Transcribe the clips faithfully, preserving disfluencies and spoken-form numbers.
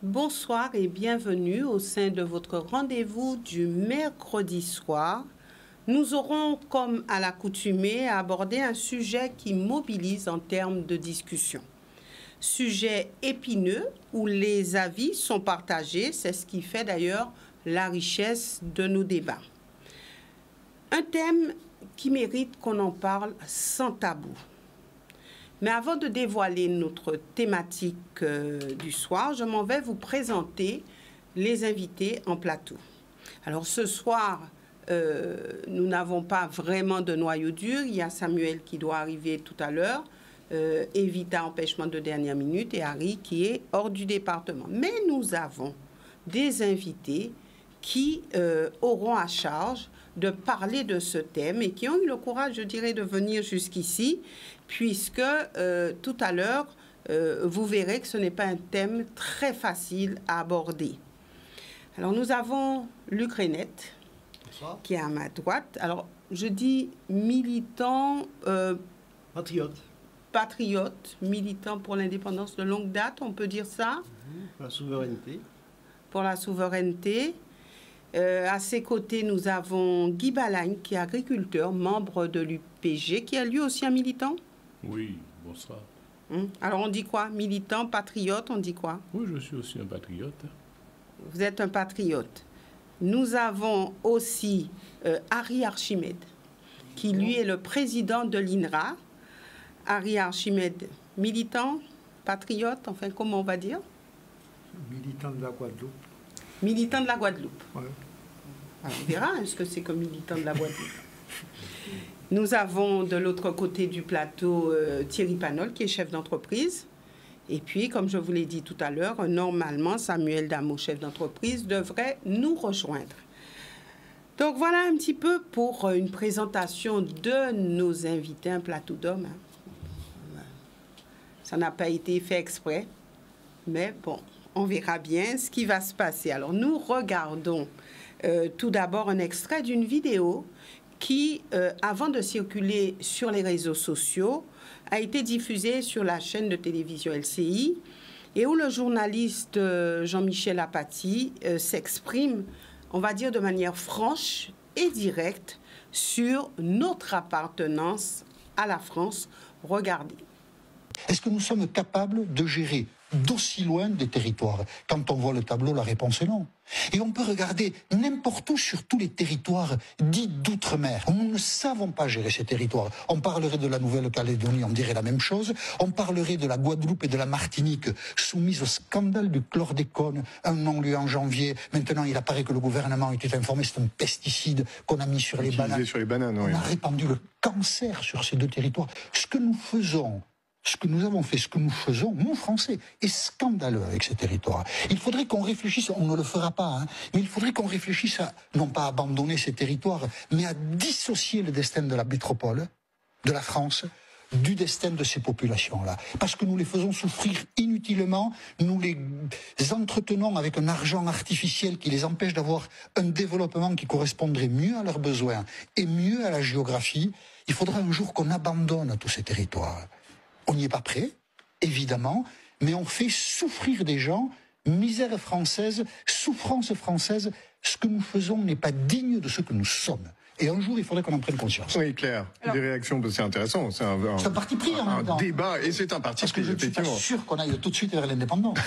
Bonsoir et bienvenue au sein de votre rendez-vous du mercredi soir. Nous aurons, comme à l'accoutumée, à aborder un sujet qui mobilise en termes de discussion. Sujet épineux où les avis sont partagés, c'est ce qui fait d'ailleurs la richesse de nos débats. Un thème qui mérite qu'on en parle sans tabou. Mais avant de dévoiler notre thématique euh, du soir, je m'en vais vous présenter les invités en plateau. Alors ce soir, euh, nous n'avons pas vraiment de noyau dur. Il y a Samuel qui doit arriver tout à l'heure, euh, Evita, empêchement de dernière minute, et Harry qui est hors du département. Mais nous avons des invités qui euh, auront à charge de parler de ce thème et qui ont eu le courage, je dirais, de venir jusqu'ici, puisque euh, tout à l'heure, euh, vous verrez que ce n'est pas un thème très facile à aborder. Alors, nous avons Luc Renette, qui est à ma droite. Alors, je dis militant... Euh, patriote. Patriote, militant pour l'indépendance de longue date, on peut dire ça. Pour la souveraineté. Pour la souveraineté. Euh, à ses côtés, nous avons Guy Balagne, qui est agriculteur, membre de l'U P G, qui est lui aussi un militant. Oui, bonsoir. Hum. Alors, on dit quoi? Militant, patriote, on dit quoi? Oui, je suis aussi un patriote. Vous êtes un patriote. Nous avons aussi euh, Harry Archimède, qui lui est le président de l'I N R A. Harry Archimède, militant, patriote, enfin, comment on va dire? Militant de la Guadeloupe. Militant de la Guadeloupe. Ouais. Alors, on verra hein, ce que c'est comme militant de la Guadeloupe. Nous avons de l'autre côté du plateau euh, Thierry Panol, qui est chef d'entreprise. Et puis, comme je vous l'ai dit tout à l'heure, normalement, Samuel Damo, chef d'entreprise, devrait nous rejoindre. Donc, voilà un petit peu pour une présentation de nos invités, un plateau d'hommes. Hein. Ça n'a pas été fait exprès, mais bon, on verra bien ce qui va se passer. Alors, nous regardons euh, tout d'abord un extrait d'une vidéo qui, euh, avant de circuler sur les réseaux sociaux, a été diffusée sur la chaîne de télévision L C I et où le journaliste euh, Jean-Michel Apathy euh, s'exprime, on va dire de manière franche et directe, sur notre appartenance à la France. Regardez. Est-ce que nous sommes capables de gérer d'aussi loin des territoires? Quand on voit le tableau, la réponse est non. Et on peut regarder n'importe où sur tous les territoires dits d'outre-mer. Nous ne savons pas gérer ces territoires. On parlerait de la Nouvelle-Calédonie, on dirait la même chose. On parlerait de la Guadeloupe et de la Martinique, soumises au scandale du chlordécone, un non-lieu en janvier. Maintenant, il apparaît que le gouvernement était informé, c'est un pesticide qu'on a mis sur les bananes. Sur les bananes, oui. On a répandu le cancer sur ces deux territoires. Ce que nous faisons... Ce que nous avons fait, ce que nous faisons, nous Français, est scandaleux avec ces territoires. Il faudrait qu'on réfléchisse, on ne le fera pas, hein, mais il faudrait qu'on réfléchisse à, non pas à abandonner ces territoires, mais à dissocier le destin de la métropole, de la France, du destin de ces populations-là. Parce que nous les faisons souffrir inutilement, nous les entretenons avec un argent artificiel qui les empêche d'avoir un développement qui correspondrait mieux à leurs besoins et mieux à la géographie. Il faudra un jour qu'on abandonne tous ces territoires. On n'y est pas prêt, évidemment, mais on fait souffrir des gens, misère française, souffrance française. Ce que nous faisons n'est pas digne de ce que nous sommes. Et un jour, il faudrait qu'on en prenne conscience. Oui, Claire. Alors, des réactions, c'est intéressant. C'est un, un, un parti pris en même temps. Un débat, et c'est un parti Parce pris, que je ne suis pas sûr qu'on aille tout de suite vers l'indépendance.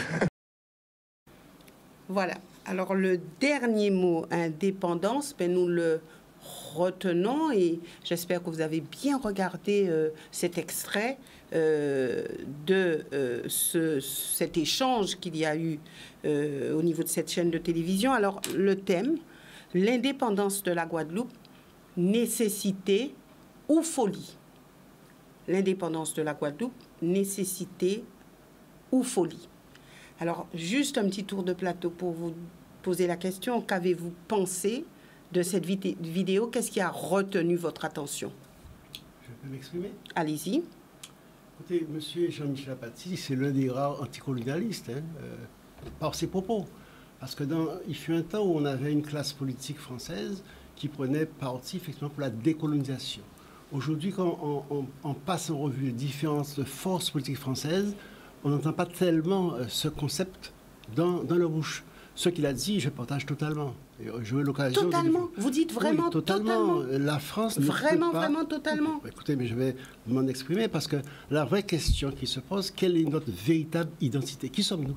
Voilà. Alors, le dernier mot, indépendance, ben, nous le retenons et j'espère que vous avez bien regardé euh, cet extrait euh, de euh, ce, cet échange qu'il y a eu euh, au niveau de cette chaîne de télévision. Alors, le thème, l'indépendance de la Guadeloupe, nécessité ou folie? L'indépendance de la Guadeloupe, nécessité ou folie? Alors, juste un petit tour de plateau pour vous poser la question. Qu'avez-vous pensé de cette vidéo? Qu'est-ce qui a retenu votre attention? Je peux m'exprimer? Allez-y. Écoutez, M. Jean-Michel Apathy, c'est l'un des rares anticolonialistes, hein, euh, par ses propos. Parce que dans, il fut un temps où on avait une classe politique française qui prenait parti effectivement pour la décolonisation. Aujourd'hui, quand on, on, on passe en revue les différentes forces politiques françaises, on n'entend pas tellement euh, ce concept dans, dans leur bouche. Ce qu'il a dit, je partage totalement. J'ai eu l'occasion. Totalement. De... Vous dites vraiment oui, totalement. totalement. La France ne vraiment, peut pas... vraiment totalement. Écoutez, mais je vais m'en exprimer parce que la vraie question qui se pose, quelle est notre véritable identité? Qui sommes-nous?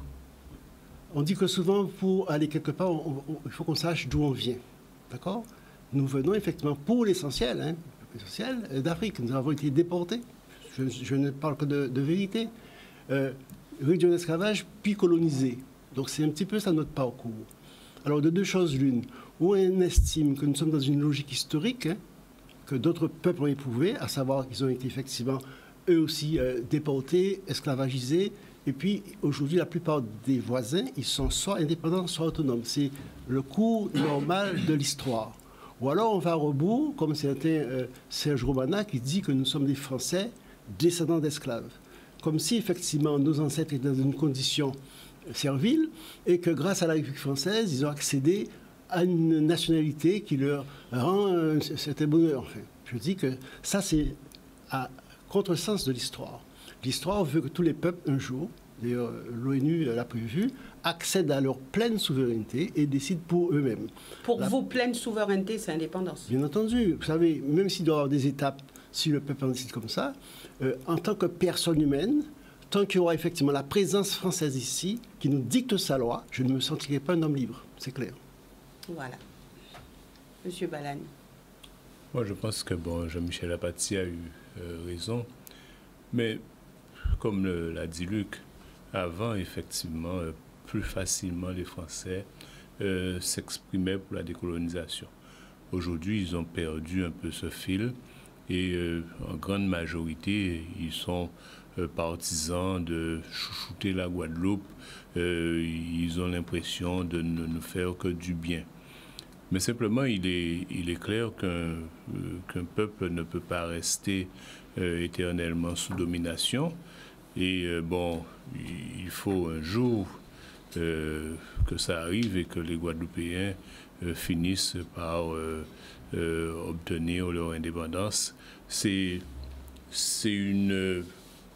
On dit que souvent, pour aller quelque part, on, on, il faut qu'on sache d'où on vient. D'accord? Nous venons effectivement, pour l'essentiel, hein, l'essentiel d'Afrique. Nous avons été déportés. Je, je ne parle que de, de vérité. Euh, réduits en esclavage, puis colonisés. Donc c'est un petit peu ça notre parcours. Alors de deux choses l'une, où on estime que nous sommes dans une logique historique, hein, que d'autres peuples ont éprouvé, à savoir qu'ils ont été effectivement eux aussi euh, déportés, esclavagisés, et puis aujourd'hui la plupart des voisins, ils sont soit indépendants, soit autonomes. C'est le cours normal de l'histoire. Ou alors on va à rebours, comme certains euh, Serge Romana qui dit que nous sommes des Français descendants d'esclaves. Comme si effectivement nos ancêtres étaient dans une condition servile et que grâce à la République française, ils ont accédé à une nationalité qui leur rend un certain bonheur. Enfin, je dis que ça, c'est à contresens de l'histoire. L'histoire veut que tous les peuples, un jour, d'ailleurs l'ONU l'a prévu, accèdent à leur pleine souveraineté et décident pour eux-mêmes. Pour la... vous, pleine souveraineté, c'est indépendance. Bien entendu. Vous savez, même s'il doit y avoir des étapes, si le peuple en décide comme ça, euh, en tant que personne humaine, tant qu'il y aura effectivement la présence française ici, qui nous dicte sa loi, je ne me sentirai pas un homme libre, c'est clair. Voilà. Monsieur Balani. Moi, je pense que bon, Jean-Michel Apathy a eu euh, raison, mais comme l'a dit Luc, avant, effectivement, euh, plus facilement les Français euh, s'exprimaient pour la décolonisation. Aujourd'hui, ils ont perdu un peu ce fil et euh, en grande majorité, ils sont euh, partisans de chouchouter la Guadeloupe. Euh, ils ont l'impression de ne nous faire que du bien. Mais simplement, il est, il est clair qu'un euh, qu'un peuple ne peut pas rester euh, éternellement sous domination. Et euh, bon, il faut un jour euh, que ça arrive et que les Guadeloupéens euh, finissent par euh, euh, obtenir leur indépendance. C'est c'est une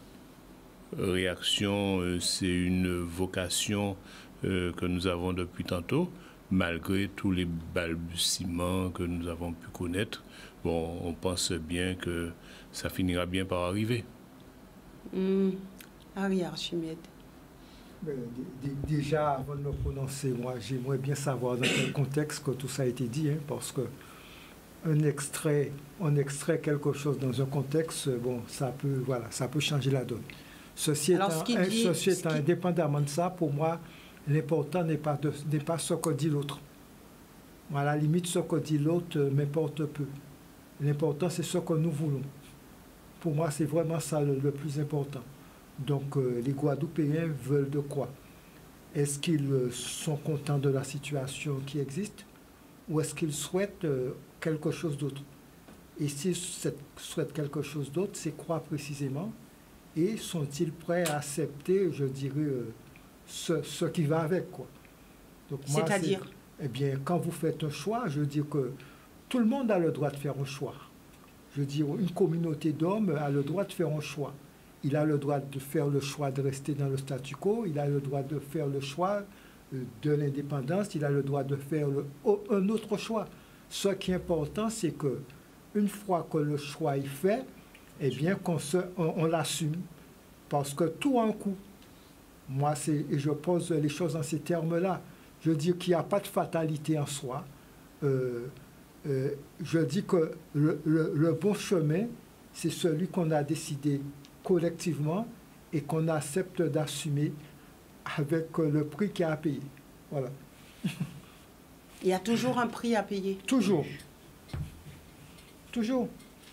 réaction, euh, c'est une vocation euh, que nous avons depuis tantôt, malgré tous les balbutiements que nous avons pu connaître. Bon, on pense bien que ça finira bien par arriver. Mmh. Ah oui, Archimède. Mais, déjà, avant de me prononcer, moi, j'aimerais bien savoir dans quel contexte que tout ça a été dit, hein, parce que un extrait, on extrait quelque chose dans un contexte, bon, ça peut, voilà, ça peut changer la donne. Ceci étant, Alors, ce un, dit, ceci ce étant qui... indépendamment de ça, pour moi, l'important n'est pas, de, n'est pas ce que dit l'autre. À la limite, ce que dit l'autre m'importe peu. L'important, c'est ce que nous voulons. Pour moi, c'est vraiment ça le, le plus important. Donc, euh, les Guadeloupéens veulent de quoi? Est-ce qu'ils euh, sont contents de la situation qui existe ou est-ce qu'ils souhaitent euh, quelque chose d'autre? Et s'ils souhaitent quelque chose d'autre, c'est quoi précisément? Et sont-ils prêts à accepter, je dirais, euh, ce, ce qui va avec, quoi? C'est-à-dire? Eh bien, quand vous faites un choix, je veux dire que tout le monde a le droit de faire un choix. Je veux dire, une communauté d'hommes a le droit de faire un choix. Il a le droit de faire le choix de rester dans le statu quo, il a le droit de faire le choix de l'indépendance, il a le droit de faire le, un autre choix. Ce qui est important, c'est que une fois que le choix est fait, eh bien, qu'on se, on, on l'assume, parce que tout a un coût. Moi, c'est, et je pose les choses en ces termes-là. Je dis qu'il n'y a pas de fatalité en soi. Euh, euh, je dis que le, le, le bon chemin, c'est celui qu'on a décidé collectivement et qu'on accepte d'assumer avec le prix qu'il y a à payer. Voilà. Il y a toujours un prix à payer. Toujours. Toujours.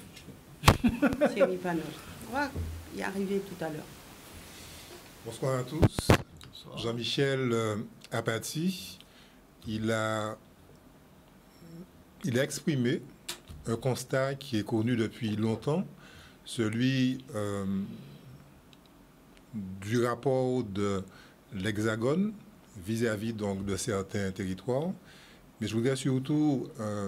Thierry Panot. On va y arriver tout à l'heure. Bonsoir à tous. Jean-Michel euh, Apathy, il a, il a exprimé un constat qui est connu depuis longtemps, celui euh, du rapport de l'Hexagone vis-à-vis donc de certains territoires. Mais je voudrais surtout euh,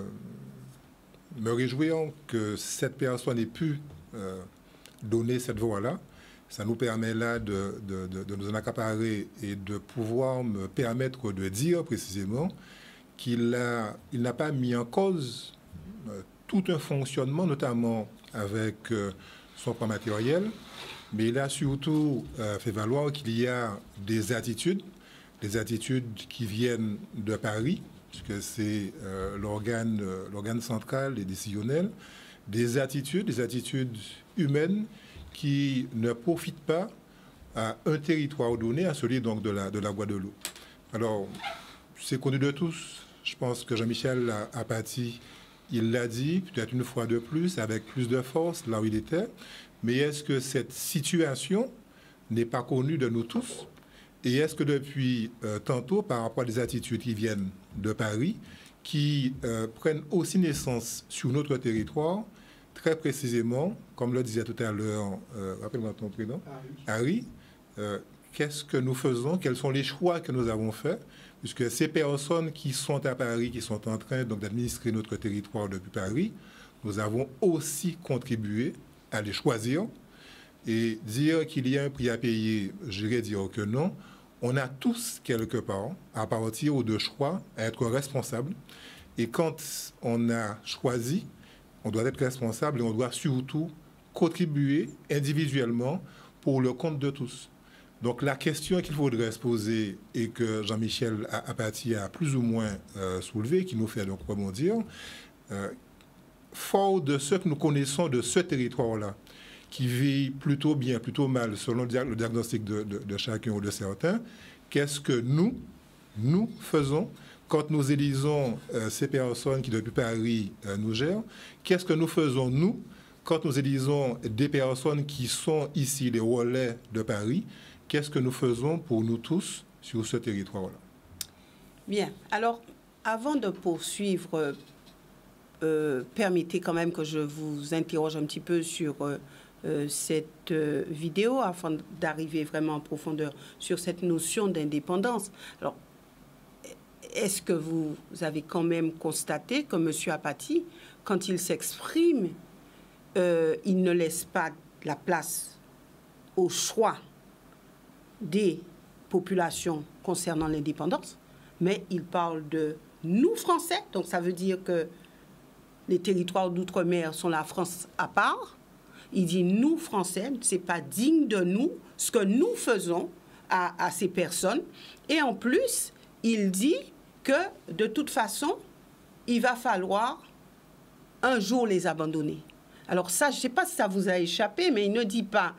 me réjouir que cette personne ait pu euh, donner cette voix-là, Ça nous permet là de, de, de, de nous en accaparer et de pouvoir me permettre de dire précisément qu'il a, il n'a pas mis en cause euh, tout un fonctionnement, notamment avec euh, son plan matériel, mais il a surtout euh, fait valoir qu'il y a des attitudes, des attitudes qui viennent de Paris, puisque c'est euh, l'organe, euh, l'organe central et décisionnel, des attitudes, des attitudes humaines qui ne profitent pas à un territoire donné, à celui donc de la, de la Guadeloupe. Alors, c'est connu de tous. Je pense que Jean-Michel Apathy, il l'a dit, peut-être une fois de plus, avec plus de force, là où il était. Mais est-ce que cette situation n'est pas connue de nous tous? Et est-ce que depuis euh, tantôt, par rapport à des attitudes qui viennent de Paris, qui euh, prennent aussi naissance sur notre territoire, très précisément, comme le disait tout à l'heure, euh, rappelle-moi ton prénom, Harry, euh, qu'est-ce que nous faisons, quels sont les choix que nous avons faits, puisque ces personnes qui sont à Paris, qui sont en train donc d'administrer notre territoire depuis Paris, nous avons aussi contribué à les choisir. Et dire qu'il y a un prix à payer, j'irais dire que non. On a tous, quelque part, à partir de choix, à être responsables. Et quand on a choisi, on doit être responsable et on doit surtout contribuer individuellement pour le compte de tous. Donc la question qu'il faudrait se poser et que Jean-Michel Apathy a plus ou moins euh, soulevé, qui nous fait donc rebondir, euh, fort de ce que nous connaissons de ce territoire-là, qui vit plutôt bien, plutôt mal, selon le diagnostic de, de, de chacun ou de certains, qu'est-ce que nous, nous faisons quand nous élisons euh, ces personnes qui, depuis Paris, euh, nous gèrent? Qu'est-ce que nous faisons, nous, quand nous élisons des personnes qui sont ici, les relais de Paris? Qu'est-ce que nous faisons pour nous tous sur ce territoire-là? Bien. Alors, avant de poursuivre, euh, permettez quand même que je vous interroge un petit peu sur euh, euh, cette euh, vidéo afin d'arriver vraiment en profondeur sur cette notion d'indépendance. Alors, est-ce que vous avez quand même constaté que M. Apathy, quand il s'exprime, euh, il ne laisse pas la place au choix des populations concernant l'indépendance, mais il parle de nous, Français, donc ça veut dire que les territoires d'outre-mer sont la France à part. Il dit nous, Français, c'est pas digne de nous, ce que nous faisons à, à ces personnes. Et en plus, il dit que de toute façon, il va falloir un jour les abandonner. Alors ça, je ne sais pas si ça vous a échappé, mais il ne dit pas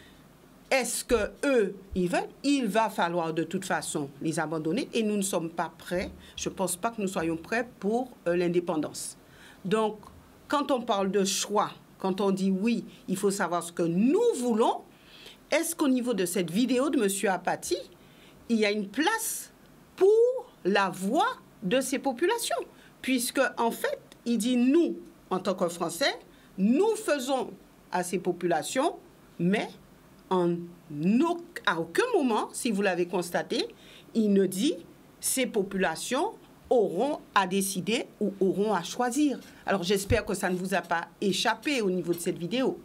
est-ce que eux ils veulent. Il va falloir de toute façon les abandonner et nous ne sommes pas prêts. Je ne pense pas que nous soyons prêts pour euh, l'indépendance. Donc, quand on parle de choix, quand on dit oui, il faut savoir ce que nous voulons, est-ce qu'au niveau de cette vidéo de M. Apathy, il y a une place pour la voix de ces populations? Puisque, en fait, il dit nous, en tant que Français, nous faisons à ces populations, mais en au, à aucun moment, si vous l'avez constaté, il ne dit ces populations auront à décider ou auront à choisir. Alors j'espère que ça ne vous a pas échappé au niveau de cette vidéo.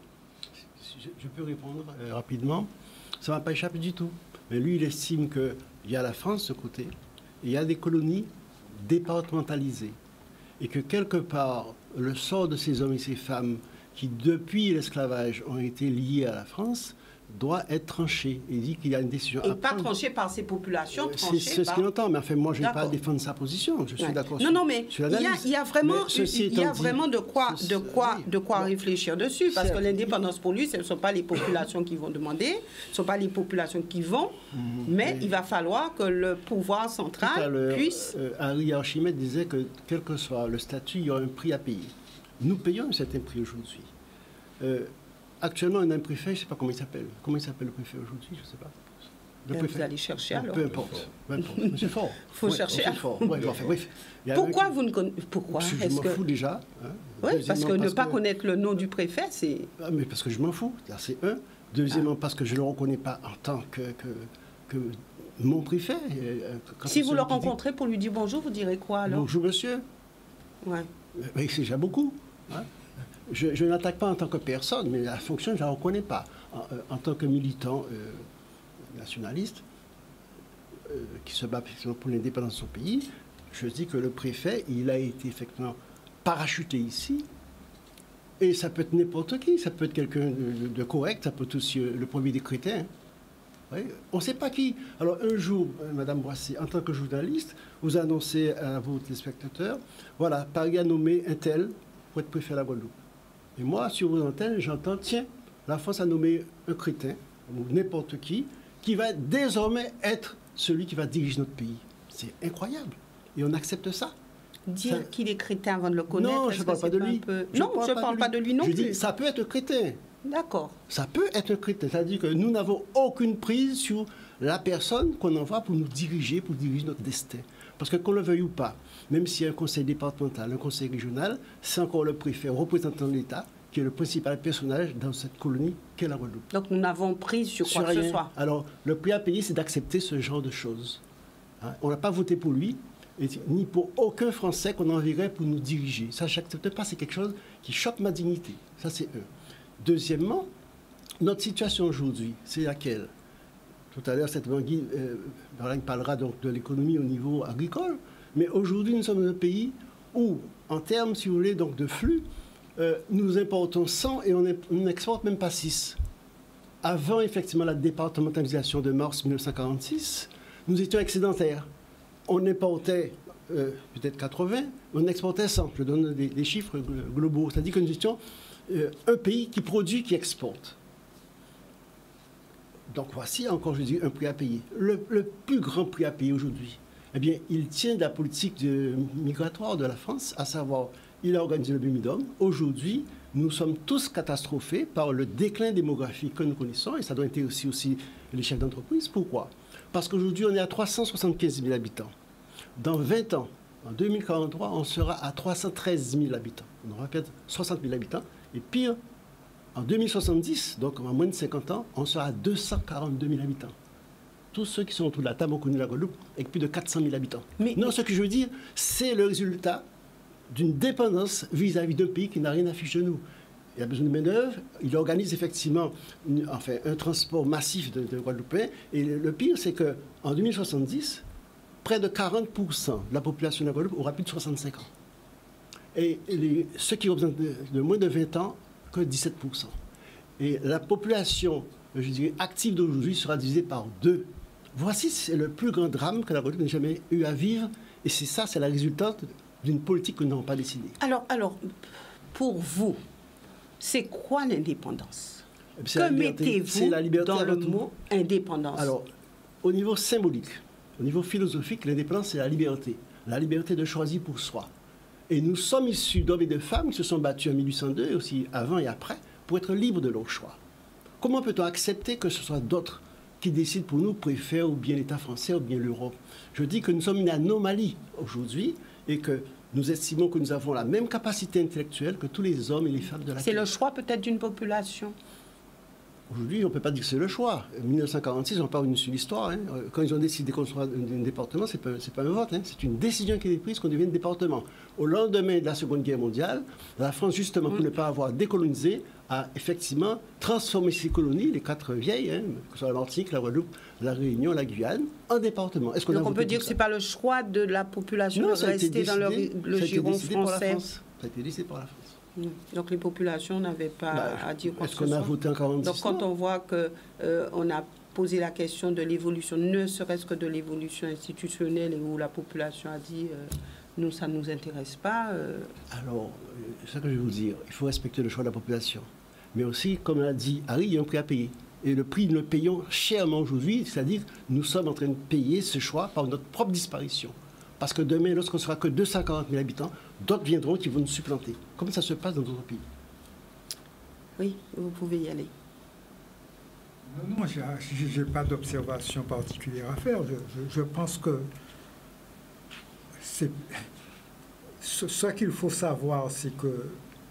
Je, je peux répondre euh, rapidement. Ça ne m'a pas échappé du tout. Mais lui, il estime qu'il y a la France de ce côté, et il y a des colonies départementalisées. Et que quelque part, le sort de ces hommes et ces femmes qui, depuis l'esclavage, ont été liés à la France, doit être tranché. Il dit qu'il y a une décision et à pas prendre. tranché par ces populations, euh, tranché c'est, c'est par... ce qu'il entend, mais enfin, moi, je n'ai pas à défendre sa position. Je suis ouais. d'accord non, sur, non, mais sur il y, a, il y a vraiment, il y a vraiment de quoi, ce, de quoi, oui. de quoi bon. réfléchir dessus, parce Certes. que l'indépendance pour lui, ce ne sont pas les populations qui vont demander, ce ne sont pas les populations qui vont, mmh, mais oui. il va falloir que le pouvoir central puisse... Euh, Harry Archimède disait que, quel que soit le statut, il y aura un prix à payer. Nous payons un certain prix aujourd'hui. Euh, Actuellement, on a un préfet, je ne sais pas comment il s'appelle. Comment il s'appelle le préfet aujourd'hui? Je ne sais pas. Le préfet. Vous allez chercher alors. Peu importe. Peu importe. Monsieur Fort. Il faut ouais, chercher. Fort. Ouais, bon, enfin, bref. Pourquoi vous ne connaissez Pourquoi Parce que je m'en que... fous déjà. Hein. Oui, parce que parce ne pas que... connaître le nom du préfet, c'est... Ah, mais parce que je m'en fous. C'est un. Deuxièmement, ah. parce que je ne le reconnais pas en tant que, que, que mon préfet. Si vous le rencontrez dit... pour lui dire bonjour, vous direz quoi alors? Bonjour, monsieur. Ouais. Mais c'est déjà beaucoup. Hein. je, je n'attaque pas en tant que personne, mais la fonction, je ne la reconnais pas. En, en tant que militant euh, nationaliste, euh, qui se bat pour l'indépendance de son pays, je dis que le préfet, il a été effectivement parachuté ici. Et ça peut être n'importe qui, ça peut être quelqu'un de, de correct, ça peut être aussi le premier des crétins. Oui, on ne sait pas qui. Alors un jour, Madame Boissy, en tant que journaliste, vous annoncez à vos téléspectateurs, voilà, Paris a nommé un tel pour être préfet de la Guadeloupe. Et moi, sur vos antennes, j'entends, tiens, la France a nommé un crétin, ou n'importe qui, qui va désormais être celui qui va diriger notre pays. C'est incroyable. Et on accepte ça. Dire ça... qu'il est crétin avant de le connaître. Non, je ne parle pas de lui. Peu... Je non, je ne parle pas de lui non je plus. Dis, ça peut être crétin. D'accord. Ça peut être crétin. C'est-à-dire que nous n'avons aucune prise sur la personne qu'on envoie pour nous diriger, pour diriger notre destin. Parce que qu'on le veuille ou pas, même s'il y a un conseil départemental, un conseil régional, c'est encore le préfet représentant de l'État qui est le principal personnage dans cette colonie qu'est la Guadeloupe. Donc nous n'avons prise sur quoi que ce soit. Alors, le prix à payer, c'est d'accepter ce genre de choses. Hein? On n'a pas voté pour lui, et, ni pour aucun Français qu'on enverrait pour nous diriger. Ça, je n'accepte pas, c'est quelque chose qui choque ma dignité. Ça, c'est un. Deuxièmement, notre situation aujourd'hui, c'est laquelle? Tout à l'heure, cette Guy euh, parlera donc de l'économie au niveau agricole, mais aujourd'hui, nous sommes dans un pays où, en termes, si vous voulez, donc de flux, euh, nous importons cent et on n'exporte même pas six. Avant, effectivement, la départementalisation de mars mille neuf cent quarante-six, nous étions excédentaires. On importait euh, peut-être quatre-vingts, on exportait cent. Je donne des, des chiffres globaux. C'est-à-dire que nous étions euh, un pays qui produit, qui exporte. Donc voici encore, je dis, un prix à payer. Le, le plus grand prix à payer aujourd'hui, eh bien, il tient de la politique de, migratoire de la France, à savoir, il a organisé le Bumidum. Aujourd'hui, nous sommes tous catastrophés par le déclin démographique que nous connaissons, et ça doit intéresser aussi les chefs d'entreprise. Pourquoi? Parce qu'aujourd'hui, on est à trois cent soixante-quinze mille habitants. Dans vingt ans, en deux mille quarante-trois, on sera à trois cent treize mille habitants. On aura peut-être soixante mille habitants. Et pire, en deux mille soixante-dix, donc en moins de cinquante ans, on sera à deux cent quarante-deux mille habitants. Tous ceux qui sont autour de la table ont connu la Guadeloupe avec plus de quatre cent mille habitants. Mais, non, ce que je veux dire, c'est le résultat d'une dépendance vis-à-vis d'un pays qui n'a rien affiché de nous. Il a besoin de main-d'œuvre, il organise effectivement une, enfin, un transport massif de, de Guadeloupéens. Et le, le pire, c'est qu'en deux mille soixante-dix, près de quarante pour cent de la population de la Guadeloupe aura plus de soixante-cinq ans. Et les, ceux qui représentent de, de moins de vingt ans, que dix-sept pour cent. Et la population, je dirais, active d'aujourd'hui sera divisée par deux. Voici, c'est le plus grand drame que la Guadeloupe n'ait jamais eu à vivre. Et c'est ça, c'est la résultante d'une politique que nous n'avons pas décidée. Alors, alors, pour vous, c'est quoi l'indépendance? Que mettez-vous dans le mot indépendance? Alors, au niveau symbolique, au niveau philosophique, l'indépendance, c'est la liberté. La liberté de choisir pour soi. Et nous sommes issus d'hommes et de femmes qui se sont battus en mille huit cent deux, et aussi avant et après, pour être libres de leur choix. Comment peut-on accepter que ce soit d'autres qui décident pour nous, préfèrent ou bien l'État français ou bien l'Europe? Je dis que nous sommes une anomalie aujourd'hui et que nous estimons que nous avons la même capacité intellectuelle que tous les hommes et les femmes de la Terre. C'est le choix peut-être d'une population? Aujourd'hui, on ne peut pas dire que c'est le choix. En mille neuf cent quarante-six, on parle d'une seule histoire. Hein. Quand ils ont décidé de construire un département, ce n'est pas, pas un vote. Hein. C'est une décision qui est prise qu'on devienne département. Au lendemain de la Seconde Guerre mondiale, la France, justement, pour mmh. ne pas avoir décolonisé, a effectivement transformé ses colonies, les quatre vieilles, hein, que ce soit la Martinique, la Guadeloupe, la Réunion, la Guyane, en département. Est-ce qu'on Donc a on peut dire que ce n'est pas le choix de la population non, de rester décidé, dans le, le giron français? Ça a été décidé par la France. Donc les populations n'avaient pas bah, à dire quoi que ce soit. Est-ce qu'on a voté en quarante-six? Donc quand on voit qu'on euh, a posé la question de l'évolution, ne serait-ce que de l'évolution institutionnelle, et où la population a dit euh, nous, ça ne nous intéresse pas. Euh... Alors, c'est ça que je vais vous dire. Il faut respecter le choix de la population. Mais aussi, comme l'a dit Harry, il y a un prix à payer. Et le prix, nous le payons chèrement aujourd'hui, c'est-à-dire nous sommes en train de payer ce choix par notre propre disparition. Parce que demain, lorsqu'on ne sera que deux cent quarante mille habitants, d'autres viendront qui vont nous supplanter. Comme ça se passe dans d'autres pays. Oui, vous pouvez y aller. Non, non, je n'ai pas d'observation particulière à faire. Je, je, je pense que c'est, ce, ce qu'il faut savoir, c'est que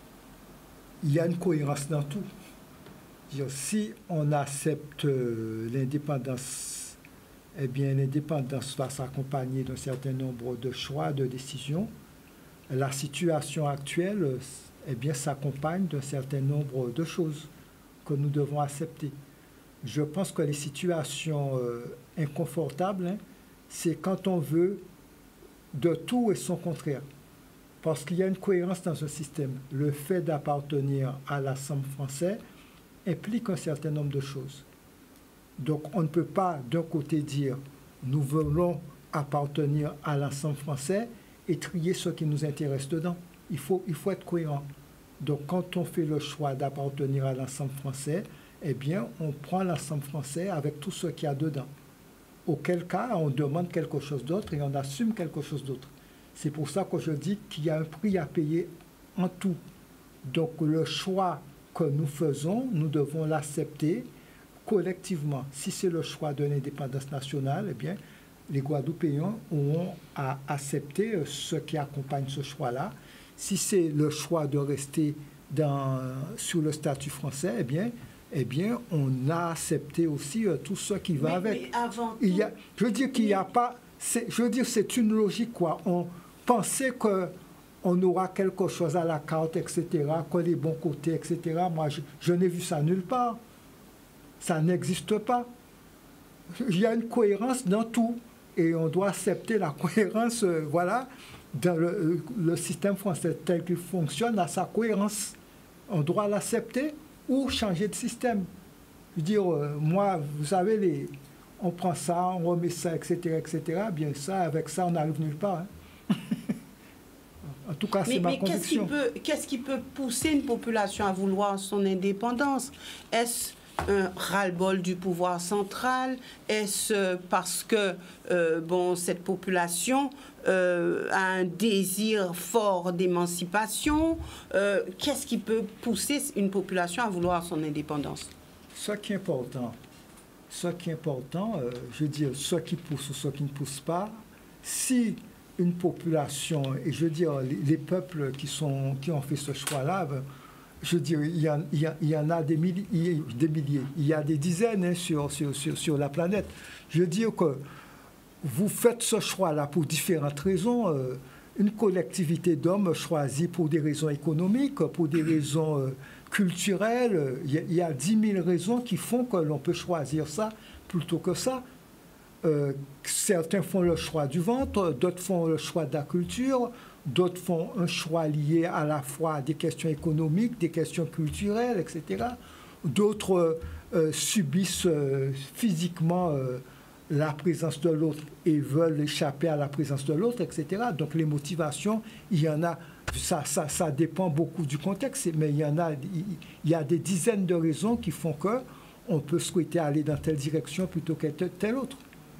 il y a une cohérence dans tout. Dire, si on accepte l'indépendance, eh bien, l'indépendance va s'accompagner d'un certain nombre de choix, de décisions. La situation actuelle eh bien, s'accompagne d'un certain nombre de choses que nous devons accepter. Je pense que les situations euh, inconfortables, hein, c'est quand on veut de tout et son contraire. Parce qu'il y a une cohérence dans un système. Le fait d'appartenir à l'ensemble français implique un certain nombre de choses. Donc on ne peut pas d'un côté dire nous voulons appartenir à l'ensemble français et trier ce qui nous intéresse dedans. Il faut, il faut être cohérent. Donc quand on fait le choix d'appartenir à l'ensemble français, eh bien on prend l'ensemble français avec tout ce qu'il y a dedans. Auquel cas on demande quelque chose d'autre et on assume quelque chose d'autre. C'est pour ça que je dis qu'il y a un prix à payer en tout. Donc le choix que nous faisons, nous devons l'accepter collectivement. Si c'est le choix de l'indépendance nationale, eh bien, les Guadeloupéens auront à accepter ce qui accompagne ce choix-là. Si c'est le choix de rester dans, sur le statut français, eh bien, eh bien, on a accepté aussi euh, tout ce qui va mais, avec. Mais avant Il y a, tout, je veux dire qu'il n'y a pas... Je veux dire, c'est une logique, quoi. On pensait qu'on aura quelque chose à la carte, et cetera, que les bons côtés, et cetera. Moi, je, je n'ai vu ça nulle part. Ça n'existe pas. Il y a une cohérence dans tout. Et on doit accepter la cohérence, euh, voilà, dans le, le système français tel qu'il fonctionne, à sa cohérence. On doit l'accepter ou changer de système. Je veux dire, euh, moi, vous savez, les, on prend ça, on remet ça, et cetera, et cetera. Bien ça, avec ça, on n'arrive nulle part. Hein. En tout cas, c'est ma mais qu'est-ce qui conviction. peut, qu'est-ce qui peut pousser une population à vouloir son indépendance? Est-ce un ras-le-bol du pouvoir central? Est-ce parce que euh, bon, cette population euh, a un désir fort d'émancipation? euh, Qu'est-ce qui peut pousser une population à vouloir son indépendance? Ce qui est important, ce qui est important, euh, je veux dire, ce qui pousse ou ce qui ne pousse pas, si une population, et je veux dire, les, les peuples qui, sont, qui ont fait ce choix-là, ben, je veux dire, il y, en, il, y en, il y en a des milliers, des milliers, il y a des dizaines hein, sur, sur, sur, sur la planète. Je veux dire que vous faites ce choix-là pour différentes raisons. Euh, une collectivité d'hommes choisit pour des raisons économiques, pour des raisons euh, culturelles. Il y, a, il y a dix mille raisons qui font que l'on peut choisir ça plutôt que ça. Euh, certains font le choix du ventre, d'autres font le choix de la culture, d'autres font un choix lié à la fois à des questions économiques, des questions culturelles, et cetera. D'autres euh, subissent euh, physiquement euh, la présence de l'autre et veulent échapper à la présence de l'autre, et cetera. Donc les motivations, il y en a, ça, ça, ça dépend beaucoup du contexte, mais il y en a, il y a des dizaines de raisons qui font que on peut souhaiter aller dans telle direction plutôt que telle autre.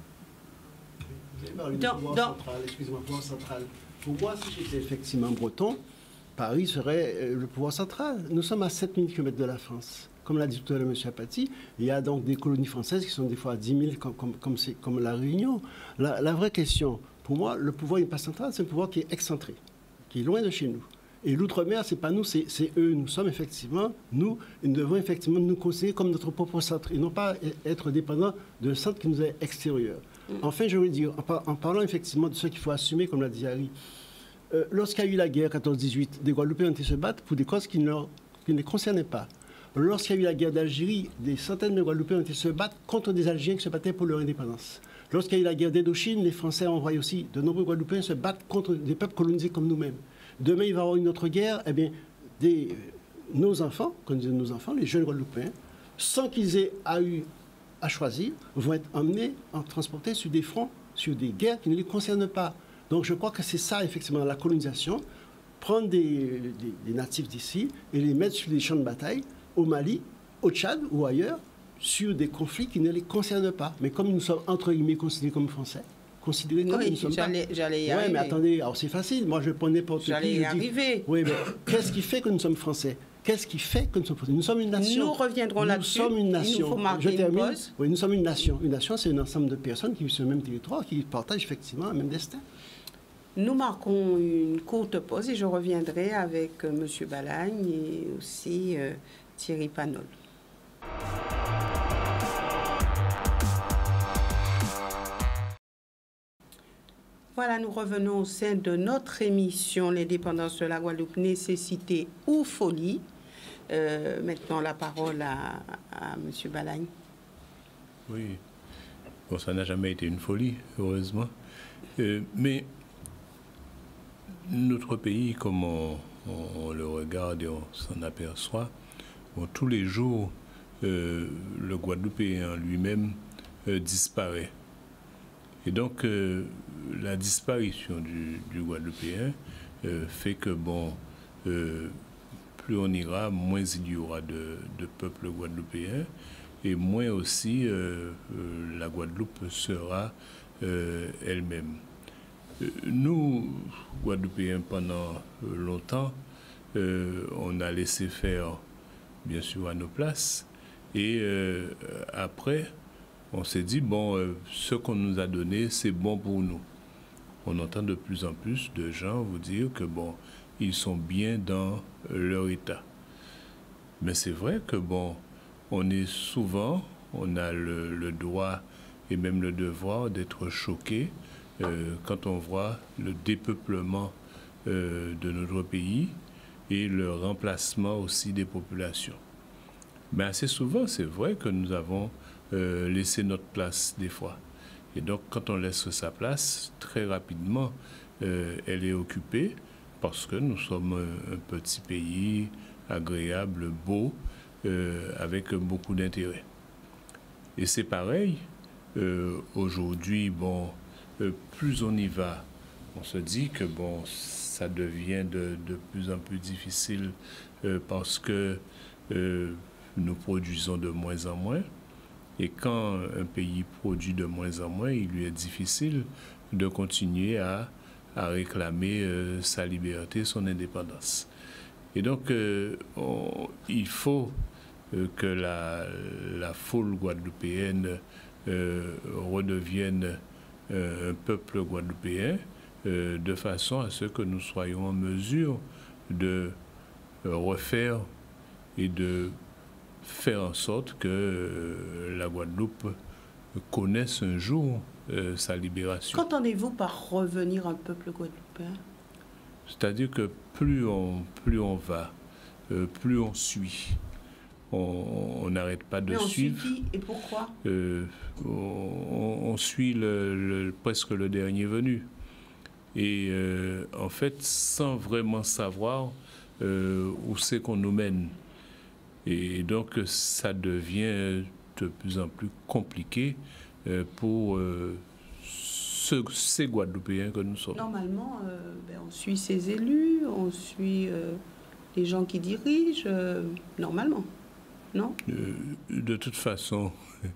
Le pouvoir central, excusez-moi, le pouvoir central. Pour moi, si j'étais effectivement breton, Paris serait le pouvoir central. Nous sommes à sept mille kilomètres de la France. Comme l'a dit tout à l'heure M. Apathy, il y a donc des colonies françaises qui sont des fois à dix mille, comme, comme, comme, comme la Réunion. La, la vraie question, pour moi, le pouvoir n'est pas central, c'est un pouvoir qui est excentré, qui est loin de chez nous. Et l'outre-mer, ce n'est pas nous, c'est eux. Nous sommes effectivement, nous, et nous devons effectivement nous considérer comme notre propre centre, et non pas être dépendants d'un centre qui nous est extérieur. Enfin, je veux dire, en, par, en parlant effectivement de ce qu'il faut assumer, comme l'a dit Harry, euh, lorsqu'il y a eu la guerre quatorze dix-huit, des Guadeloupéens ont été se battre pour des causes qui ne, leur, qui ne les concernaient pas. Lorsqu'il y a eu la guerre d'Algérie, des centaines de Guadeloupéens ont été se battre contre des Algériens qui se battaient pour leur indépendance. Lorsqu'il y a eu la guerre d'Indochine, les Français ont envoyé aussi de nombreux Guadeloupéens se battre contre des peuples colonisés comme nous-mêmes. Demain, il va y avoir une autre guerre, eh bien, des, nos enfants, comme disent nos enfants, les jeunes Guadeloupéens, sans qu'ils aient eu à choisir, vont être emmenés, transportés sur des fronts, sur des guerres qui ne les concernent pas. Donc je crois que c'est ça, effectivement, la colonisation, prendre des, des, des natifs d'ici et les mettre sur des champs de bataille, au Mali, au Tchad ou ailleurs, sur des conflits qui ne les concernent pas. Mais comme nous sommes, entre guillemets, considérés comme Français, considérés comme oui, nous sommes pas. J'allais y ouais, arriver. mais attendez, alors c'est facile, moi je prends n'importe qui. J'allais y arriver. Oui, mais qu'est-ce qui fait que nous sommes Français? Qu'est-ce qui fait que nous sommes Français? Nous sommes une nation. Nous reviendrons là-dessus. Nous sommes une nation. Il nous faut marquer Je termine. une pause. Oui, nous sommes une nation. Une nation, c'est un ensemble de personnes qui vivent sur le même territoire, qui partagent effectivement un même destin. Nous marquons une courte pause et je reviendrai avec euh, M. Balagne et aussi euh, Thierry Panol. Voilà, nous revenons au sein de notre émission L'indépendance de la Guadeloupe, nécessité ou folie. Euh, maintenant, la parole à, à M. Balagne. Oui, bon, ça n'a jamais été une folie, heureusement. Euh, mais notre pays, comme on, on, on le regarde et on s'en aperçoit, bon, tous les jours, euh, le Guadeloupéen lui-même euh, disparaît. Et donc, euh, la disparition du, du Guadeloupéen euh, fait que, bon, euh, plus on ira, moins il y aura de, de peuple guadeloupéen, et moins aussi euh, euh, la Guadeloupe sera euh, elle-même. Nous, Guadeloupéens, pendant longtemps, euh, on a laissé faire, bien sûr, à nos places, et euh, après, on s'est dit, bon, euh, ce qu'on nous a donné, c'est bon pour nous. On entend de plus en plus de gens vous dire que, bon, ils sont bien dans leur état. Mais c'est vrai que, bon, on est souvent, on a le, le droit et même le devoir d'être choqué euh, quand on voit le dépeuplement euh, de notre pays et le remplacement aussi des populations. Mais assez souvent, c'est vrai que nous avons euh, laissé notre place des fois. Et donc, quand on laisse sa place, très rapidement, euh, elle est occupée parce que nous sommes un, un petit pays agréable, beau, euh, avec beaucoup d'intérêt. Et c'est pareil, euh, aujourd'hui, bon, euh, plus on y va, on se dit que, bon, ça devient de, de plus en plus difficile euh, parce que euh, nous produisons de moins en moins. Et quand un pays produit de moins en moins, il lui est difficile de continuer à, à réclamer euh, sa liberté, son indépendance. Et donc, euh, on, il faut euh, que la, la foule guadeloupéenne euh, redevienne euh, un peuple guadeloupéen euh, de façon à ce que nous soyons en mesure de euh, refaire et de faire en sorte que euh, la Guadeloupe connaisse un jour euh, sa libération. Qu'entendez-vous par revenir un peuple guadeloupéen? C'est-à-dire que plus on, plus on va, euh, plus on suit. On n'arrête pas de Mais on suivre. Suit qui et pourquoi euh, on, on suit le, le, presque le dernier venu. Et euh, en fait, sans vraiment savoir euh, où c'est qu'on nous mène. Et donc, ça devient de plus en plus compliqué euh, pour euh, ce, ces Guadeloupéens que nous sommes. Normalement, euh, ben, on suit ses élus, on suit euh, les gens qui dirigent, euh, normalement, non? euh, De toute façon,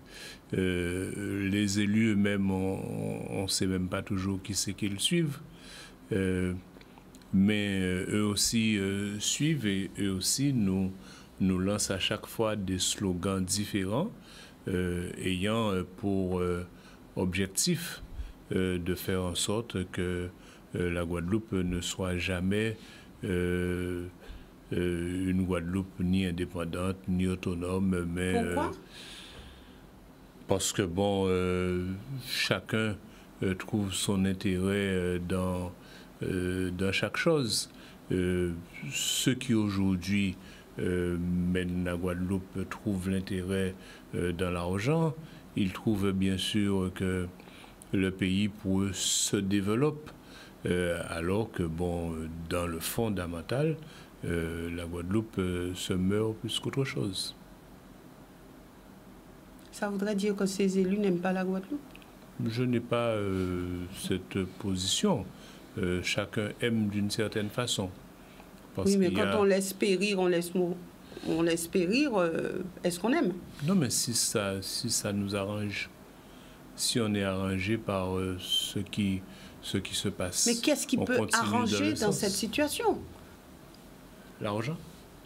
euh, les élus eux-mêmes, on ne sait même pas toujours qui c'est qu'ils suivent. Euh, mais euh, eux aussi euh, suivent et eux aussi nous... nous lance à chaque fois des slogans différents euh, ayant pour euh, objectif euh, de faire en sorte que euh, la Guadeloupe ne soit jamais euh, euh, une Guadeloupe ni indépendante ni autonome, mais Pourquoi? euh, parce que bon, euh, chacun euh, trouve son intérêt euh, dans, euh, dans chaque chose. Euh, ceux qui aujourd'hui Euh, mène la Guadeloupe trouve l'intérêt euh, dans l'argent. Il trouve bien sûr que le pays pour eux se développe, euh, alors que bon, dans le fondamental, euh, la Guadeloupe euh, se meurt plus qu'autre chose. Ça voudrait dire que ces élus n'aiment pas la Guadeloupe? Je n'ai pas euh, cette position. Euh, chacun aime d'une certaine façon. Parce oui, mais quand a... on laisse périr, on laisse, on laisse périr, euh, est-ce qu'on aime? Non, mais si ça, si ça nous arrange, si on est arrangé par euh, ce, qui, ce qui se passe. Mais qu'est-ce qui peut arranger dans, dans cette situation? L'argent.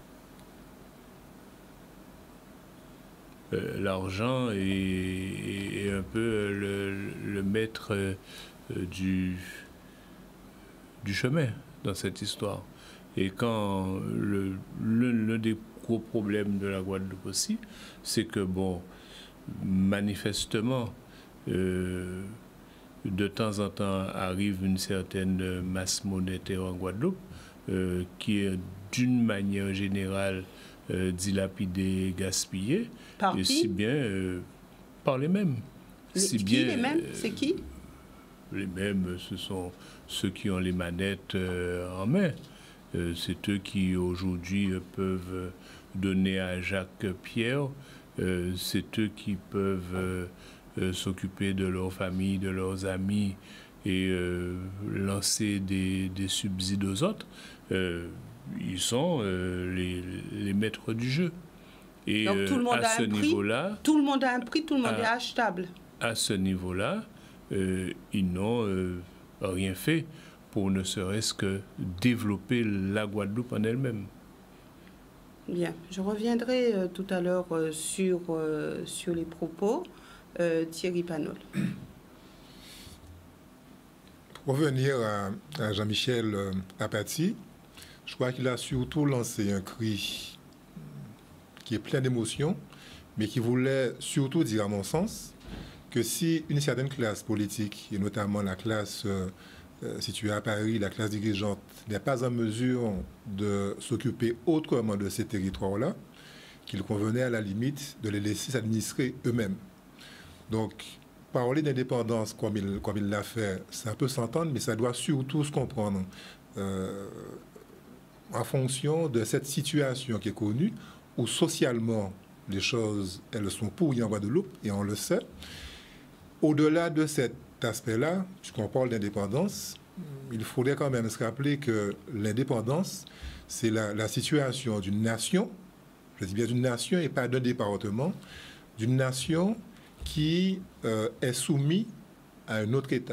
Euh, l'argent est, est un peu le, le maître euh, du, du chemin dans cette histoire. Et quand le, le, l'un des gros problèmes de la Guadeloupe aussi, c'est que, bon, manifestement, euh, de temps en temps arrive une certaine masse monétaire en Guadeloupe euh, qui est d'une manière générale euh, dilapidée, gaspillée, Par et qui? si bien euh, par les mêmes. Les, si qui bien, les mêmes? euh, C'est qui? Les mêmes, ce sont ceux qui ont les manettes euh, en main. Euh, c'est eux qui aujourd'hui euh, peuvent donner à Jacques Pierre. Euh, c'est eux qui peuvent euh, euh, s'occuper de leur famille, de leurs amis et euh, lancer des, des subsides aux autres. Euh, ils sont euh, les, les maîtres du jeu. Et Donc tout le monde euh, à a ce un prix. niveau-là, Tout le monde a un prix, tout le monde à- est achetable. à ce niveau-là, euh, ils n'ont euh, rien fait pour ne serait-ce que développer la Guadeloupe en elle-même. Bien, je reviendrai euh, tout à l'heure euh, sur, euh, sur les propos. Euh, Thierry Panol. Pour revenir à, à Jean-Michel euh, Apathy, je crois qu'il a surtout lancé un cri qui est plein d'émotions, mais qui voulait surtout dire, à mon sens, que si une certaine classe politique, et notamment la classe euh, euh, située à Paris, la classe dirigeante, n'est pas en mesure de s'occuper autrement de ces territoires-là, qu'il convenait à la limite de les laisser s'administrer eux-mêmes. Donc, parler d'indépendance comme il, comme il l'a fait, ça peut s'entendre, mais ça doit surtout se comprendre euh, en fonction de cette situation qui est connue, où socialement, les choses, elles sont pourries en Guadeloupe, et on le sait. Au-delà de cet aspect-là, puisqu'on parle d'indépendance, il faudrait quand même se rappeler que l'indépendance, c'est la, la situation d'une nation, je dis bien d'une nation et pas d'un département, d'une nation qui euh, est soumise à un autre État.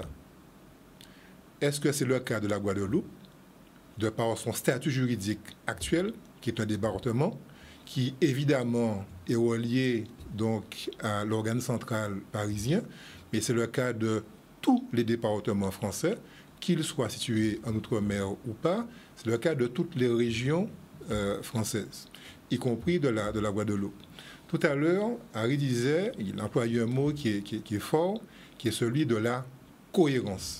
Est-ce que c'est le cas de la Guadeloupe, de par son statut juridique actuel, qui est un département, qui évidemment est relié donc à l'organe central parisien, mais c'est le cas de tous les départements français, qu'ils soient situés en Outre-mer ou pas, c'est le cas de toutes les régions euh, françaises, y compris de la, de la Guadeloupe. Tout à l'heure, Harry disait, il employait un mot qui est, qui est, qui est fort, qui est celui de la cohérence.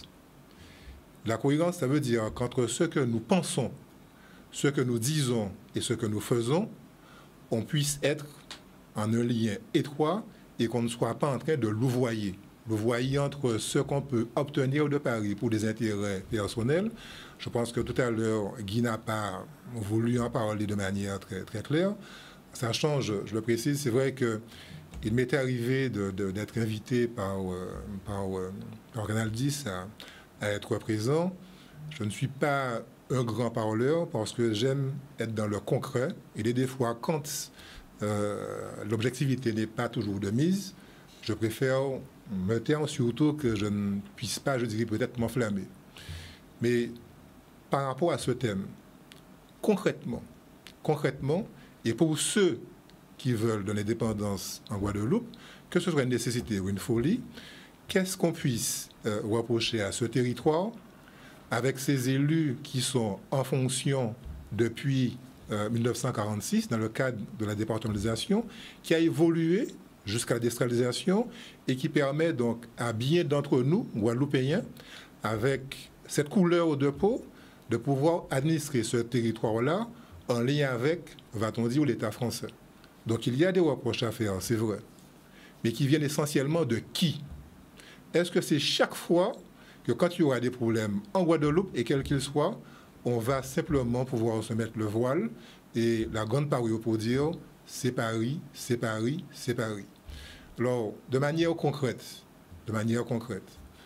La cohérence, ça veut dire qu'entre ce que nous pensons, ce que nous disons et ce que nous faisons, on puisse être en un lien étroit et qu'on ne soit pas en train de louvoyer. Louvoyer entre ce qu'on peut obtenir de Paris pour des intérêts personnels. Je pense que tout à l'heure, Guy n'a pas voulu en parler de manière très, très claire. Ça change, je le précise, c'est vrai qu'il m'était arrivé de, de, d'être invité par, euh, par, euh, par Canal dix à, à être présent. Je ne suis pas un grand parleur parce que j'aime être dans le concret. Et des fois, quand euh, l'objectivité n'est pas toujours de mise, je préfère me taire, surtout que je ne puisse pas, je dirais peut-être, m'enflammer. Mais par rapport à ce thème, concrètement, concrètement, et pour ceux qui veulent de l'indépendance en Guadeloupe, que ce soit une nécessité ou une folie, qu'est-ce qu'on puisse euh, reprocher à ce territoire avec ces élus qui sont en fonction depuis euh, mille neuf cent quarante-six, dans le cadre de la départementalisation, qui a évolué jusqu'à la décentralisation et qui permet donc à bien d'entre nous, Guadeloupéens, avec cette couleur de peau, de pouvoir administrer ce territoire-là en lien avec, va-t-on dire, l'État français. Donc il y a des reproches à faire, c'est vrai, mais qui viennent essentiellement de qui? Est-ce que c'est chaque fois que quand il y aura des problèmes en Guadeloupe, et quel qu'il soit, on va simplement pouvoir se mettre le voile et la grande parole pour dire c'est Paris, c'est Paris, c'est Paris. Alors, de manière concrète, de manière concrète,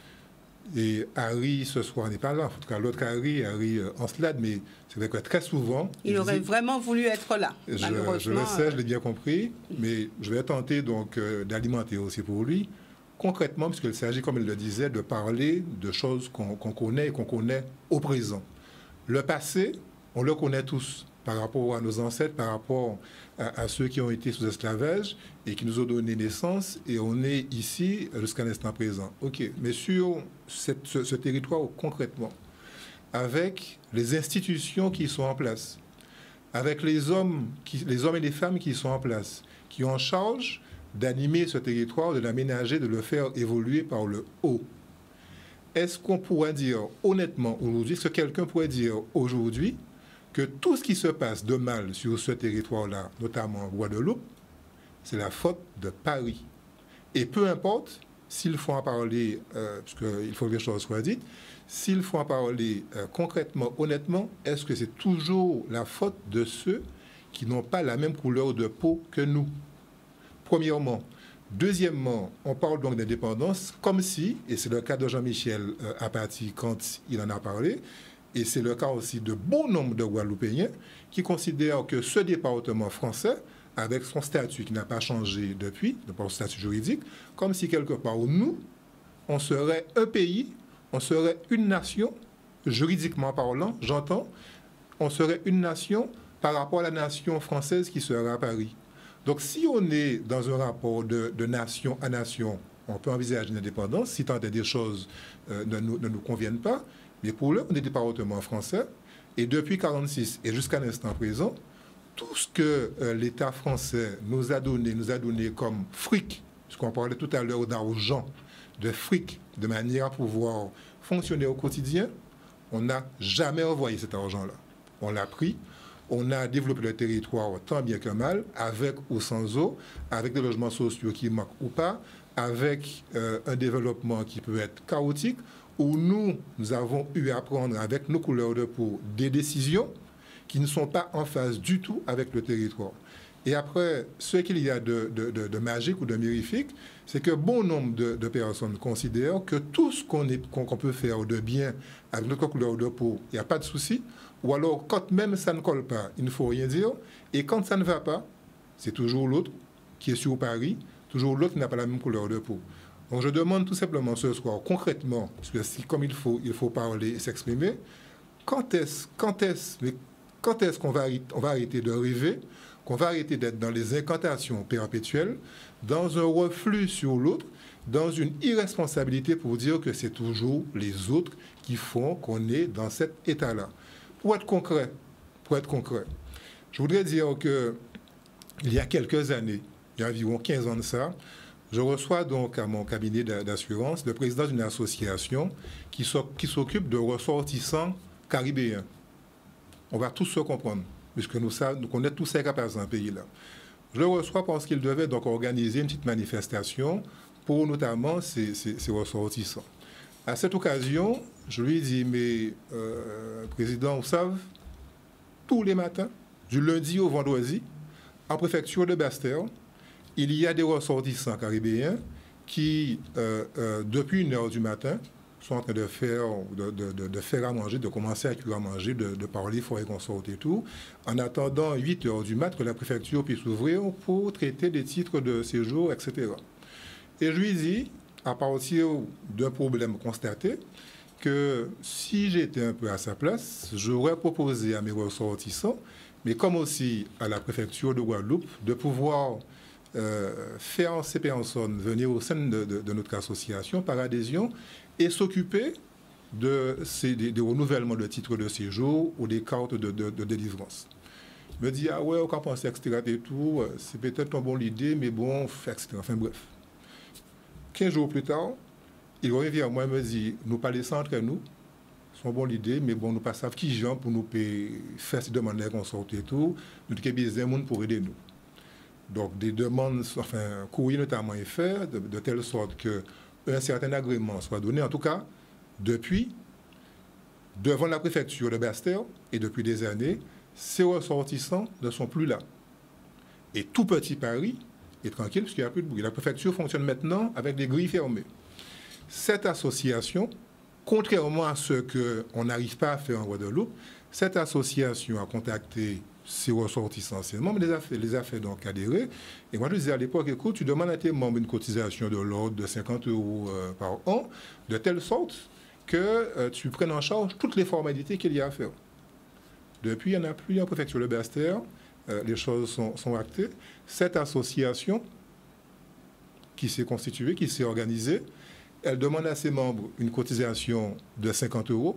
et Harry ce soir n'est pas là, en tout cas l'autre Harry, Harry euh, Ancelade, mais c'est vrai que très souvent... Il aurait dit, vraiment voulu être là, je, malheureusement. je le sais, je l'ai bien compris, mais je vais tenter donc euh, d'alimenter aussi pour lui, concrètement, puisqu'il s'agit, comme il le disait, de parler de choses qu'on qu'on connaît et qu'on connaît au présent. Le passé, on le connaît tous par rapport à nos ancêtres, par rapport à, à ceux qui ont été sous esclavage et qui nous ont donné naissance, et on est ici jusqu'à l'instant présent. OK, mais sur cette, ce, ce territoire concrètement, avec les institutions qui sont en place, avec les hommes, qui, les hommes et les femmes qui sont en place, qui ont en charge d'animer ce territoire, de l'aménager, de le faire évoluer par le haut. est-ce qu'on pourrait dire honnêtement aujourd'hui, est-ce que quelqu'un pourrait dire aujourd'hui que tout ce qui se passe de mal sur ce territoire-là, notamment en Guadeloupe, c'est la faute de Paris? Et peu importe s'il faut en parler, euh, parce qu'il faut que les choses soient dites, s'il faut en parler euh, concrètement, honnêtement, est-ce que c'est toujours la faute de ceux qui n'ont pas la même couleur de peau que nous? Premièrement. Deuxièmement, on parle donc d'indépendance comme si, et c'est le cas de Jean-Michel euh, Apathy quand il en a parlé, et c'est le cas aussi de bon nombre de Guadeloupéens qui considèrent que ce département français, avec son statut qui n'a pas changé depuis, son statut juridique, comme si quelque part nous, on serait un pays, on serait une nation, juridiquement parlant, j'entends, on serait une nation par rapport à la nation française qui serait à Paris. Donc, si on est dans un rapport de, de nation à nation, on peut envisager une indépendance, si tant est des choses euh, ne, nous, ne nous conviennent pas. Mais pour l'heure, on est département français. Et depuis mille neuf cent quarante-six et jusqu'à l'instant présent, tout ce que euh, l'État français nous a donné, nous a donné comme fric, puisqu'on parlait tout à l'heure d'argent, de fric, de manière à pouvoir fonctionner au quotidien, on n'a jamais envoyé cet argent-là. On l'a pris. On a développé le territoire tant bien que mal, avec ou sans eau, avec des logements sociaux qui manquent ou pas, avec euh, un développement qui peut être chaotique, où nous, nous avons eu à prendre avec nos couleurs de peau des décisions qui ne sont pas en phase du tout avec le territoire. Et après, ce qu'il y a de, de, de, de magique ou de mirifique, c'est que bon nombre de, de personnes considèrent que tout ce qu'on qu'on, qu'on peut faire de bien avec notre couleur de peau, il n'y a pas de souci. Ou alors, quand même ça ne colle pas, il ne faut rien dire. Et quand ça ne va pas, c'est toujours l'autre qui est sur Paris, toujours l'autre qui n'a pas la même couleur de peau. Donc je demande tout simplement ce soir, concrètement, parce que si, comme il faut, il faut parler et s'exprimer, quand est-ce, quand est-ce, mais quand est-ce qu'on va, on va arrêter de rêver, qu'on va arrêter d'être dans les incantations perpétuelles, dans un reflux sur l'autre, dans une irresponsabilité pour dire que c'est toujours les autres qui font qu'on est dans cet état-là. Pour être concret, pour être concret, je voudrais dire que il y a quelques années, il y a environ quinze ans de ça, je reçois donc à mon cabinet d'assurance le président d'une association qui s'occupe de ressortissants caribéens. On va tous se comprendre, puisque nous, nous connaissons tous ces cas dans un pays-là. Je le reçois parce qu'il devait donc organiser une petite manifestation pour notamment ces, ces, ces ressortissants. À cette occasion, je lui ai dit, mais euh, président, vous savez, tous les matins, du lundi au vendredi, en préfecture de Basse-Terre, il y a des ressortissants caribéens qui, euh, euh, depuis une heure du matin, sont en train de faire, de, de, de, de faire à manger, de commencer à cuire à manger, de, de parler, forêt consort et tout, en attendant huit heures du mat que la préfecture puisse ouvrir pour traiter des titres de séjour, et cetera. Et je lui dis, à partir d'un problème constaté, que si j'étais un peu à sa place, j'aurais proposé à mes ressortissants, mais comme aussi à la préfecture de Guadeloupe, de pouvoir euh, faire ces personnes venir au sein de, de, de notre association par adhésion et s'occuper de ces, des, des renouvellements de titres de séjour ou des cartes de, de, de délivrance. Il me dit, ah ouais, on peut penser, et cetera et tout, c'est peut-être une bonne idée, mais bon, et cetera. Enfin bref. quinze jours plus tard, il revient vers moi et me dit, nous pas laisser entre nous, c'est une bonne idée, mais bon, nous pas savons qui gens pour nous faire ces demandes qu'on sorte et tout, nous avons besoin de monde pour aider nous. Donc, des demandes, enfin, courrier notamment est fait, de, de telle sorte qu'un certain agrément soit donné. En tout cas, depuis, devant la préfecture de Basse-Terre, et depuis des années, ces ressortissants ne sont plus là. Et tout petit Paris est tranquille, parce qu'il n'y a plus de bruit. La préfecture fonctionne maintenant avec des grilles fermées. Cette association, contrairement à ce qu'on n'arrive pas à faire en Guadeloupe, cette association a contacté ses ressortissants, ses membres, les a fait, les a fait donc adhérer. Et moi, je disais à l'époque, écoute, tu demandes à tes membres une cotisation de l'ordre de cinquante euros euh, par an, de telle sorte que euh, tu prennes en charge toutes les formalités qu'il y a à faire. Depuis, il n'y en a plus en préfecture de Basse-Terre. Euh, les choses sont, sont actées. Cette association qui s'est constituée, qui s'est organisée, elle demande à ses membres une cotisation de cinquante euros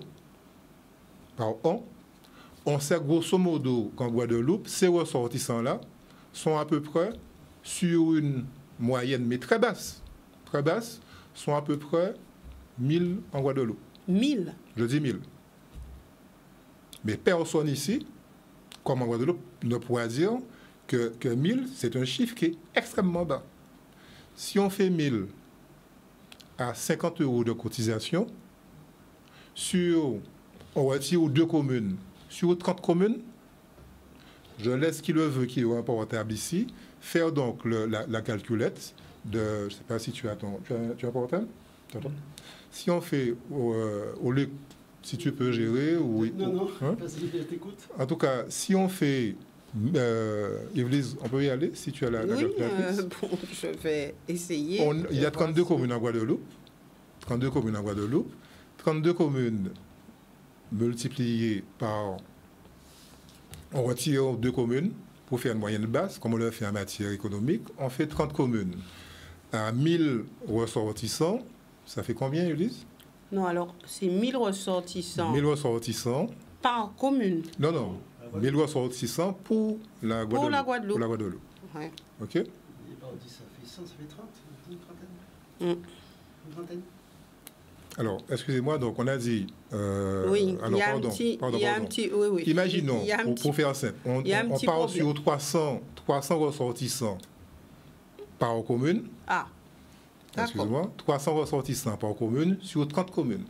par an. On sait grosso modo qu'en Guadeloupe, ces ressortissants-là sont à peu près sur une moyenne, mais très basse, très basse, sont à peu près mille en Guadeloupe. mille. Je dis mille. Mais personne ici, comme en Guadeloupe, ne pourra dire que, que mille, c'est un chiffre qui est extrêmement bas. Si on fait mille à cinquante euros de cotisation, sur, on retire deux communes, sur trente communes, je laisse qui le veut, qui est un portable ici, faire donc le, la, la calculette de, je ne sais pas si tu as ton, tu as, tu as un portable? Si on fait, euh, au lieu, si tu peux gérer, ou... Non, non, hein? vas-y, je t'écoute. En tout cas, si on fait, euh, Yvelise, on peut y aller, si tu as la, la Oui, calculatrice. euh, bon, je vais essayer. On, il y a trente-deux voir si- communes en Guadeloupe. trente-deux communes en Guadeloupe. trente-deux communes multipliées par... On retire deux communes pour faire une moyenne basse, comme on le fait en matière économique. On fait trente communes. À mille ressortissants, ça fait combien, Ulysse? Non, alors, c'est mille ressortissants mille ressortissants. par commune. Non, non. mille ressortissants pour la Guadeloupe. Pour la Guadeloupe. Pour la Guadeloupe. Ouais. OK? Et par dix, ça fait cent, ça fait trente, une trentaine. Mm. Une trentaine. Alors, excusez-moi, donc on a dit... euh, Oui, alors, il y a pardon, un petit... pardon, il y a un pardon. petit oui, oui. Imaginons, Il y a un pour, petit- pour faire simple, on, il y a un on petit part problème. sur trois cents, trois cents ressortissants par commune. Ah, d'accord. Excusez-moi, trois cents ressortissants par commune sur trente communes.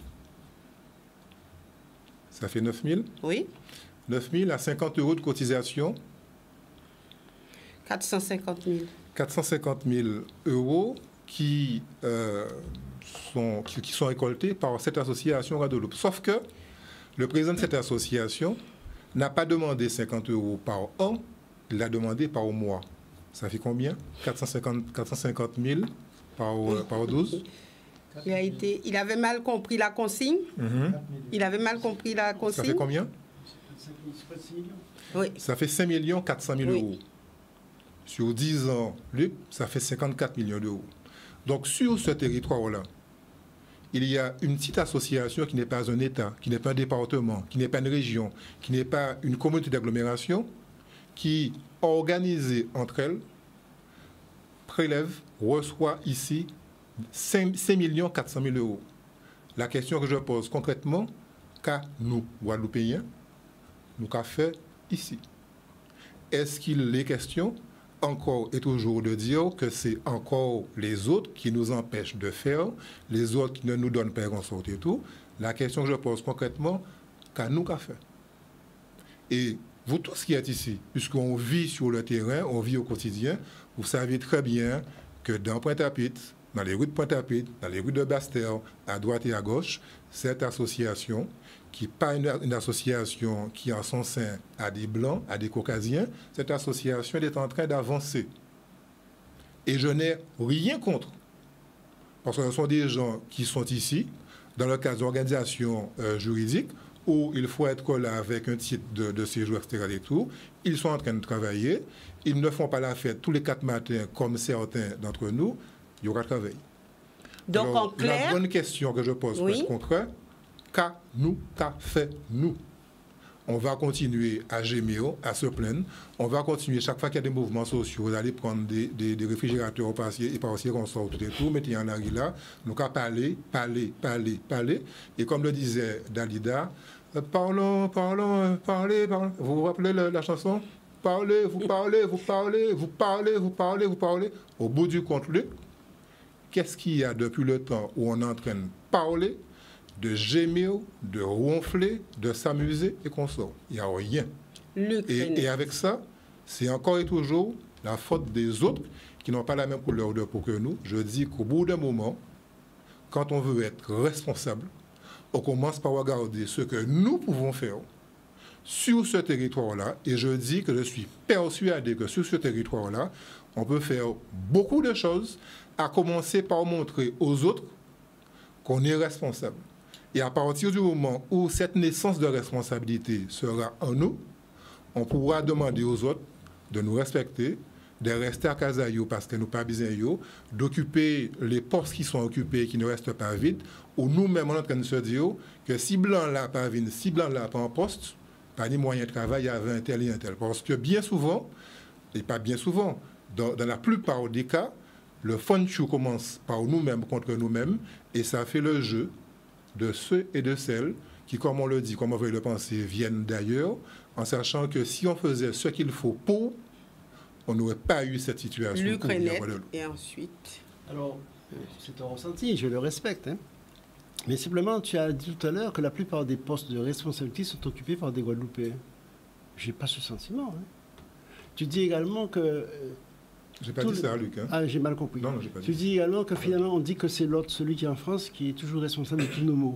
Ça fait neuf mille. Oui, neuf mille à cinquante euros de cotisation, quatre cent cinquante mille. quatre cent cinquante mille euros qui, euh, sont, qui, qui sont récoltés par cette association Guadeloupe. Sauf que le président de cette association n'a pas demandé cinquante euros par an, il l'a demandé par mois. Ça fait combien? quatre cent cinquante, quatre cent cinquante mille par, euh, par douze. Il, a été, il avait mal compris la consigne. Mhm. Il avait mal compris la Ça fait consigne. combien? C'est pas de six millions. Oui, Ça fait cinq millions quatre cent mille Oui. euros. Sur dix ans, Luc, ça fait cinquante-quatre millions d'euros. Donc, sur ce territoire-là, il y a une petite association qui n'est pas un État, qui n'est pas un département, qui n'est pas une région, qui n'est pas une communauté d'agglomération, qui, organisée entre elles, prélève, reçoit ici cinq millions quatre cent mille euros. La question que je pose concrètement, qu'à nous, Guadeloupéens, nous qu'a fait ici? Est-ce qu'il est question encore et toujours de dire que c'est encore les autres qui nous empêchent de faire, les autres qui ne nous donnent pas consort et tout? La question que je pose concrètement, qu'à nous qu'a fait? Et vous tous qui êtes ici, puisqu'on vit sur le terrain, on vit au quotidien, vous savez très bien que dans Pointe-à-Pitre, dans les rues de Pointe-à-Pitre, dans les rues de Basse-Terre, à droite et à gauche, cette association, qui n'est pas une, une association qui en son sein a des Blancs, a des Caucasiens, cette association elle est en train d'avancer. Et je n'ai rien contre. Parce que ce sont des gens qui sont ici, dans le cadre d'organisations euh, juridiques, où il faut être là avec un titre de, de séjour, et cetera et tout. Ils sont en train de travailler. Ils ne font pas la fête tous les quatre matins, comme certains d'entre nous. Il y aura travail. donc Alors, en clair, la bonne question que je pose Oui. pour être concret, qu'a nous, qu'a fait nous? On va continuer à gémir, à se plaindre. On va continuer, chaque fois qu'il y a des mouvements sociaux, d'aller prendre des, des, des réfrigérateurs au papier et partir qu'on sort tout et tout, mettez en arrière là. Nous qu'à parler, parler, parler, parler. Et comme le disait Dalida, euh, parlons, parlons, euh, parlez, parlez. Vous vous rappelez la, la chanson? Parlez, vous parlez, vous parlez, vous parlez, vous parlez, vous parlez. Au bout du compte, Luc, qu'est-ce qu'il y a depuis le temps où on est en train de parler, de gémir, de ronfler, de s'amuser et qu'on sort? Il n'y a rien. Luc Et, René. et avec ça, c'est encore et toujours la faute des autres qui n'ont pas la même couleur de peau que nous. Je dis qu'au bout d'un moment, quand on veut être responsable, on commence par regarder ce que nous pouvons faire sur ce territoire-là. Et je dis que je suis persuadé que sur ce territoire-là, on peut faire beaucoup de choses, à commencer par montrer aux autres qu'on est responsable. Et à partir du moment où cette naissance de responsabilité sera en nous, on pourra demander aux autres de nous respecter, de rester à Casaïo parce que nous pas besoin yo, d'occuper les postes qui sont occupés, qui ne restent pas vides, ou nous-mêmes on est en train de se dire que si blanc là pas vine, si blanc là pas en poste, pas ni moyen de travail, il y avait un tel et un tel. Parce que bien souvent, et pas bien souvent, dans, dans la plupart des cas, le fun chou commence par nous-mêmes contre nous-mêmes, et ça fait le jeu de ceux et de celles qui, comme on le dit, comme on veut le penser, viennent d'ailleurs, en sachant que si on faisait ce qu'il faut pour, on n'aurait pas eu cette situation. Luc Renet, et ensuite... Alors, c'est un ressenti, je le respecte. Hein. Mais simplement, tu as dit tout à l'heure que la plupart des postes de responsabilité sont occupés par des Guadeloupéens. Je n'ai pas ce sentiment. Hein. Tu dis également que... Euh, j'ai pas dit le... ça, Luc. Hein. Ah, j'ai mal compris. Non, non, j'ai pas tu dit. dis également que finalement, on dit que c'est l'autre, celui qui est en France, qui est toujours responsable de tous nos maux.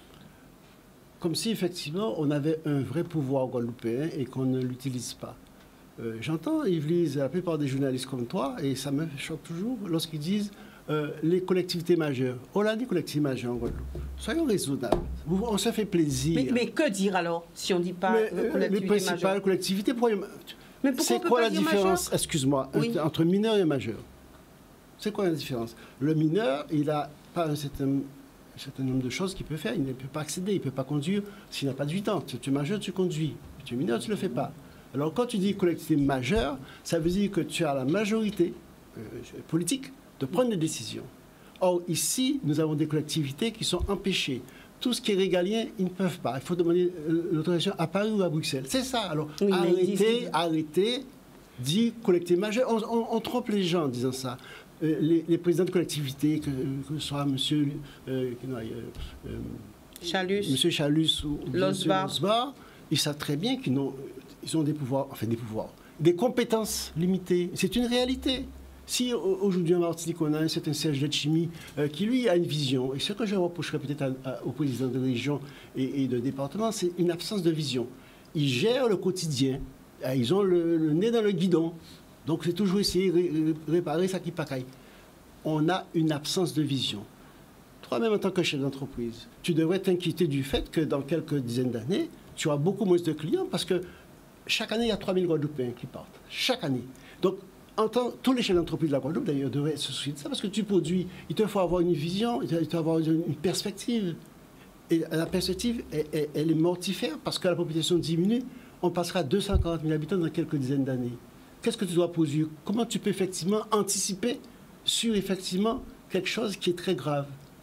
Comme si, effectivement, on avait un vrai pouvoir guadeloupéen et qu'on ne l'utilise pas. Euh, J'entends, Yves Lise, la plupart des journalistes comme toi, et ça me choque toujours, lorsqu'ils disent euh, les collectivités majeures. On a des collectivités majeures en Guadeloupe. Soyons raisonnables. On se fait plaisir. Mais, mais que dire alors, si on ne dit pas mais, euh, collectivité les principales majeure collectivités, pourquoi... Mais pourquoi c'est quoi la différence, excuse-moi, oui. entre mineur et majeur? C'est quoi la différence? Le mineur, il n'a pas un certain, un certain nombre de choses qu'il peut faire. Il ne peut pas accéder, il ne peut pas conduire s'il n'a pas de huit ans. Si tu es majeur, tu conduis. Si tu es mineur, tu ne le fais pas. Alors quand tu dis collectivité majeure, ça veut dire que tu as la majorité euh, politique de prendre des décisions. Or, ici, nous avons des collectivités qui sont empêchées. Tout ce qui est régalien, ils ne peuvent pas. Il faut demander l'autorisation à Paris ou à Bruxelles. C'est ça. Alors, oui, arrêtez, arrêtez, dit collectivité majeure. On, on, on trompe les gens en disant ça. Euh, les, les présidents de collectivités, que, que ce soit monsieur, euh, euh, Chalus, monsieur Chalus ou Losbar. monsieur Losbar, ils savent très bien qu'ils ont, ils ont des pouvoirs, enfin des pouvoirs, des compétences limitées. C'est une réalité. Si aujourd'hui en Martinique, on a un certain Serge Letchimy euh, qui, lui, a une vision, et ce que je reprocherais peut-être aux présidents de région et, et de département, c'est une absence de vision. Ils gèrent le quotidien, ils ont le, le nez dans le guidon, donc c'est toujours essayer de ré, réparer ça qui pacaille. On a une absence de vision. Toi-même, en tant que chef d'entreprise, tu devrais t'inquiéter du fait que dans quelques dizaines d'années, tu auras beaucoup moins de clients parce que chaque année, il y a trois mille Guadeloupéens qui partent. Chaque année. Donc, en tant, tous les chefs d'entreprise de la Guadeloupe, d'ailleurs, devraient se soucier de ça, parce que tu produis, il te faut avoir une vision, il te faut avoir une, une perspective. Et la perspective, elle, elle, elle est mortifère, parce que la population diminue. On passera à deux cent quarante mille habitants dans quelques dizaines d'années. Qu'est-ce que tu dois produire? Comment tu peux effectivement anticiper sur, effectivement, quelque chose qui est très grave?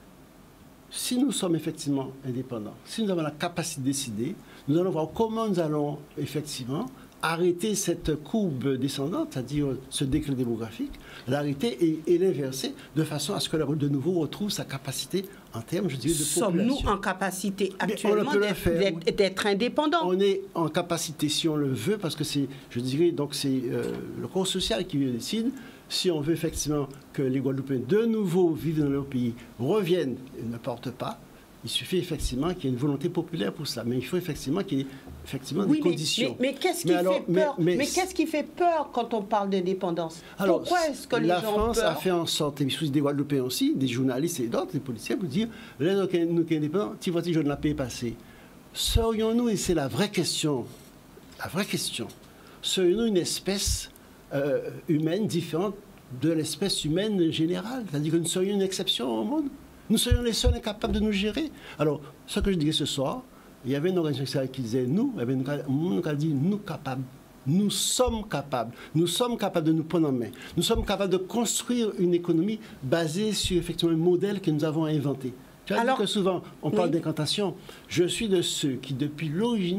Si nous sommes effectivement indépendants, si nous avons la capacité de décider, nous allons voir comment nous allons, effectivement, arrêter cette courbe descendante, c'est-à-dire ce déclin démographique, l'arrêter et, et l'inverser de façon à ce que la de nouveau retrouve sa capacité en termes, je dirais, de population. Sommes-nous en capacité actuellement d'être indépendants? On est en capacité, si on le veut, parce que c'est, je dirais, donc c'est euh, le corps social qui décide. Si on veut effectivement que les Guadeloupéens de nouveau vivent dans leur pays, reviennent et ne partent pas, il suffit effectivement qu'il y ait une volonté populaire pour ça. Mais il faut effectivement qu'il y ait effectivement oui, des mais, conditions. Mais, mais qu'est-ce qui, mais, mais qu'est-ce qui fait peur quand on parle d'indépendance? Pourquoi est-ce que les la gens France ont peur? a fait en sorte, et des Guadeloupéens aussi, des journalistes et d'autres, des policiers, pour dire, là, nous sommes indépendants, tu vois, je ne la paye passer. Serions-nous, et c'est la vraie question, la vraie question, serions-nous une espèce euh, humaine différente de l'espèce humaine générale? C'est-à-dire que nous serions une exception au monde? Nous serions les seuls incapables de nous gérer. Alors, ce que je dirais ce soir, il y avait une organisation qui disait nous, il y avait une, nous a dit nous capables. Nous sommes capables. Nous sommes capables de nous prendre en main. Nous sommes capables de construire une économie basée sur effectivement un modèle que nous avons inventé. Tu as Alors, dit que souvent, on parle oui. d'incantation. Je suis de ceux qui, depuis l'origine,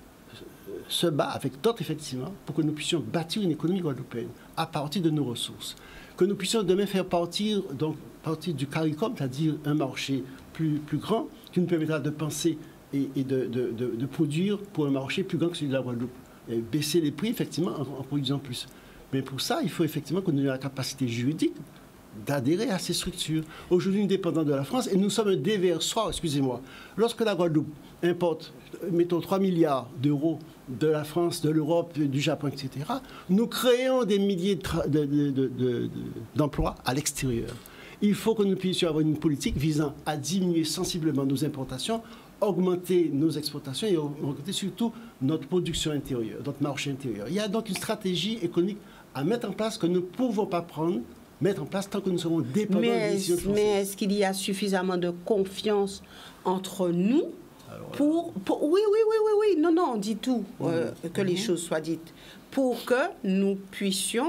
se bat avec d'autres, effectivement, pour que nous puissions bâtir une économie guadeloupéenne à partir de nos ressources. Que nous puissions demain faire partir, donc, partir du CARICOM, c'est-à-dire un marché plus, plus grand, qui nous permettra de penser et, et de, de, de, de produire pour un marché plus grand que celui de la Guadeloupe. Et baisser les prix, effectivement, en, en produisant plus. Mais pour ça, il faut effectivement que nous ayons la capacité juridique d'adhérer à ces structures. Aujourd'hui, nous dépendons de la France et nous sommes un déversoir, excusez-moi. Lorsque la Guadeloupe importe, mettons, trois milliards d'euros de la France, de l'Europe, du Japon, et cetera, nous créons des milliers d'emplois de, de, de, de, de, à l'extérieur. Il faut que nous puissions avoir une politique visant à diminuer sensiblement nos importations, augmenter nos exportations et augmenter surtout notre production intérieure, notre marché intérieur. Il y a donc une stratégie économique à mettre en place que nous ne pouvons pas prendre, mettre en place tant que nous serons dépendants mais des décisions françaises. Mais est-ce qu'il y a suffisamment de confiance entre nous Alors, pour, pour... Oui, oui, oui, oui, oui. Non, non, on dit tout, euh, mmh. que les mmh. choses soient dites. Pour que nous puissions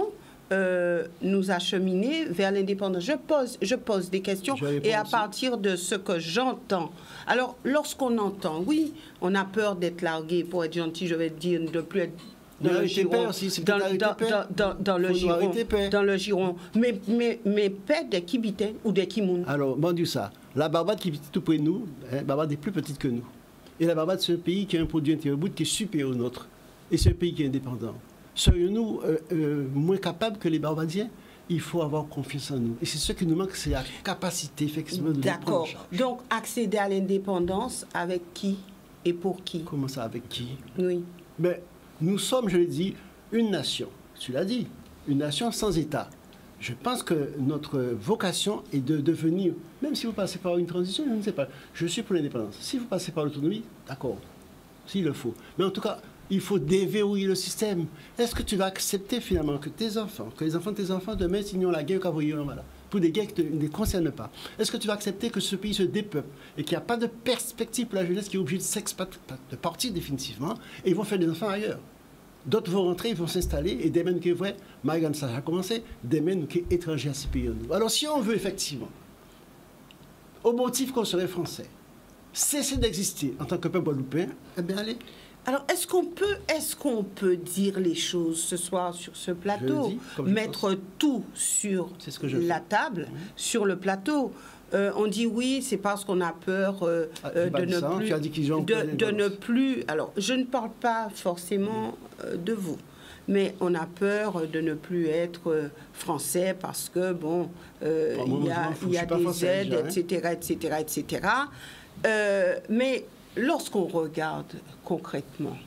euh, nous acheminer vers l'indépendance? Je pose, je pose des questions et à aussi. partir de ce que j'entends. Alors, lorsqu'on entend, oui, on a peur d'être largué, pour être gentil, je vais dire, de ne plus être dans le giron, aussi, dans, dans, dans, dans, dans le giron, dans le giron. Mais, mais, mais paix des Kibitains ou des Kimoun. Alors, bon Dieu ça, la Barbade qui est tout près de nous, hein, Barbade est plus petite que nous. Et la Barbade, c'est un pays qui a un produit intérieur brut qui est supérieur au nôtre. Et c'est un pays qui est indépendant. Serions-nous euh, euh, moins capables que les Barbadiens? Il faut avoir confiance en nous. Et c'est ce qui nous manque, c'est la capacité, effectivement, de nous prendre en D'accord. charge. Donc, accéder à l'indépendance avec qui et pour qui? Comment ça, avec qui? Oui. Mais nous sommes, je l'ai dit, une nation. Tu l'as dit, une nation sans État. Je pense que notre vocation est de devenir, même si vous passez par une transition, je ne sais pas, je suis pour l'indépendance. Si vous passez par l'autonomie, d'accord, s'il le faut. Mais en tout cas, il faut déverrouiller le système. Est-ce que tu vas accepter finalement que tes enfants, que les enfants de tes enfants, demain, signent la guerre au voilà, pour des guerres qui ne les concernent pas? Est-ce que tu vas accepter que ce pays se dépeuple et qu'il n'y a pas de perspective pour la jeunesse qui est obligée de s'expatrier, de partir définitivement, et ils vont faire des enfants ailleurs? D'autres vont rentrer, ils vont s'installer, et des mêmes qui est vrai, Magan, ça a commencé, des mêmes qui sont étrangers à ce pays. Alors si on veut effectivement, au motif qu'on serait français, cesser d'exister en tant que peuple guadeloupéen, eh bien allez. Alors, est-ce qu'on peut, est-ce qu'on peut dire les choses ce soir sur ce plateau, dis, comme je mettre pense. tout sur C'est ce que je la fais. table, Oui. sur le plateau? Euh, on dit oui, c'est parce qu'on a peur euh, Ah, euh, j'ai pas de, dit ne ça, plus, tu as dit qu'ils ont de, peur de ne d'indépendance. plus. Alors, je ne parle pas forcément euh, de vous, mais on a peur de ne plus être euh, français parce que bon, euh, Ah, moi, il y moi, je a, m'en fous, il y je a suis pas des français, aides, déjà, hein. et cetera, et cetera, et cetera. Euh, mais lorsqu'on regarde concrètement,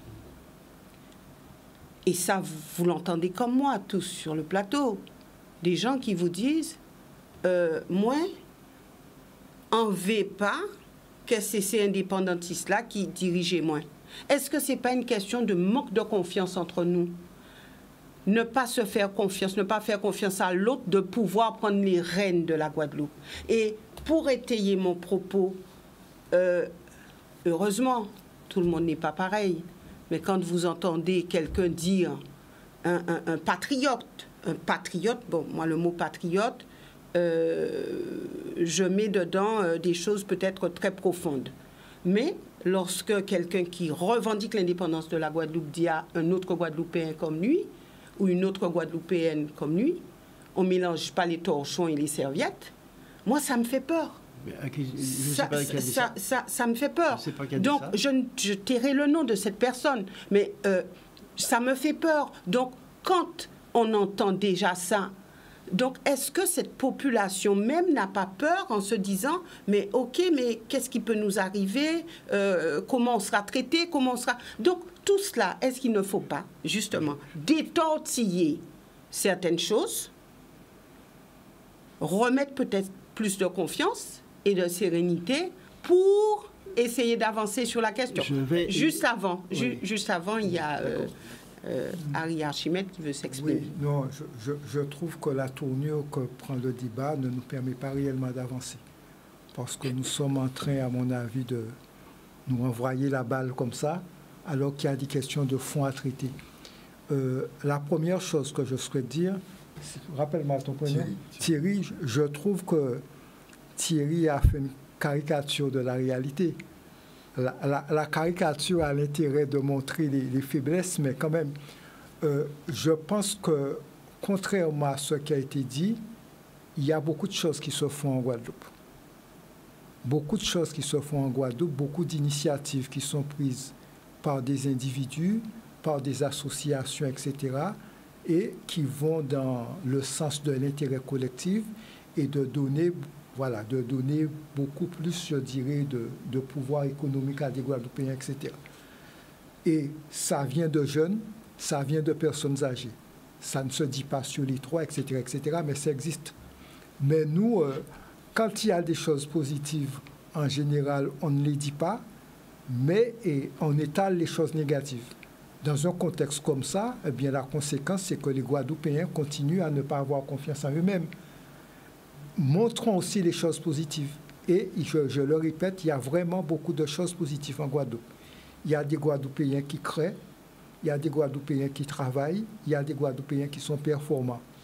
et ça, vous l'entendez comme moi, tous sur le plateau, des gens qui vous disent euh, moi, en veux pas que c'est ces indépendantistes-là qui dirigent moi. Est-ce que ce n'est pas une question de manque de confiance entre nous? Ne pas se faire confiance, ne pas faire confiance à l'autre, de pouvoir prendre les rênes de la Guadeloupe. Et pour étayer mon propos, euh, heureusement, tout le monde n'est pas pareil. Mais quand vous entendez quelqu'un dire un, un, un patriote, un patriote, bon, moi le mot patriote, euh, je mets dedans euh, des choses peut-être très profondes. Mais lorsque quelqu'un qui revendique l'indépendance de la Guadeloupe dit à un autre Guadeloupéen comme lui, ou une autre Guadeloupéenne comme lui, on ne mélange pas les torchons et les serviettes, moi ça me fait peur. Mais à qui- je ne sais Ça, pas qui a dit ça, ça. ça, ça me fait peur. Je sais pas qui a dit Donc, ça. je, ne- je tairai le nom de cette personne, mais euh, ça me fait peur. Donc, quand on entend déjà ça, donc est-ce que cette population même n'a pas peur en se disant, mais ok, mais qu'est-ce qui peut nous arriver, euh, comment on sera traité, comment on sera... Donc, tout cela, est-ce qu'il ne faut pas, justement, détortiller certaines choses, remettre peut-être plus de confiance et de sérénité pour essayer d'avancer sur la question. Je vais- Juste avant, Oui. ju- juste avant, il y a euh, euh, Harry Archimède qui veut s'exprimer. Oui, non, je, je, je trouve que la tournure que prend le débat ne nous permet pas réellement d'avancer. Parce que nous sommes en train, à mon avis, de nous envoyer la balle comme ça, alors qu'il y a des questions de fond à traiter. Euh, la première chose que je souhaite dire, c'est- rappelle-moi ton prénom, Thierry, je- je trouve que Thierry a fait une caricature de la réalité. La, la- la caricature a l'intérêt de montrer les, les faiblesses, mais quand même, euh, je pense que, contrairement à ce qui a été dit, il y a beaucoup de choses qui se font en Guadeloupe. Beaucoup de choses qui se font en Guadeloupe, beaucoup d'initiatives qui sont prises par des individus, par des associations, et cetera, et qui vont dans le sens de l'intérêt collectif et de donner, voilà, de donner beaucoup plus, je dirais, de, de pouvoir économique à des Guadeloupéens, et cetera. Et ça vient de jeunes, ça vient de personnes âgées. Ça ne se dit pas sur les trois, et cetera, et cetera, mais ça existe. Mais nous, euh, quand il y a des choses positives, en général, on ne les dit pas, mais et on étale les choses négatives. Dans un contexte comme ça, eh bien, la conséquence, c'est que les Guadeloupéens continuent à ne pas avoir confiance en eux-mêmes. Montrons aussi les choses positives. Et je, je le répète, il y a vraiment beaucoup de choses positives en Guadeloupe. Il y a des Guadeloupéens qui créent, il y a des Guadeloupéens qui travaillent, il y a des Guadeloupéens qui sont performants.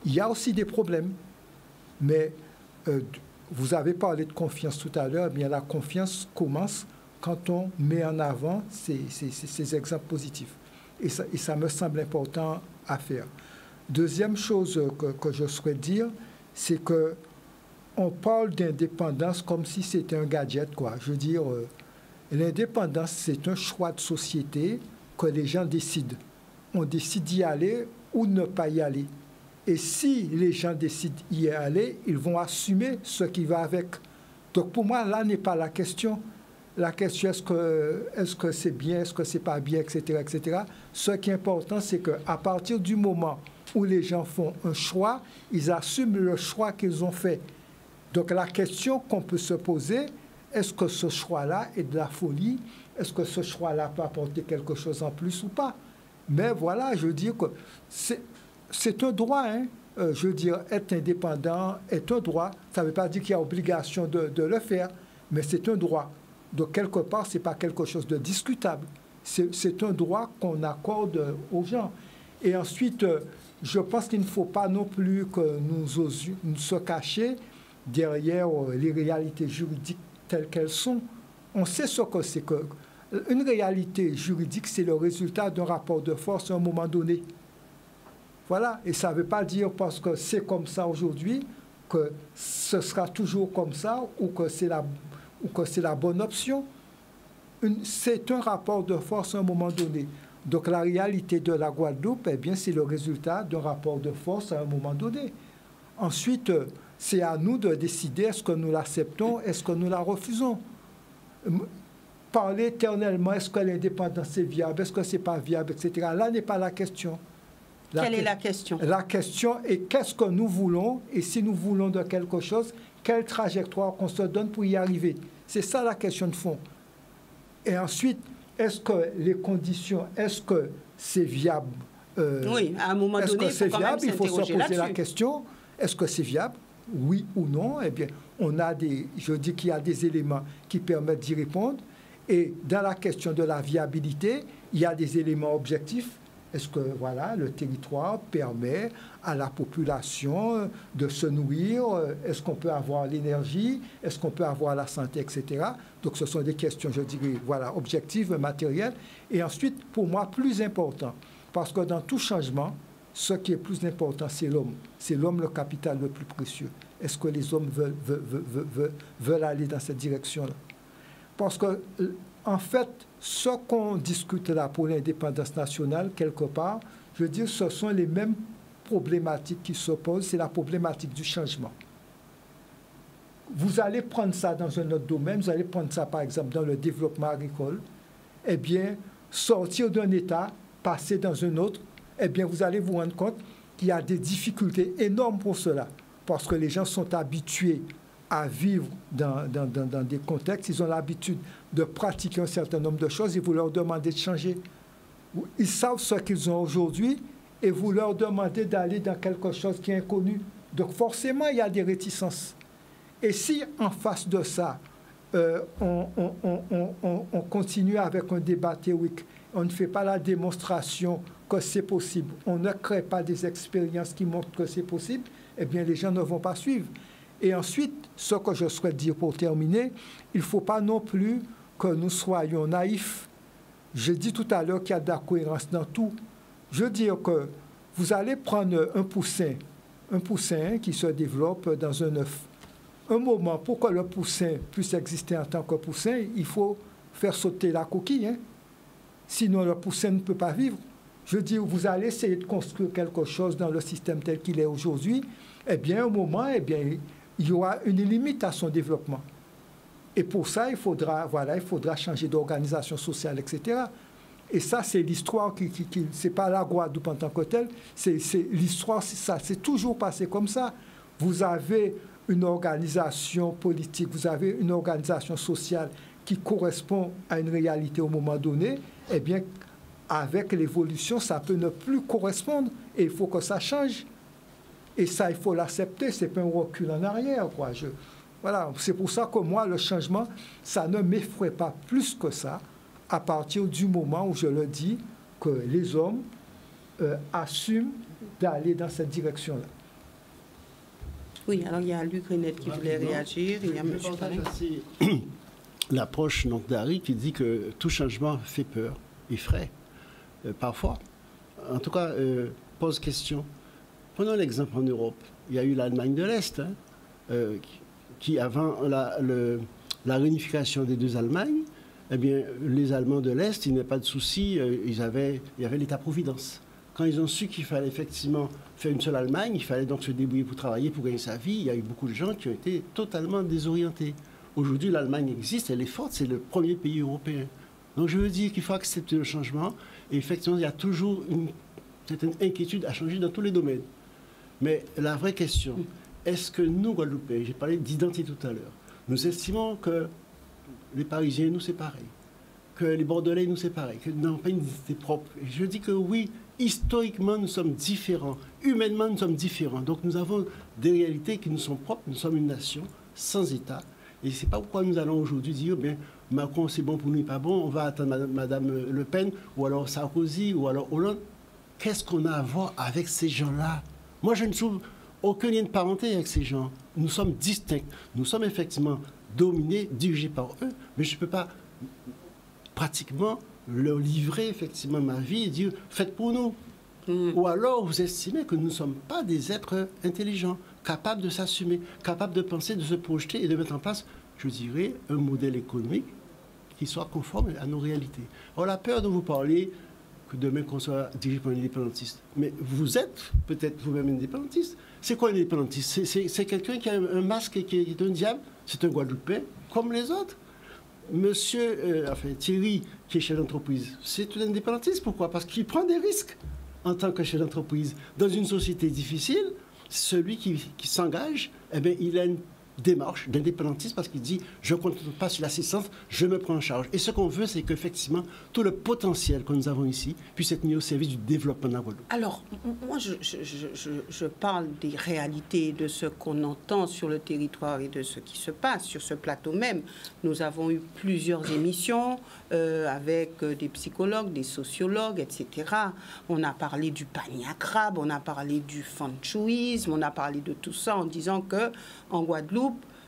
il y a aussi des problèmes. Mais euh, vous avez parlé de confiance tout à l'heure, bien la confiance commence quand on met en avant ces, ces, ces exemples positifs. Et ça, et ça me semble important à faire. Deuxième chose que, que je souhaite dire, c'est que on parle d'indépendance comme si c'était un gadget, quoi. Je veux dire, euh, l'indépendance, c'est un choix de société que les gens décident. On décide d'y aller ou ne pas y aller. Et si les gens décident d'y aller, ils vont assumer ce qui va avec. Donc pour moi, là n'est pas la question. La question, est-ce que, est-ce que c'est bien, est-ce que c'est pas bien, et cetera, et cetera. Ce qui est important, c'est qu'à partir du moment où les gens font un choix, ils assument le choix qu'ils ont fait. Donc la question qu'on peut se poser, est-ce que ce choix-là est de la folie? Est-ce que ce choix-là peut apporter quelque chose en plus ou pas? Mais voilà, je veux dire que c'est, c'est un droit, hein. Euh, je veux dire, être indépendant est un droit. Ça ne veut pas dire qu'il y a obligation de, de le faire, mais c'est un droit. Donc, quelque part, ce n'est pas quelque chose de discutable. C'est, c'est un droit qu'on accorde aux gens. Et ensuite, je pense qu'il ne faut pas non plus que nous osions nous se cacher derrière les réalités juridiques telles qu'elles sont. On sait ce que c'est que... Une réalité juridique, c'est le résultat d'un rapport de force à un moment donné. Voilà. Et ça ne veut pas dire parce que c'est comme ça aujourd'hui que ce sera toujours comme ça ou que c'est la... ou que c'est la bonne option. Une, c'est un rapport de force à un moment donné. Donc la réalité de la Guadeloupe, eh bien, c'est le résultat d'un rapport de force à un moment donné. Ensuite, c'est à nous de décider est-ce que nous l'acceptons, est-ce que nous la refusons. Parler éternellement, est-ce que l'indépendance est viable, est-ce que ce n'est pas viable, et cetera. Là n'est pas la question. La Quelle que- est la question? La question est qu'est-ce que nous voulons et si nous voulons de quelque chose, quelle trajectoire qu'on se donne pour y arriver. C'est ça la question de fond. Et ensuite, est-ce que les conditions, est-ce que c'est viable? euh, Oui, à un moment Est-ce donné, que il c'est faut quand même viable? Il faut se s'interroger poser la là-dessus. question, est-ce que c'est viable? Oui ou non? Eh bien, on a des, je dis qu'il y a des éléments qui permettent d'y répondre. Et dans la question de la viabilité, il y a des éléments objectifs. Est-ce que voilà, le territoire permet à la population de se nourrir? Est-ce qu'on peut avoir l'énergie? Est-ce qu'on peut avoir la santé, et cetera. Donc ce sont des questions, je dirais, voilà, objectives, matérielles. Et ensuite, pour moi, plus important, parce que dans tout changement, ce qui est plus important, c'est l'homme. C'est l'homme le capital le plus précieux. Est-ce que les hommes veulent, veulent, veulent, veulent, veulent aller dans cette direction-là? Parce que, en fait, ce qu'on discute là pour l'indépendance nationale, quelque part, je veux dire, ce sont les mêmes problématiques qui s'opposent, c'est la problématique du changement. Vous allez prendre ça dans un autre domaine, vous allez prendre ça, par exemple, dans le développement agricole, eh bien, sortir d'un État, passer dans un autre, eh bien, vous allez vous rendre compte qu'il y a des difficultés énormes pour cela, parce que les gens sont habitués à vivre dans, dans, dans, dans des contextes, ils ont l'habitude de pratiquer un certain nombre de choses et vous leur demandez de changer. Ils savent ce qu'ils ont aujourd'hui et vous leur demandez d'aller dans quelque chose qui est inconnu. Donc forcément, il y a des réticences. Et si en face de ça, euh, on, on, on, on, on continue avec un débat théorique, on ne fait pas la démonstration que c'est possible, on ne crée pas des expériences qui montrent que c'est possible, eh bien les gens ne vont pas suivre. Et ensuite, ce que je souhaite dire pour terminer, il ne faut pas non plus que nous soyons naïfs. Je dis tout à l'heure qu'il y a de la cohérence dans tout. Je veux dire que vous allez prendre un poussin, un poussin qui se développe dans un œuf. Un moment, pour que le poussin puisse exister en tant que poussin, il faut faire sauter la coquille. Hein? Sinon, le poussin ne peut pas vivre. Je veux dire, vous allez essayer de construire quelque chose dans le système tel qu'il est aujourd'hui. Eh bien, un moment, eh bien, il y aura une limite à son développement. Et pour ça, il faudra, voilà, il faudra changer d'organisation sociale, et cetera. Et ça, c'est l'histoire qui, qui, qui c'est pas la Guadeloupe en tant que telle, c'est, c'est l'histoire, c'est ça, c'est toujours passé comme ça. Vous avez une organisation politique, vous avez une organisation sociale qui correspond à une réalité au moment donné, eh bien, avec l'évolution, ça peut ne plus correspondre et il faut que ça change. Et ça, il faut l'accepter, c'est pas un recul en arrière, quoi. Je, voilà, c'est pour ça que moi, le changement, ça ne m'effraie pas plus que ça, à partir du moment où je le dis, que les hommes euh, assument d'aller dans cette direction-là. Oui, alors il y a Luc Renette qui voulait réagir, il y a M. Paris. L'approche d'Harry qui dit que tout changement fait peur, effraie, euh, parfois. En tout cas, euh, pose question. Prenons l'exemple en Europe. Il y a eu l'Allemagne de l'Est, hein, euh, qui, avant la, le, la réunification des deux Allemagnes, eh bien, les Allemands de l'Est, il n'y a pas de souci, euh, ils avaient, il y avait l'État-providence. Quand ils ont su qu'il fallait effectivement faire une seule Allemagne, il fallait donc se débrouiller pour travailler, pour gagner sa vie, il y a eu beaucoup de gens qui ont été totalement désorientés. Aujourd'hui, l'Allemagne existe, elle est forte, c'est le premier pays européen. Donc je veux dire qu'il faut accepter le changement, et effectivement, il y a toujours une certaine inquiétude à changer dans tous les domaines. Mais la vraie question, est-ce que nous, Guadeloupéens, j'ai parlé d'identité tout à l'heure, nous estimons que les Parisiens, nous, c'est pareil, que les Bordelais, nous, c'est pareil, que nous n'avons pas une identité propre. Et je dis que oui, historiquement, nous sommes différents, humainement, nous sommes différents. Donc nous avons des réalités qui nous sont propres, nous sommes une nation sans État. Et c'est pas pourquoi nous allons aujourd'hui dire, bien, Macron, c'est bon pour nous, pas bon, on va attendre Madame Le Pen, ou alors Sarkozy, ou alors Hollande. Qu'est-ce qu'on a à voir avec ces gens-là? Moi, je ne trouve aucun lien de parenté avec ces gens. Nous sommes distincts. Nous sommes effectivement dominés, dirigés par eux, mais je ne peux pas pratiquement leur livrer effectivement ma vie et dire « faites pour nous mmh. ». Ou alors vous estimez que nous ne sommes pas des êtres intelligents, capables de s'assumer, capables de penser, de se projeter et de mettre en place, je dirais, un modèle économique qui soit conforme à nos réalités. Alors la peur dont vous parlez, que demain qu'on soit dirigé par un indépendantiste. Mais vous êtes peut-être vous-même indépendantiste. C'est quoi un indépendantiste? C'est quelqu'un qui a un, un masque et qui est, qui est un diable. C'est un Guadeloupéen comme les autres. Monsieur, euh, enfin Thierry, qui est chef d'entreprise, c'est un indépendantiste. Pourquoi? Parce qu'il prend des risques en tant que chef d'entreprise. Dans une société difficile, celui qui, qui s'engage, eh bien, il a une démarche d'indépendantisme parce qu'il dit je ne compte pas sur l'assistance, je me prends en charge. Et ce qu'on veut, c'est qu'effectivement, tout le potentiel que nous avons ici puisse être mis au service du développement de la Guadeloupe. Alors, moi, je, je, je, je parle des réalités, de ce qu'on entend sur le territoire et de ce qui se passe sur ce plateau même. Nous avons eu plusieurs émissions euh, avec des psychologues, des sociologues, et cetera. On a parlé du panier à crabe, on a parlé du fanchouisme, on a parlé de tout ça en disant que en Guadeloupe,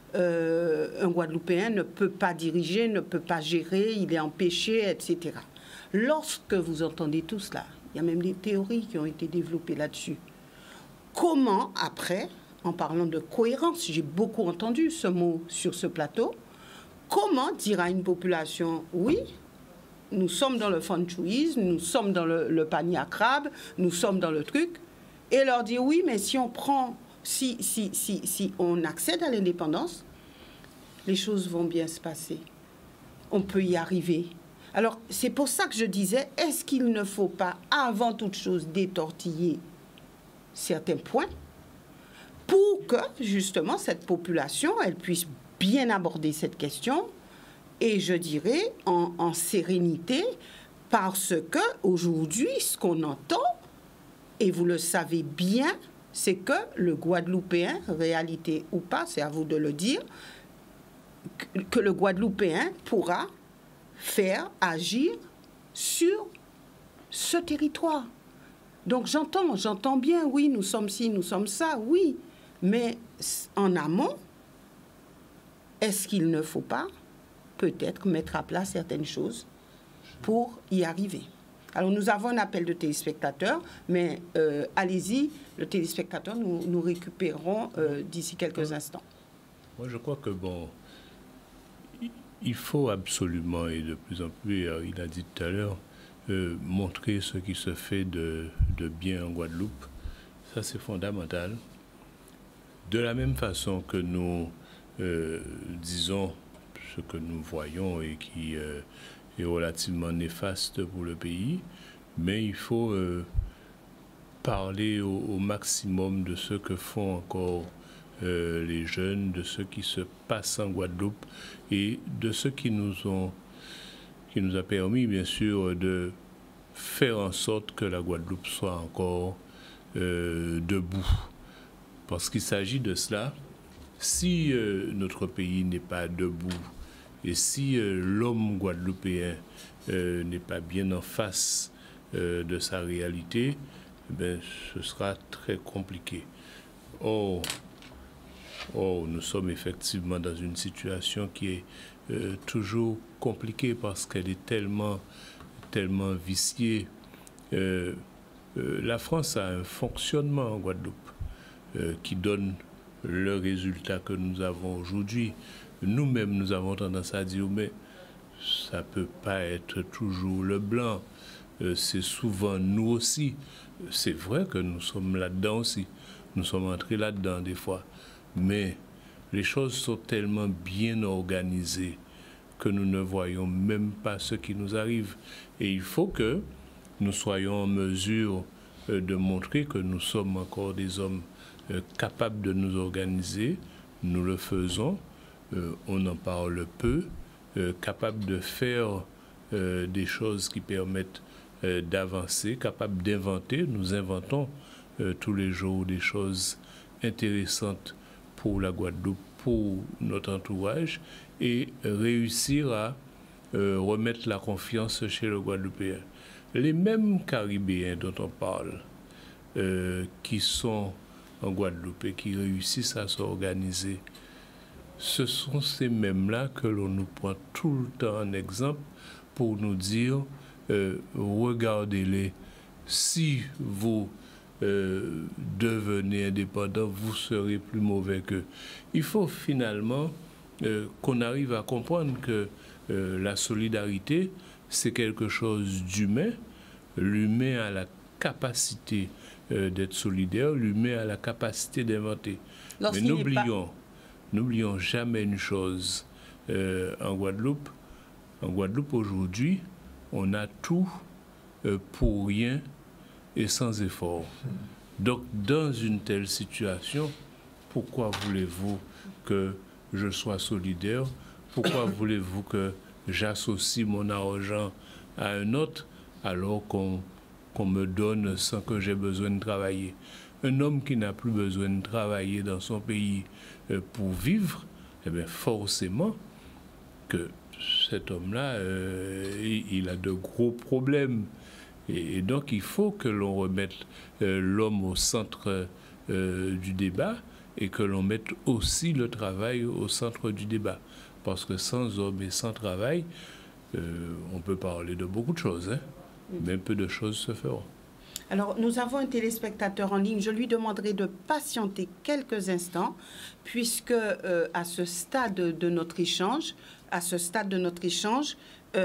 Euh, un Guadeloupéen ne peut pas diriger, ne peut pas gérer, il est empêché, et cetera. Lorsque vous entendez tout cela, il y a même des théories qui ont été développées là-dessus. Comment, après, en parlant de cohérence, j'ai beaucoup entendu ce mot sur ce plateau, comment dire à une population, oui, nous sommes dans le fanchouisme, nous sommes dans le, le panier à crabe, nous sommes dans le truc, et leur dire, oui, mais si on prend... Si, si, si, si on accède à l'indépendance, les choses vont bien se passer. On peut y arriver. Alors, c'est pour ça que je disais, est-ce qu'il ne faut pas, avant toute chose, détortiller certains points pour que, justement, cette population, elle puisse bien aborder cette question et, je dirais, en, en sérénité, parce que aujourd'hui, ce qu'on entend, et vous le savez bien, c'est que le Guadeloupéen, réalité ou pas, c'est à vous de le dire, que le Guadeloupéen pourra faire agir sur ce territoire. Donc j'entends, j'entends bien, oui, nous sommes ci, nous sommes ça, oui, mais en amont, est-ce qu'il ne faut pas peut-être mettre à plat certaines choses pour y arriver? Alors, nous avons un appel de téléspectateurs, mais euh, allez-y, le téléspectateur, nous, nous récupérerons euh, d'ici quelques instants. Moi, je crois que, bon, il faut absolument, et de plus en plus, euh, il a dit tout à l'heure, euh, montrer ce qui se fait de, de bien en Guadeloupe. Ça, c'est fondamental. De la même façon que nous euh, disons ce que nous voyons et qui... Euh, est relativement néfaste pour le pays, mais il faut euh, parler au, au maximum de ce que font encore euh, les jeunes, de ce qui se passe en Guadeloupe et de ce qui nous ont, qui nous a permis, bien sûr, de faire en sorte que la Guadeloupe soit encore euh, debout. Parce qu'il s'agit de cela. Si euh, notre pays n'est pas debout, et si euh, l'homme guadeloupéen euh, n'est pas bien en face euh, de sa réalité, ben, ce sera très compliqué. Or, Oh, nous sommes effectivement dans une situation qui est euh, toujours compliquée parce qu'elle est tellement, tellement viciée. Euh, euh, la France a un fonctionnement en Guadeloupe euh, qui donne le résultat que nous avons aujourd'hui. Nous-mêmes, nous avons tendance à dire, mais ça ne peut pas être toujours le blanc. Euh, c'est souvent nous aussi. C'est vrai que nous sommes là-dedans aussi. Nous sommes entrés là-dedans des fois. Mais les choses sont tellement bien organisées que nous ne voyons même pas ce qui nous arrive. Et il faut que nous soyons en mesure euh, de montrer que nous sommes encore des hommes euh, capables de nous organiser. Nous le faisons. Euh, on en parle peu. Euh, capables de faire euh, des choses qui permettent euh, d'avancer, capables d'inventer. Nous inventons euh, tous les jours des choses intéressantes pour la Guadeloupe, pour notre entourage, et réussir à euh, remettre la confiance chez le Guadeloupéen. Les mêmes Caribéens dont on parle, euh, qui sont en Guadeloupe et qui réussissent à s'organiser, ce sont ces mêmes-là que l'on nous prend tout le temps en exemple pour nous dire euh, regardez-les, si vous euh, devenez indépendant, vous serez plus mauvais qu'eux. Il faut finalement euh, qu'on arrive à comprendre que euh, la solidarité, c'est quelque chose d'humain. L'humain a la capacité euh, d'être solidaire, l'humain a la capacité d'inventer. Mais n'oublions... N'oublions jamais une chose, euh, en Guadeloupe, en Guadeloupe aujourd'hui, on a tout euh, pour rien et sans effort. Donc, dans une telle situation, pourquoi voulez-vous que je sois solidaire? Pourquoi voulez-vous que j'associe mon argent à un autre alors qu'on qu'on me donne sans que j'ai besoin de travailler? Un homme qui n'a plus besoin de travailler dans son pays euh, pour vivre, eh bien forcément que cet homme-là, euh, il, il a de gros problèmes. Et, et donc il faut que l'on remette euh, l'homme au centre euh, du débat et que l'on mette aussi le travail au centre du débat. Parce que sans homme et sans travail, euh, on peut parler de beaucoup de choses, hein, mais peu de choses se feront. Alors, nous avons un téléspectateur en ligne. Je lui demanderai de patienter quelques instants, puisque euh, à ce stade de notre échange, à ce stade de notre échange,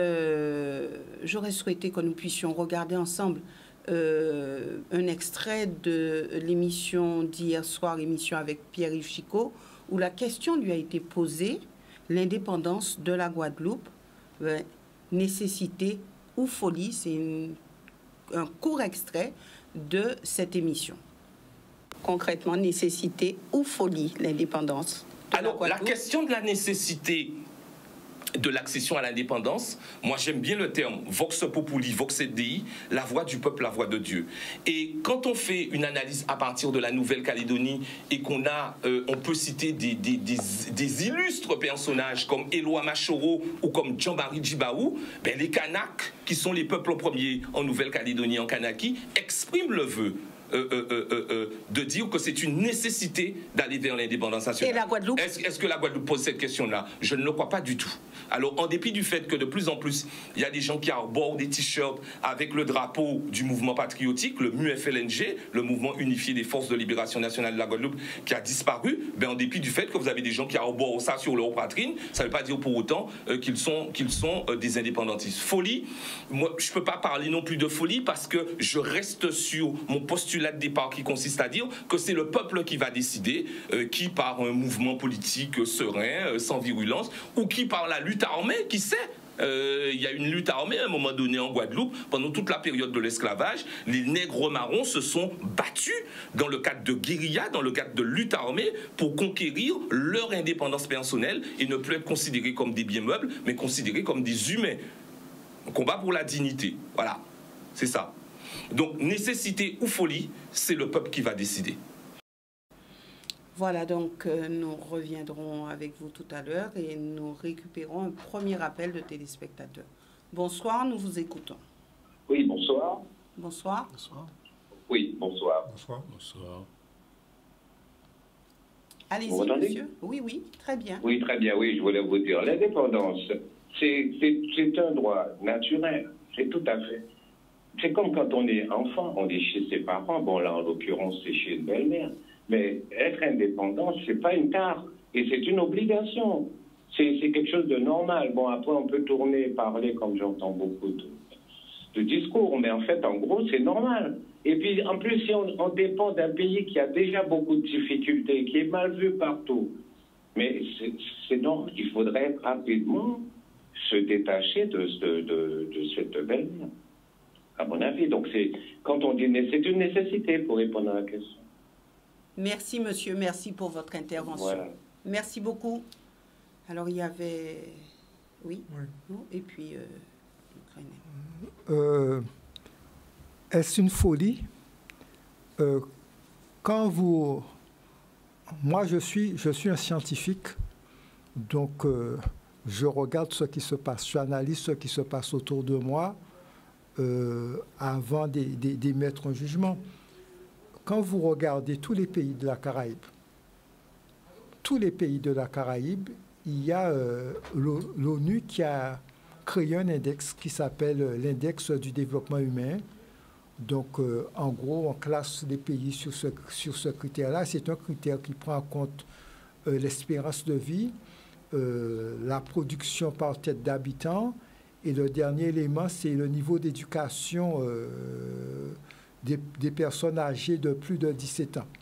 euh, j'aurais souhaité que nous puissions regarder ensemble euh, un extrait de l'émission d'hier soir, émission avec Pierre-Yves Chicot, où la question lui a été posée, l'indépendance de la Guadeloupe, euh, nécessité ou folie, c'est une un court extrait de cette émission. Concrètement, nécessité ou folie, l'indépendance? Alors, la question de la nécessité de l'accession à l'indépendance, moi j'aime bien le terme Vox Populi, Vox Dei, la voix du peuple, la voix de Dieu. Et quand on fait une analyse à partir de la Nouvelle-Calédonie et qu'on a, euh, on peut citer des, des, des, des illustres personnages comme Éloi Machoro ou comme Jean-Marie Djibaou, ben les Kanaks, qui sont les peuples premiers en Nouvelle-Calédonie, en Kanaki, expriment le vœu Euh, euh, euh, euh, de dire que c'est une nécessité d'aller vers l'indépendance nationale. Et la Guadeloupe? Est-ce, est-ce que la Guadeloupe pose cette question-là? Je ne le crois pas du tout. Alors, en dépit du fait que de plus en plus, il y a des gens qui arborent des t-shirts avec le drapeau du mouvement patriotique, le M U F L N G, le mouvement unifié des forces de libération nationale de la Guadeloupe, qui a disparu, ben, en dépit du fait que vous avez des gens qui arborent ça sur leur poitrine, ça ne veut pas dire pour autant euh, qu'ils sont, qu'ils sont euh, des indépendantistes. Folie, moi, je ne peux pas parler non plus de folie parce que je reste sur mon postulat de départ qui consiste à dire que c'est le peuple qui va décider, euh, qui par un mouvement politique serein, euh, sans virulence, ou qui par la lutte armée, qui sait. Euh, il y a une lutte armée à un moment donné en Guadeloupe, pendant toute la période de l'esclavage, les nègres marrons se sont battus dans le cadre de guérilla, dans le cadre de lutte armée, pour conquérir leur indépendance personnelle et ne plus être considérés comme des biens meubles, mais considérés comme des humains. Un combat pour la dignité. Voilà, c'est ça. Donc, nécessité ou folie, c'est le peuple qui va décider. Voilà, donc euh, nous reviendrons avec vous tout à l'heure et nous récupérons un premier appel de téléspectateurs. Bonsoir, nous vous écoutons. Oui, bonsoir. Bonsoir. Bonsoir. Oui, bonsoir. Bonsoir. Bonsoir. Allez-y, Vous m'entendez? monsieur. Oui, oui, très bien. Oui, très bien, oui, je voulais vous dire. L'indépendance, c'est c'est- c'est un droit naturel, c'est tout à fait. C'est comme quand on est enfant, on est chez ses parents, bon là en l'occurrence c'est chez une belle-mère, mais être indépendant, c'est pas une tare, et c'est une obligation. C'est c'est quelque chose de normal. Bon, après on peut tourner, parler comme j'entends beaucoup de, de discours, mais en fait, en gros, c'est normal. Et puis, en plus, si on, on dépend d'un pays qui a déjà beaucoup de difficultés, qui est mal vu partout, mais c'est normal, il faudrait rapidement se détacher de, de, de, de cette belle-mère, à mon avis. Donc, c'est quand on dit c'est une nécessité pour répondre à la question. Merci, monsieur. Merci pour votre intervention. Voilà. Merci beaucoup. Alors, il y avait... Oui, Oui. et puis... Euh... Euh, Est-ce une folie euh, quand vous... Moi, je suis, je suis un scientifique, donc euh, je regarde ce qui se passe, j'analyse ce qui se passe autour de moi euh, avant d'émettre un jugement. Quand vous regardez tous les pays de la Caraïbe, tous les pays de la Caraïbe, il y a euh, l'ONU qui a créé un index qui s'appelle l'index du développement humain. Donc, euh, en gros, on classe les pays sur ce, sur ce critère-là. C'est un critère qui prend en compte euh, l'espérance de vie, euh, la production par tête d'habitants, et le dernier élément, c'est le niveau d'éducation euh, des, des personnes âgées de plus de dix-sept ans.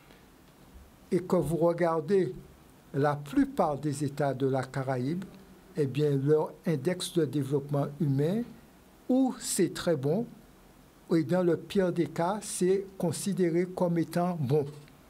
Et quand vous regardez la plupart des États de la Caraïbe, eh bien, leur index de développement humain, ou c'est très bon, et dans le pire des cas, c'est considéré comme étant bon.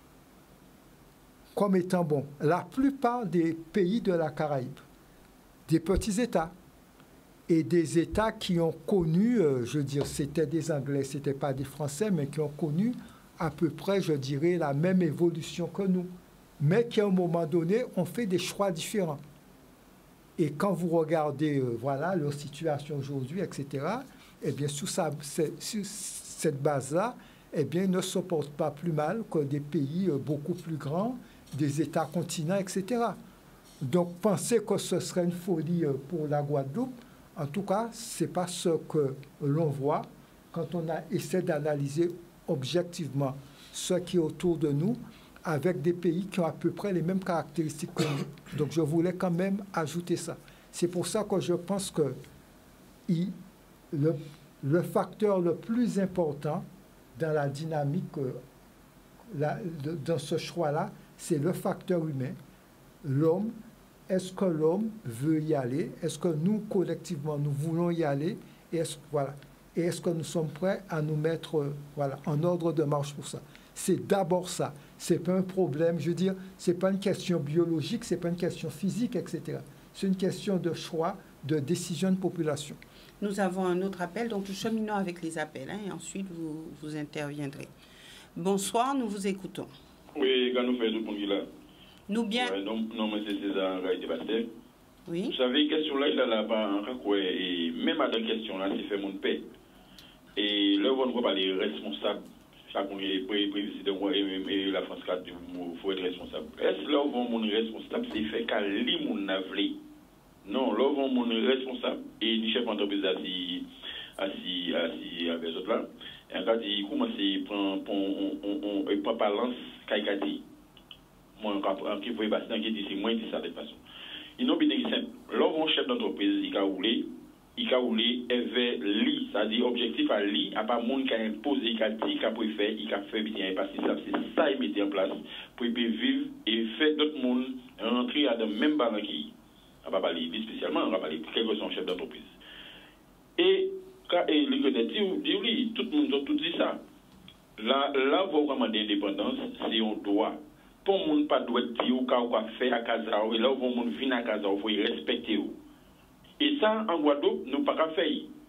Comme étant bon. La plupart des pays de la Caraïbe, des petits États, et des États qui ont connu, euh, je veux dire, c'était des Anglais, ce n'était pas des Français, mais qui ont connu à peu près, je dirais, la même évolution que nous, mais qui, à un moment donné, ont fait des choix différents. Et quand vous regardez, euh, voilà, leur situation aujourd'hui, et cetera, eh bien, sous, sa, sur cette base-là, eh bien, ne se portent pas plus mal que des pays euh, beaucoup plus grands, des États continents, et cetera. Donc, penser que ce serait une folie euh, pour la Guadeloupe, en tout cas, ce n'est pas ce que l'on voit quand on a essayé d'analyser objectivement ce qui est autour de nous avec des pays qui ont à peu près les mêmes caractéristiques que nous. Donc, je voulais quand même ajouter ça. C'est pour ça que je pense que il, le, le facteur le plus important dans la dynamique, euh, la, de, dans ce choix-là, c'est le facteur humain. L'homme, est-ce que l'homme veut y aller? Est-ce que nous, collectivement, nous voulons y aller? Et est-ce, voilà. Et est-ce que nous sommes prêts à nous mettre euh, voilà, en ordre de marche pour ça? C'est d'abord ça. Ce n'est pas un problème, je veux dire, ce n'est pas une question biologique, ce n'est pas une question physique, et cetera. C'est une question de choix, de décision de population. Nous avons un autre appel, donc nous cheminons avec les appels, hein, et ensuite vous, vous interviendrez. Bonsoir, nous vous écoutons. Oui, quand nous faisons tout le monde là. Nous bien. Ouais, non, non, mais c'est César Gaïté Pasteur. Oui. Vous savez, question là, il a là-bas, et même à la question là, c'est fait mon paix. Et là, on va parler responsable. Ça qu'on est président et la France quatre, il faut être responsable. Est-ce là où on est responsable, c'est fait qu'à lui, mon avlé. Non, là où on est responsable. Et le chef d'entreprise assis, assis, assis avec les autres là. Et quand il commence à prendre, on ne prend pas lance, Kaikati. Moi, qui pouvait passer dans qui dit c'est moins dit ça de toute façon. Il n'a pas été simple. Là où on chef d'entreprise, il a roulé. Il a roulé vers lui, c'est-à-dire objectif à lui, à part monde qui a imposé, qui a dit, qui a préféré, qui a fait bien, parce que c'est ça qu'il mettait en place pour vivre et faire d'autres monde rentrer à la même balance qu'il on va parler spécialement, on va parler quel que soit son chef d'entreprise. Et quand il dit, oui, tout le monde a tout dit ça. Là, là, vous vraiment d'indépendance, c'est un droit. Pour le monde pas doit dire ou quoi faire à Casa, et là, où le monde vient à Casa, il faut respecter. Et ça, en Guadeloupe, nous pas qu'à faire.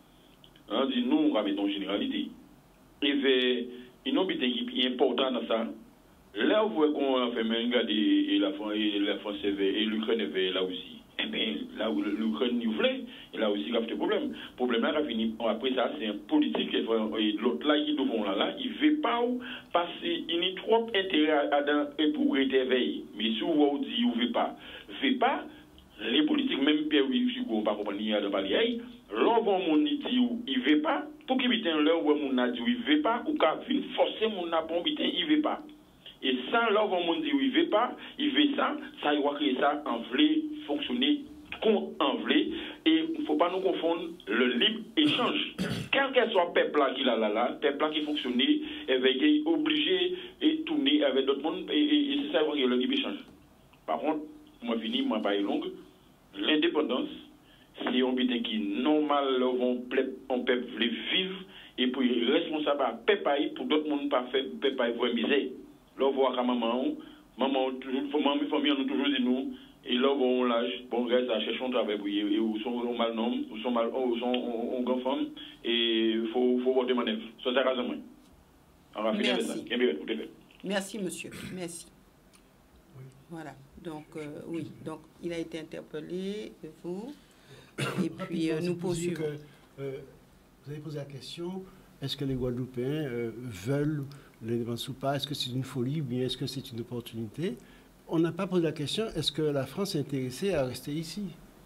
On dit, nous, on va mettre en généralité. Et vers une autre qui est importante dans ça, là où vous voyez qu'on fait même regarder et la France et l'Ukraine est là aussi. eh bien, là où l'Ukraine nous voulait, et là aussi, il y a des problèmes. Le problème là, fini. Après ça, c'est un politique, et l'autre là, qui devant là, là, il ne veut pas passer, il y a trop d'intérêt à dans pour être éveillé. Mais si vous dites, il ne veut pas, il ne veut pas, les politiques, même Pierre Hugo, pas compagnie, de Baliaï, l'envoi mon dit, il ne veut pas, pour qu'il y ait l'heure où mon a dit, il ne veut pas, ou qu'à venir forcer mon napon, il ne veut pas. Et ça, là où on dit il ne veut pas, il veut ça, ça, il va créer ça en vrai, fonctionner comme en vrai. Et il ne faut pas nous confondre le libre-échange. Quel que soit le peuple là qui là, là, là, le peuple là qui fonctionne, il est obligé de tourner avec d'autres mondes, et, et, et c'est ça le libre-échange. Par contre, moi, fini, moi, pas longue, l'indépendance, c'est un but qui normal, on peut vivre, et puis responsable à peuple pour d'autres mondes pas faire peuple voir misère. Là, on voit qu'à maman, maman, maman, famille, nous toujours dit nous, et là, on lâche, bon, reste à chercher un travail pour y et où sont mal noms, où sont mal, où sont en grande femme, et il faut, faut voir des manœuvres. Ça, c'est à moi. On va finir avec ça. Merci, monsieur. Merci. Voilà. Donc, euh, oui. Donc, il a été interpellé, vous, et puis euh, nous poursuivons. Que, euh, vous avez posé la question, est-ce que les Guadeloupéens euh, veulent l'indépendance ou pas? Est-ce que c'est une folie ou bien est-ce que c'est une opportunité? On n'a pas posé la question, est-ce que la France est intéressée à rester ici?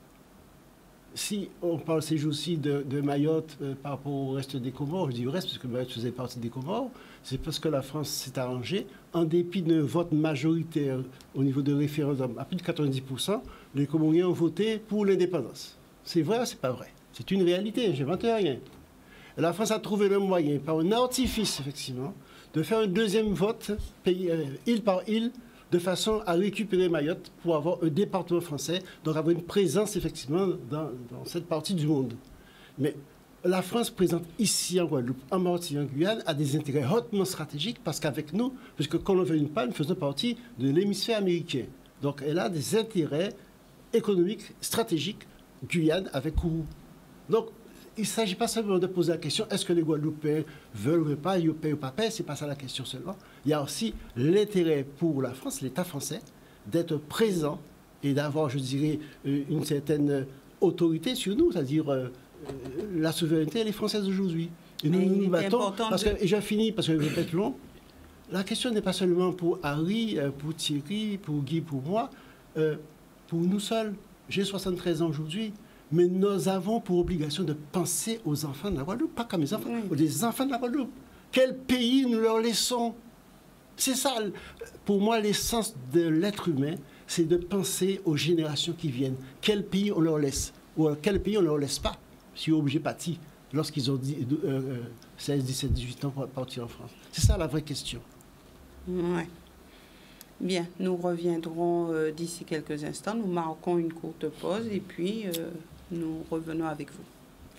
Si on parle ces jours-ci de, de Mayotte euh, par rapport au reste des Comores, je dis au reste parce que Mayotte faisait partie des Comores, c'est parce que la France s'est arrangée, en dépit d'un vote majoritaire au niveau de référendum, à plus de quatre-vingt-dix pour cent, les Comoriens ont voté pour l'indépendance. C'est vrai ou c'est pas vrai? C'est une réalité, je n'invente rien. La France a trouvé le moyen, par un artifice effectivement, de faire un deuxième vote, pays, euh, île par île, de façon à récupérer Mayotte pour avoir un département français, donc avoir une présence effectivement dans, dans cette partie du monde. Mais la France présente ici en Guadeloupe, en Martinique, en Guyane, a des intérêts hautement stratégiques parce qu'avec nous, puisque quand on veut une panne, nous faisons partie de l'hémisphère américain. Donc elle a des intérêts économiques, stratégiques, Guyane avec Kourou. Donc il ne s'agit pas seulement de poser la question est-ce que les Guadeloupéens veulent ou pas, ils payent ou pas paient, ce n'est pas ça la question seulement. Il y a aussi l'intérêt pour la France, l'État français, d'être présent et d'avoir, je dirais, une certaine autorité sur nous, c'est-à-dire euh, la souveraineté, elle est française aujourd'hui. Et nous nous battons, parce que, et j'en finis, parce que je vais être long, la question n'est pas seulement pour Harry, pour Thierry, pour Guy, pour moi, euh, pour nous seuls. J'ai soixante-treize ans aujourd'hui. Mais nous avons pour obligation de penser aux enfants de la Guadeloupe, pas comme les enfants, oui. Les enfants de la Guadeloupe. Quel pays nous leur laissons? C'est ça, pour moi, l'essence de l'être humain, c'est de penser aux générations qui viennent. Quel pays on leur laisse? Ou quel pays on ne leur laisse pas, si obligé parti, lorsqu'ils ont euh, seize, dix-sept, dix-huit ans pour partir en France. C'est ça la vraie question. Oui. Bien, nous reviendrons euh, d'ici quelques instants. Nous marquons une courte pause et puis... Euh, nous revenons avec vous.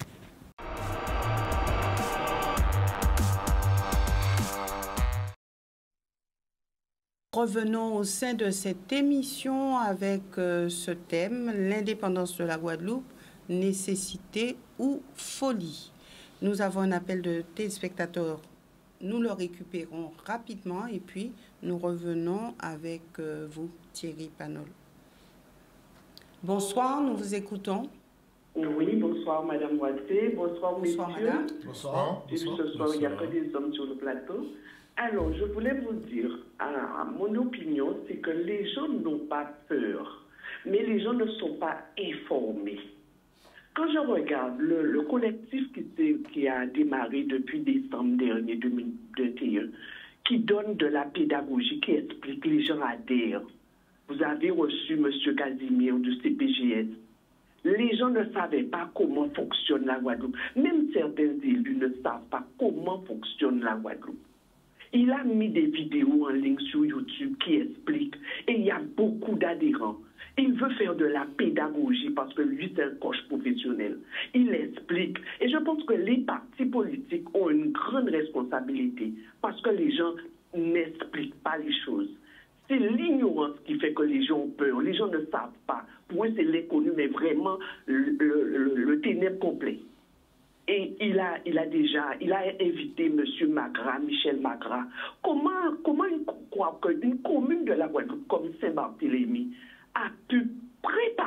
Revenons au sein de cette émission avec euh, ce thème, l'indépendance de la Guadeloupe, nécessité ou folie. Nous avons un appel de téléspectateurs. Nous le récupérons rapidement et puis nous revenons avec euh, vous, Thierry Panol. Bonsoir, nous vous écoutons. Oui, bonsoir Madame Wassé, bonsoir, bonsoir messieurs. Madame. Bonsoir. Et ce soir, bonsoir. Il n'y a que des hommes sur le plateau. Alors, je voulais vous dire, à, à mon opinion, c'est que les gens n'ont pas peur, mais les gens ne sont pas informés. Quand je regarde le, le collectif qui, qui a démarré depuis décembre dernier deux mille vingt et un, qui donne de la pédagogie, qui explique, les gens adhèrent. Vous avez reçu M. Casimir du C P G S. Les gens ne savaient pas comment fonctionne la Guadeloupe. Même certains élus ne savent pas comment fonctionne la Guadeloupe. Il a mis des vidéos en ligne sur YouTube qui expliquent. Et il y a beaucoup d'adhérents. Il veut faire de la pédagogie parce que lui, c'est un coach professionnel. Il explique. Et je pense que les partis politiques ont une grande responsabilité parce que les gens n'expliquent pas les choses. C'est l'ignorance qui fait que les gens ont peur. Les gens ne savent pas. Pour eux, c'est l'inconnu, mais vraiment le, le, le ténèbre complet. Et il a, il a déjà, il a invité M. Magra, Michel Magra. Comment, comment croire qu'une commune de la Guadeloupe comme Saint-Barthélemy a pu préparer son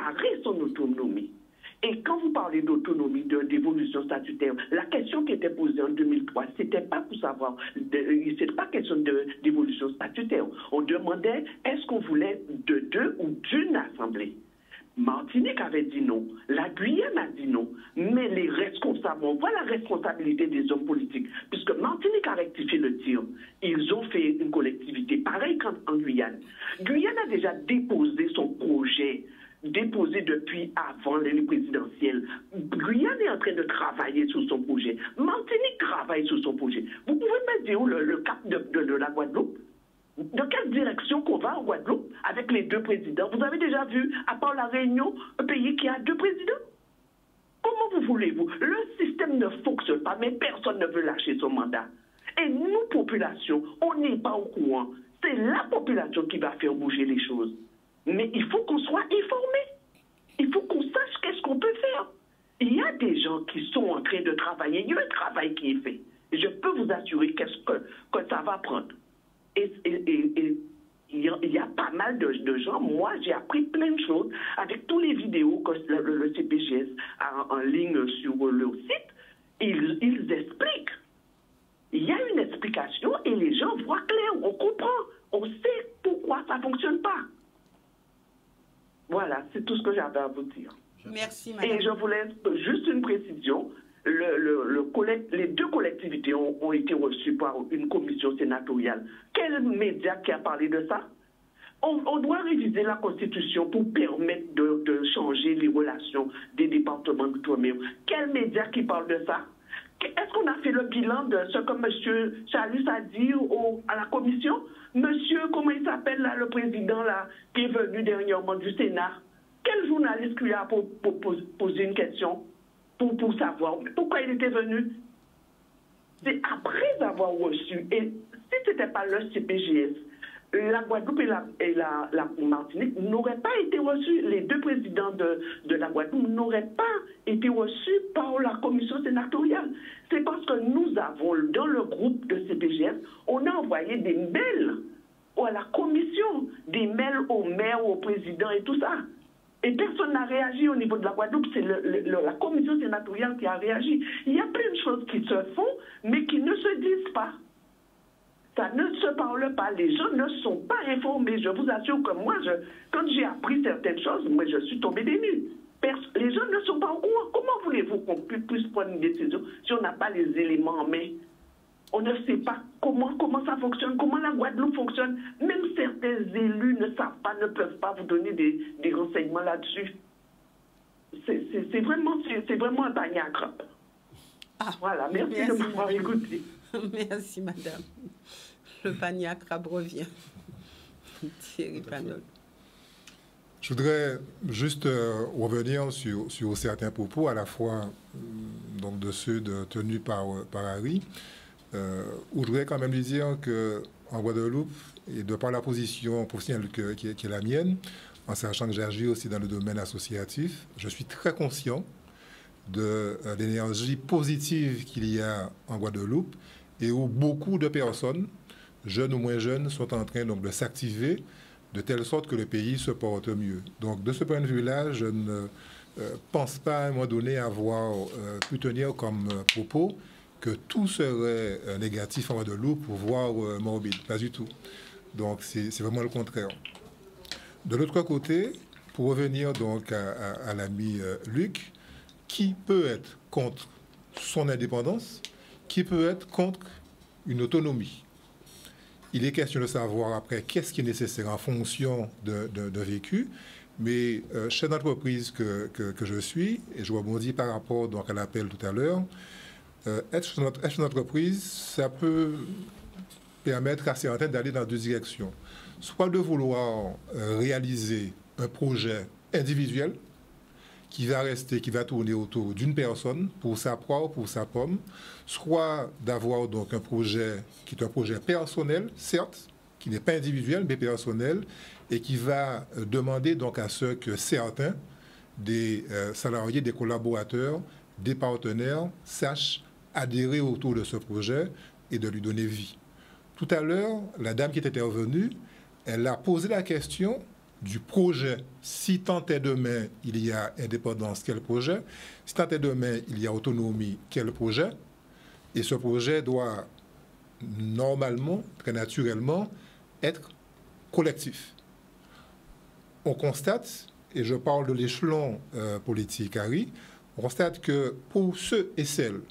son autonomie. Et quand vous parlez d'autonomie, d'évolution statutaire, la question qui était posée en deux mille trois, c'était pas pour savoir, c'était pas question d'évolution statutaire. On demandait est-ce qu'on voulait de deux ou d'une assemblée. Martinique avait dit non, la Guyane a dit non, mais les responsables, on voit la responsabilité des hommes politiques, puisque Martinique a rectifié le tir. Ils ont fait une collectivité pareille qu'en Guyane. Guyane a déjà déposé son projet, déposé depuis avant les présidentielles. Guyane est en train de travailler sur son projet. Martinique travaille sur son projet. Vous pouvez me dire le, le cap de, de, de la Guadeloupe? Dans quelle direction qu'on va en Guadeloupe avec les deux présidents? Vous avez déjà vu, à part la Réunion, un pays qui a deux présidents? Comment vous voulez-vous? Le système ne fonctionne pas, mais personne ne veut lâcher son mandat. Et nous, population, on n'est pas au courant. C'est la population qui va faire bouger les choses. Mais il faut qu'on soit informé. Il faut qu'on sache qu'est-ce qu'on peut faire. Il y a des gens qui sont en train de travailler. Il y a un travail qui est fait. Je peux vous assurer qu'est-ce que, que ça va prendre. Et, et, et, et il, y a, il y a pas mal de, de gens. Moi, j'ai appris plein de choses avec toutes les vidéos que le, le, le C P G S a en, en ligne sur leur site. Ils, ils expliquent. Il y a une explication et les gens voient clair. On comprend. On sait pourquoi ça ne fonctionne pas. Voilà, c'est tout ce que j'avais à vous dire. Merci, madame. Et je voulais juste une précision. Le, le, le collect, les deux collectivités ont, ont été reçues par une commission sénatoriale. Quel média qui a parlé de ça? On, on doit réviser la Constitution pour permettre de, de changer les relations des départements d'outre-mer. Quel média qui parle de ça? Est-ce qu'on a fait le bilan de ce que M. Chalus a dit au, à la commission? Monsieur, comment il s'appelle là, le président là, qui est venu dernièrement du Sénat? Quel journaliste lui a pour, pour, pour poser une question pour, pour savoir pourquoi il était venu? C'est après avoir reçu. Et si ce n'était pas le C P G S, la Guadeloupe et la, et la, la Martinique n'auraient pas été reçus. Les deux présidents de, de la Guadeloupe n'auraient pas été reçus par la commission sénatoriale. C'est parce que nous avons, dans le groupe de C P G S, on a envoyé des mails à la commission, des mails aux maires, aux présidents et tout ça. Et personne n'a réagi au niveau de la Guadeloupe, c'est le, le, la commission sénatoriale qui a réagi. Il y a plein de choses qui se font, mais qui ne se disent pas. Ça ne se parle pas. Les gens ne sont pas informés. Je vous assure que moi, je, quand j'ai appris certaines choses, moi, je suis tombée des nues. Les gens ne sont pas au courant. Comment voulez-vous qu'on puisse prendre une décision si on n'a pas les éléments en main? On ne sait pas comment, comment ça fonctionne, comment la Guadeloupe fonctionne. Même certains élus ne savent pas, ne peuvent pas vous donner des, des renseignements là-dessus. C'est vraiment, vraiment un panier à crabe. Ah, voilà, merci, merci de m'avoir écouté. Merci, madame. Le panier à crabe revient. Thierry Panol. Je voudrais juste euh, revenir sur, sur certains propos, à la fois euh, donc de ceux de, tenus par, par Harry, euh, où je voudrais quand même lui dire qu'en Guadeloupe, et de par la position professionnelle que, qui, est, qui est la mienne, en sachant que j'agis aussi dans le domaine associatif, je suis très conscient de euh, l'énergie positive qu'il y a en Guadeloupe et où beaucoup de personnes, jeunes ou moins jeunes, sont en train donc, de s'activer de telle sorte que le pays se porte mieux. Donc, de ce point de vue-là, je ne euh, pense pas à un moment donné avoir euh, pu tenir comme euh, propos que tout serait euh, négatif en Guadeloupe, voire euh, morbide. Pas du tout. Donc, c'est vraiment le contraire. De l'autre côté, pour revenir donc à, à, à l'ami euh, Luc, qui peut être contre son indépendance, qui peut être contre une autonomie? Il est question de savoir après qu'est-ce qui est nécessaire en fonction d'un vécu, mais euh, chef d'entreprise que, que, que je suis, et je rebondis par rapport donc, à l'appel tout à l'heure, euh, être chef d'entreprise, ça peut permettre à certains d'aller dans deux directions. Soit de vouloir euh, réaliser un projet individuel qui va rester, qui va tourner autour d'une personne pour sa proie, pour sa pomme, soit d'avoir donc un projet qui est un projet personnel, certes, qui n'est pas individuel, mais personnel, et qui va demander donc à ce que certains des euh, salariés, des collaborateurs, des partenaires sachent adhérer autour de ce projet et de lui donner vie. Tout à l'heure, la dame qui est intervenue, elle a posé la question du projet. Si tant est demain, il y a indépendance, quel projet? Si tant est demain, il y a autonomie, quel projet? Et ce projet doit normalement, très naturellement, être collectif. On constate, et je parle de l'échelon euh, politique, Harry, on constate que pour ceux et celles,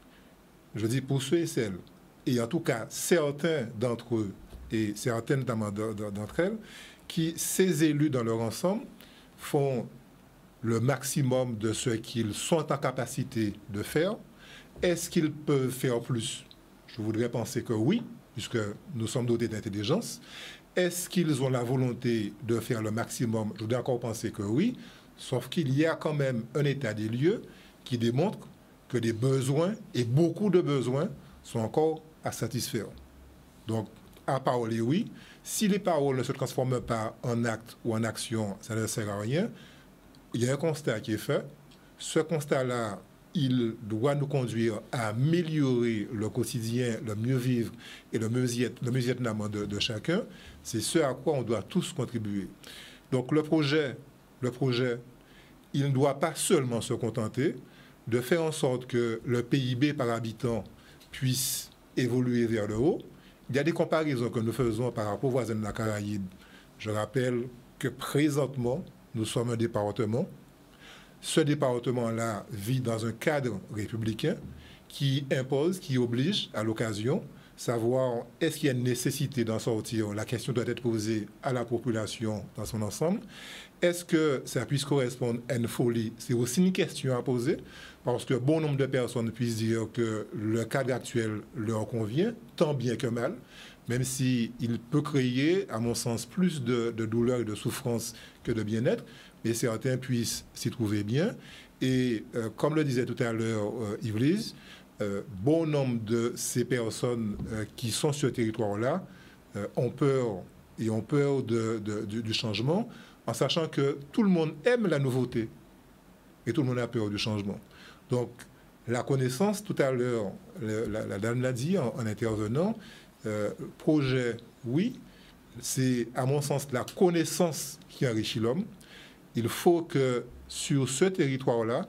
je dis pour ceux et celles, et en tout cas certains d'entre eux, et certaines notamment d'entre elles, qui, ces élus dans leur ensemble, font le maximum de ce qu'ils sont en capacité de faire. Est-ce qu'ils peuvent faire plus? Je voudrais penser que oui, puisque nous sommes dotés d'intelligence. Est-ce qu'ils ont la volonté de faire le maximum? Je voudrais encore penser que oui, sauf qu'il y a quand même un état des lieux qui démontre que des besoins, et beaucoup de besoins, sont encore à satisfaire. Donc, à parler, oui. Si les paroles ne se transforment pas en actes ou en action, ça ne sert à rien. Il y a un constat qui est fait. Ce constat-là, il doit nous conduire à améliorer le quotidien, le mieux vivre et le mieux être de, de chacun. C'est ce à quoi on doit tous contribuer. Donc le projet, le projet, il ne doit pas seulement se contenter de faire en sorte que le P I B par habitant puisse évoluer vers le haut. Il y a des comparaisons que nous faisons par rapport aux voisins de la Caraïbe. Je rappelle que présentement, nous sommes un département. Ce département-là vit dans un cadre républicain qui impose, qui oblige, à l'occasion, savoir est-ce qu'il y a une nécessité d'en sortir. La question doit être posée à la population dans son ensemble. Est-ce que ça puisse correspondre à une folie? C'est aussi une question à poser, parce que bon nombre de personnes puissent dire que le cadre actuel leur convient, tant bien que mal, même s'il peut créer, à mon sens, plus de, de douleur et de souffrance que de bien-être, mais certains puissent s'y trouver bien. Et euh, comme le disait tout à l'heure euh, Yves-Lise, euh, bon nombre de ces personnes euh, qui sont sur ce territoire-là euh, ont peur, et ont peur de, de, du, du changement, en sachant que tout le monde aime la nouveauté et tout le monde a peur du changement. Donc, la connaissance, tout à l'heure, la, la dame l'a dit en, en intervenant, euh, projet, oui, c'est à mon sens la connaissance qui enrichit l'homme. Il faut que sur ce territoire-là,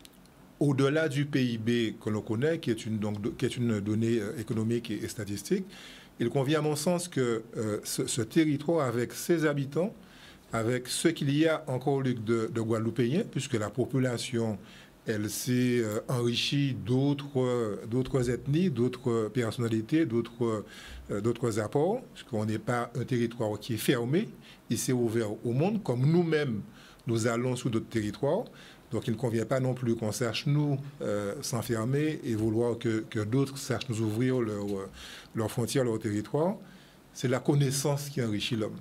au-delà du P I B que l'on connaît, qui est une, donc, qui est une donnée économique et, et statistique, il convient à mon sens que euh, ce, ce territoire, avec ses habitants, avec ce qu'il y a encore de, de Guadeloupéens, puisque la population, elle s'est euh, enrichie d'autres, d'autres ethnies, d'autres personnalités, d'autres, euh, d'autres apports, puisqu'on n'est pas un territoire qui est fermé, il s'est ouvert au monde, comme nous-mêmes, nous allons sur d'autres territoires. Donc il ne convient pas non plus qu'on sache nous euh, s'enfermer et vouloir que, que d'autres sachent nous ouvrir leurs leur frontières, leur territoire. C'est la connaissance qui enrichit l'homme.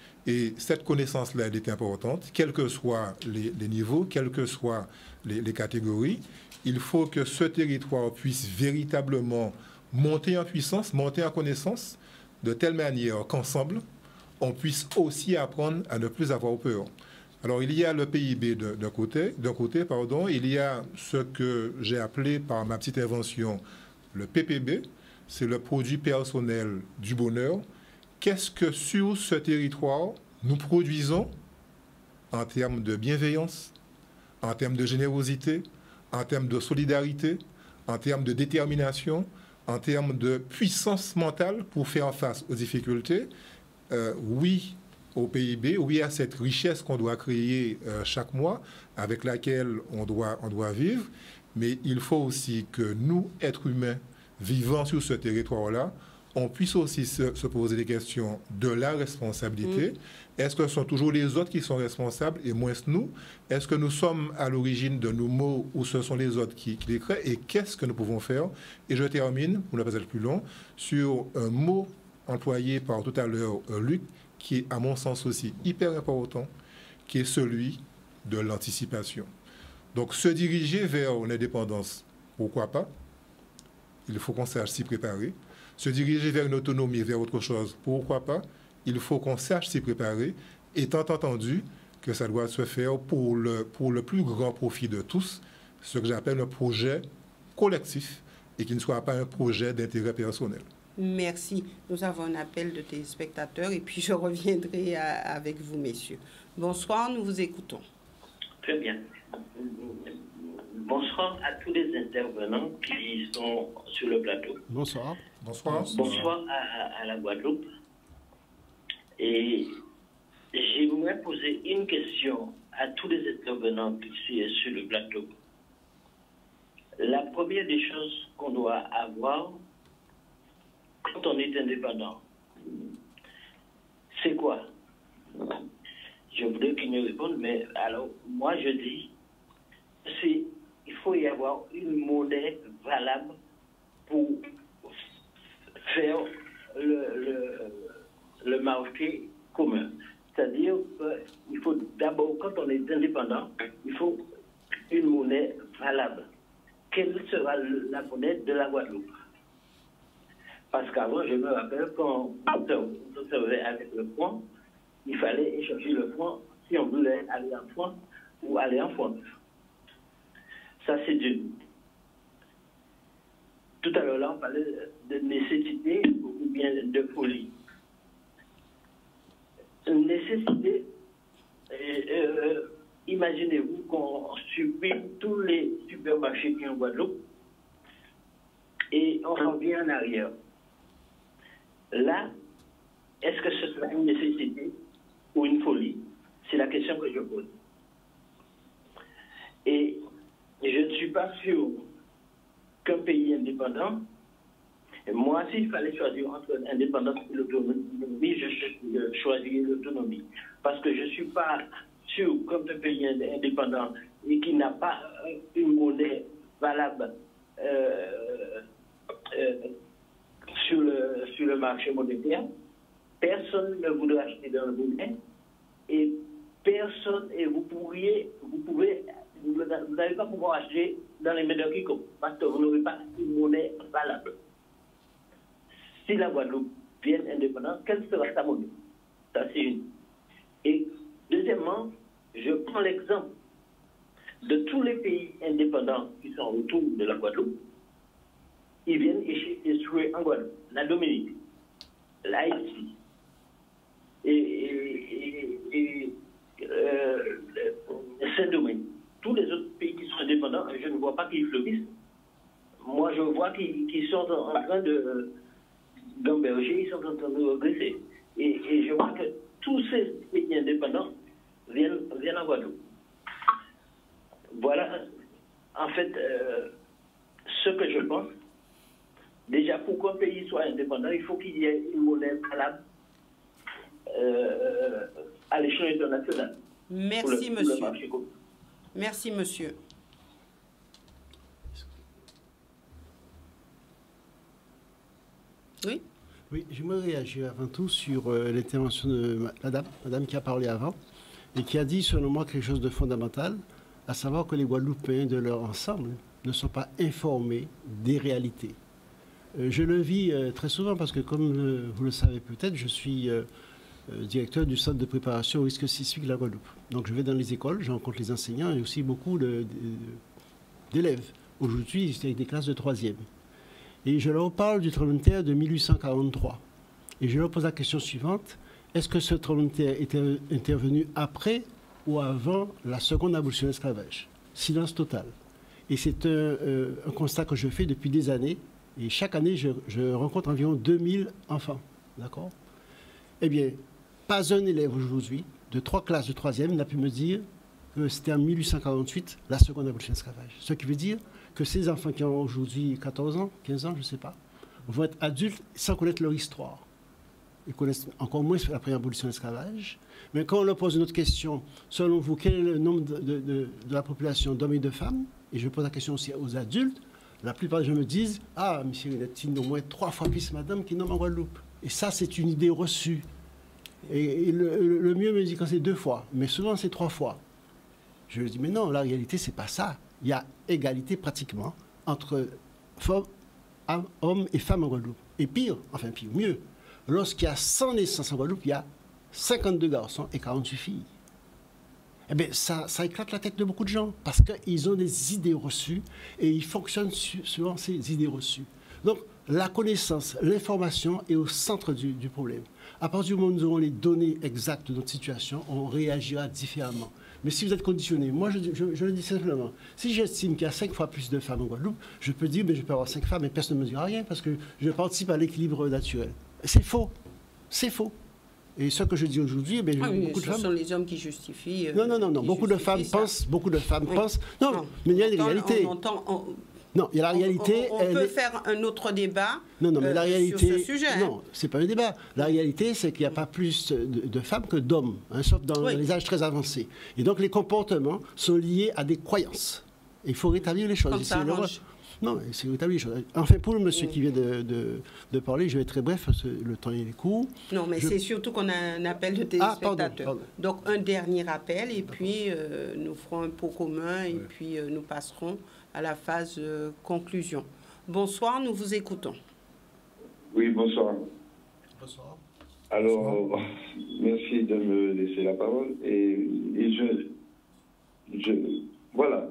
Et cette connaissance-là, elle est importante, quels que soient les, les niveaux, quelles que soient les, les catégories. Il faut que ce territoire puisse véritablement monter en puissance, monter en connaissance, de telle manière qu'ensemble, on puisse aussi apprendre à ne plus avoir peur. Alors, il y a le P I B d'un côté, d'un côté, pardon, il y a ce que j'ai appelé par ma petite invention le P P B, c'est le produit personnel du bonheur. Qu'est-ce que sur ce territoire nous produisons en termes de bienveillance, en termes de générosité, en termes de solidarité, en termes de détermination, en termes de puissance mentale pour faire face aux difficultés? euh, Oui, au P I B, oui, à cette richesse qu'on doit créer euh, chaque mois, avec laquelle on doit, on doit vivre, mais il faut aussi que nous, êtres humains, vivant sur ce territoire-là, on puisse aussi se, se poser des questions de la responsabilité. Mmh. Est-ce que ce sont toujours les autres qui sont responsables et moins nous? Est-ce que nous sommes à l'origine de nos maux ou ce sont les autres qui, qui les créent? Et qu'est-ce que nous pouvons faire? Et je termine, pour ne pas être plus long, sur un mot employé par tout à l'heure euh, Luc, qui est à mon sens aussi hyper important, qui est celui de l'anticipation. Donc se diriger vers une indépendance, pourquoi pas? Il faut qu'on sache s'y préparer. Se diriger vers une autonomie, vers autre chose, pourquoi pas? Il faut qu'on sache s'y préparer, étant entendu que ça doit se faire pour le, pour le plus grand profit de tous, ce que j'appelle un projet collectif et qui ne soit pas un projet d'intérêt personnel. Merci. Nous avons un appel de téléspectateurs et puis je reviendrai à, avec vous, messieurs. Bonsoir, nous vous écoutons. Très bien. Bonsoir à tous les intervenants qui sont sur le plateau. Bonsoir. Bonsoir. Bonsoir à, à la Guadeloupe. Et j'aimerais poser une question à tous les intervenants qui sont sur le plateau. La première des choses qu'on doit avoir quand on est indépendant, c'est quoi? Je voudrais qu'ils me répondent, mais alors moi je dis, c'est il faut y avoir une monnaie valable pour faire le, le, le marché commun. C'est-à-dire qu'il faut d'abord, quand on est indépendant, il faut une monnaie valable. Quelle sera la monnaie de la Guadeloupe? Parce qu'avant, je me rappelle, quand on observait avec le franc, il fallait échanger le franc si on voulait aller en France ou aller en France. Ça, c'est d'une. Tout à l'heure, là, on parlait de nécessité ou bien de folie. Nécessité, euh, euh, imaginez-vous qu'on supprime tous les supermarchés qui sont en Guadeloupe et on revient en arrière. Là, est-ce que ce sera une nécessité ou une folie? C'est la question que je pose. Et je ne suis pas sûr qu'un pays indépendant, et moi, s'il fallait choisir entre l'indépendance et l'autonomie, je choisirais l'autonomie. Parce que je ne suis pas sûr qu'un pays indépendant et qui n'a pas une monnaie valable euh, euh, sur, le, sur le marché monétaire, personne ne voudra acheter dans le monnaie et personne, et vous pourriez, vous pouvez, vous n'allez pas pouvoir acheter dans les médias qui comptent parce que vous n'aurez pas une monnaie valable. Si la Guadeloupe devient indépendante, quelle sera sa monnaie? Ça, c'est une. Et deuxièmement, je prends l'exemple de tous les pays indépendants qui sont autour de la Guadeloupe. Ils viennent échouer en Guadeloupe. La Dominique, l'Haïti, et, et, et, et euh, Saint-Domingue. Tous les autres pays qui sont indépendants, je ne vois pas qu'ils fleurissent. Moi, je vois qu'ils qu'ils sont en train de gamberger, ils sont en train de regresser. Et, et je vois que tous ces pays indépendants viennent, viennent en Guadeloupe. Voilà, en fait, euh, ce que je pense. Déjà, pour qu'un pays soit indépendant, il faut qu'il y ait une monnaie valable euh, à l'échelon international. Merci, pour le, monsieur. Pour le marché commun. Merci, monsieur. Oui? Oui, j'aimerais réagir avant tout sur euh, l'intervention de madame, madame qui a parlé avant et qui a dit, selon moi, quelque chose de fondamental, à savoir que les Guadeloupéens de leur ensemble ne sont pas informés des réalités. Euh, je le vis euh, très souvent parce que, comme euh, vous le savez peut-être, je suis euh, euh, directeur du centre de préparation au risque sismique de la Guadeloupe. Donc je vais dans les écoles, je rencontre les enseignants et aussi beaucoup d'élèves. Aujourd'hui, c'est avec des classes de troisième. Et je leur parle du tremblement de terre de mille huit cent quarante-trois. Et je leur pose la question suivante. Est-ce que ce tremblement de terre était intervenu après ou avant la seconde abolition de l'esclavage? Silence total. Et c'est un, euh, un constat que je fais depuis des années. Et chaque année, je, je rencontre environ deux mille enfants. D'accord? Eh bien, pas un élève aujourd'hui, de trois classes de troisième, n'a pu me dire que c'était en mille huit cent quarante-huit la seconde abolition de l'esclavage. Ce qui veut dire que ces enfants qui ont aujourd'hui quatorze ans, quinze ans, je ne sais pas, vont être adultes sans connaître leur histoire. Ils connaissent encore moins la première abolition de l'esclavage. Mais quand on leur pose une autre question, selon vous, quel est le nombre de, de, de, de la population d'hommes et de femmes? Et je pose la question aussi aux adultes. La plupart des gens me disent « Ah, monsieur, il y a au moins trois fois plus madame qui nomme en Guadeloupe. » Et ça, c'est une idée reçue. Et, et le, le, le mieux me dit quand c'est deux fois, mais souvent c'est trois fois. Je lui dis « Mais non, la réalité, c'est pas ça. Il y a égalité pratiquement entre femmes, hommes et femmes en Guadeloupe. Et pire, enfin pire, mieux, lorsqu'il y a cent naissances en Guadeloupe, il y a cinquante-deux garçons et quarante-huit filles. Eh bien, ça, ça éclate la tête de beaucoup de gens parce qu'ils ont des idées reçues et ils fonctionnent selon ces idées reçues. Donc, la connaissance, l'information est au centre du, du problème. À partir du moment où nous aurons les données exactes de notre situation, on réagira différemment. Mais si vous êtes conditionné, moi je, je, je le dis simplement, si j'estime qu'il y a cinq fois plus de femmes en Guadeloupe, je peux dire, mais je peux avoir cinq femmes et personne ne me dira rien parce que je participe à l'équilibre naturel. C'est faux. C'est faux. Et ce que je dis aujourd'hui, eh ah oui, beaucoup de ce femmes... sont les hommes qui justifient... Euh, non, non, non, non. Beaucoup de femmes ça. pensent, beaucoup de femmes oui. pensent... Non, non, mais il y a une réalité. On entend, on, non, il y a la réalité... On, on, on peut est... faire un autre débat non, non, mais la euh, réalité, sur ce sujet. Non, hein. c'est pas un débat. La réalité, c'est qu'il n'y a pas plus de, de femmes que d'hommes, hein, sauf dans oui. les âges très avancés. Et donc, les comportements sont liés à des croyances. Il faut rétablir les choses. Comme ça, non, c'est rétabli. Enfin, pour le monsieur oui. qui vient de, de, de parler, je vais être très bref, parce que le temps est court. Non, mais je... c'est surtout qu'on a un appel de téléspectateurs. Ah, pardon, pardon. Donc, un dernier appel, et puis euh, nous ferons un pot commun, et oui. puis euh, nous passerons à la phase euh, conclusion. Bonsoir, nous vous écoutons. Oui, bonsoir. Bonsoir. Alors, bonsoir. Merci de me laisser la parole. Et, et je, je... Voilà.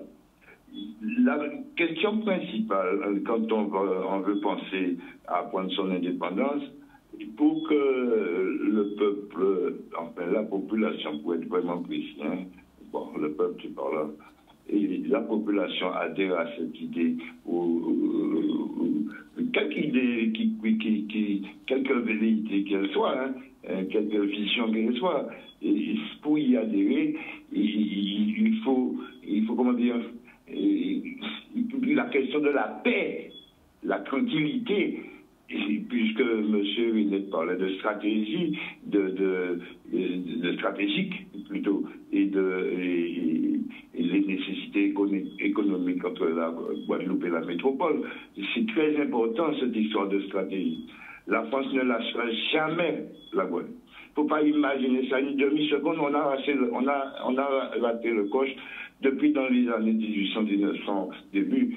La question principale, quand on, va, on veut penser à prendre son indépendance, pour que le peuple, enfin la population, pour être vraiment précis, hein, bon, le peuple, tu parles là, et la population adhère à cette idée, ou, ou, ou quelque idée, qui, qui, qui, quelque velléité qu'elle soit, hein, quelque vision qu'elle soit, et pour y adhérer, il, il, faut, il faut, comment dire, et la question de la paix, la tranquillité, et puisque M. Rinette parlait de stratégie, de, de, de, de stratégique plutôt, et, de, et, et les nécessités économiques entre la Guadeloupe et la métropole, c'est très important cette histoire de stratégie. La France ne lâchera jamais la Guadeloupe. Il ne faut pas imaginer ça, une demi-seconde, on a raté le, on a, on a raté le coche depuis dans les années mille huit cents, mille neuf cents, début,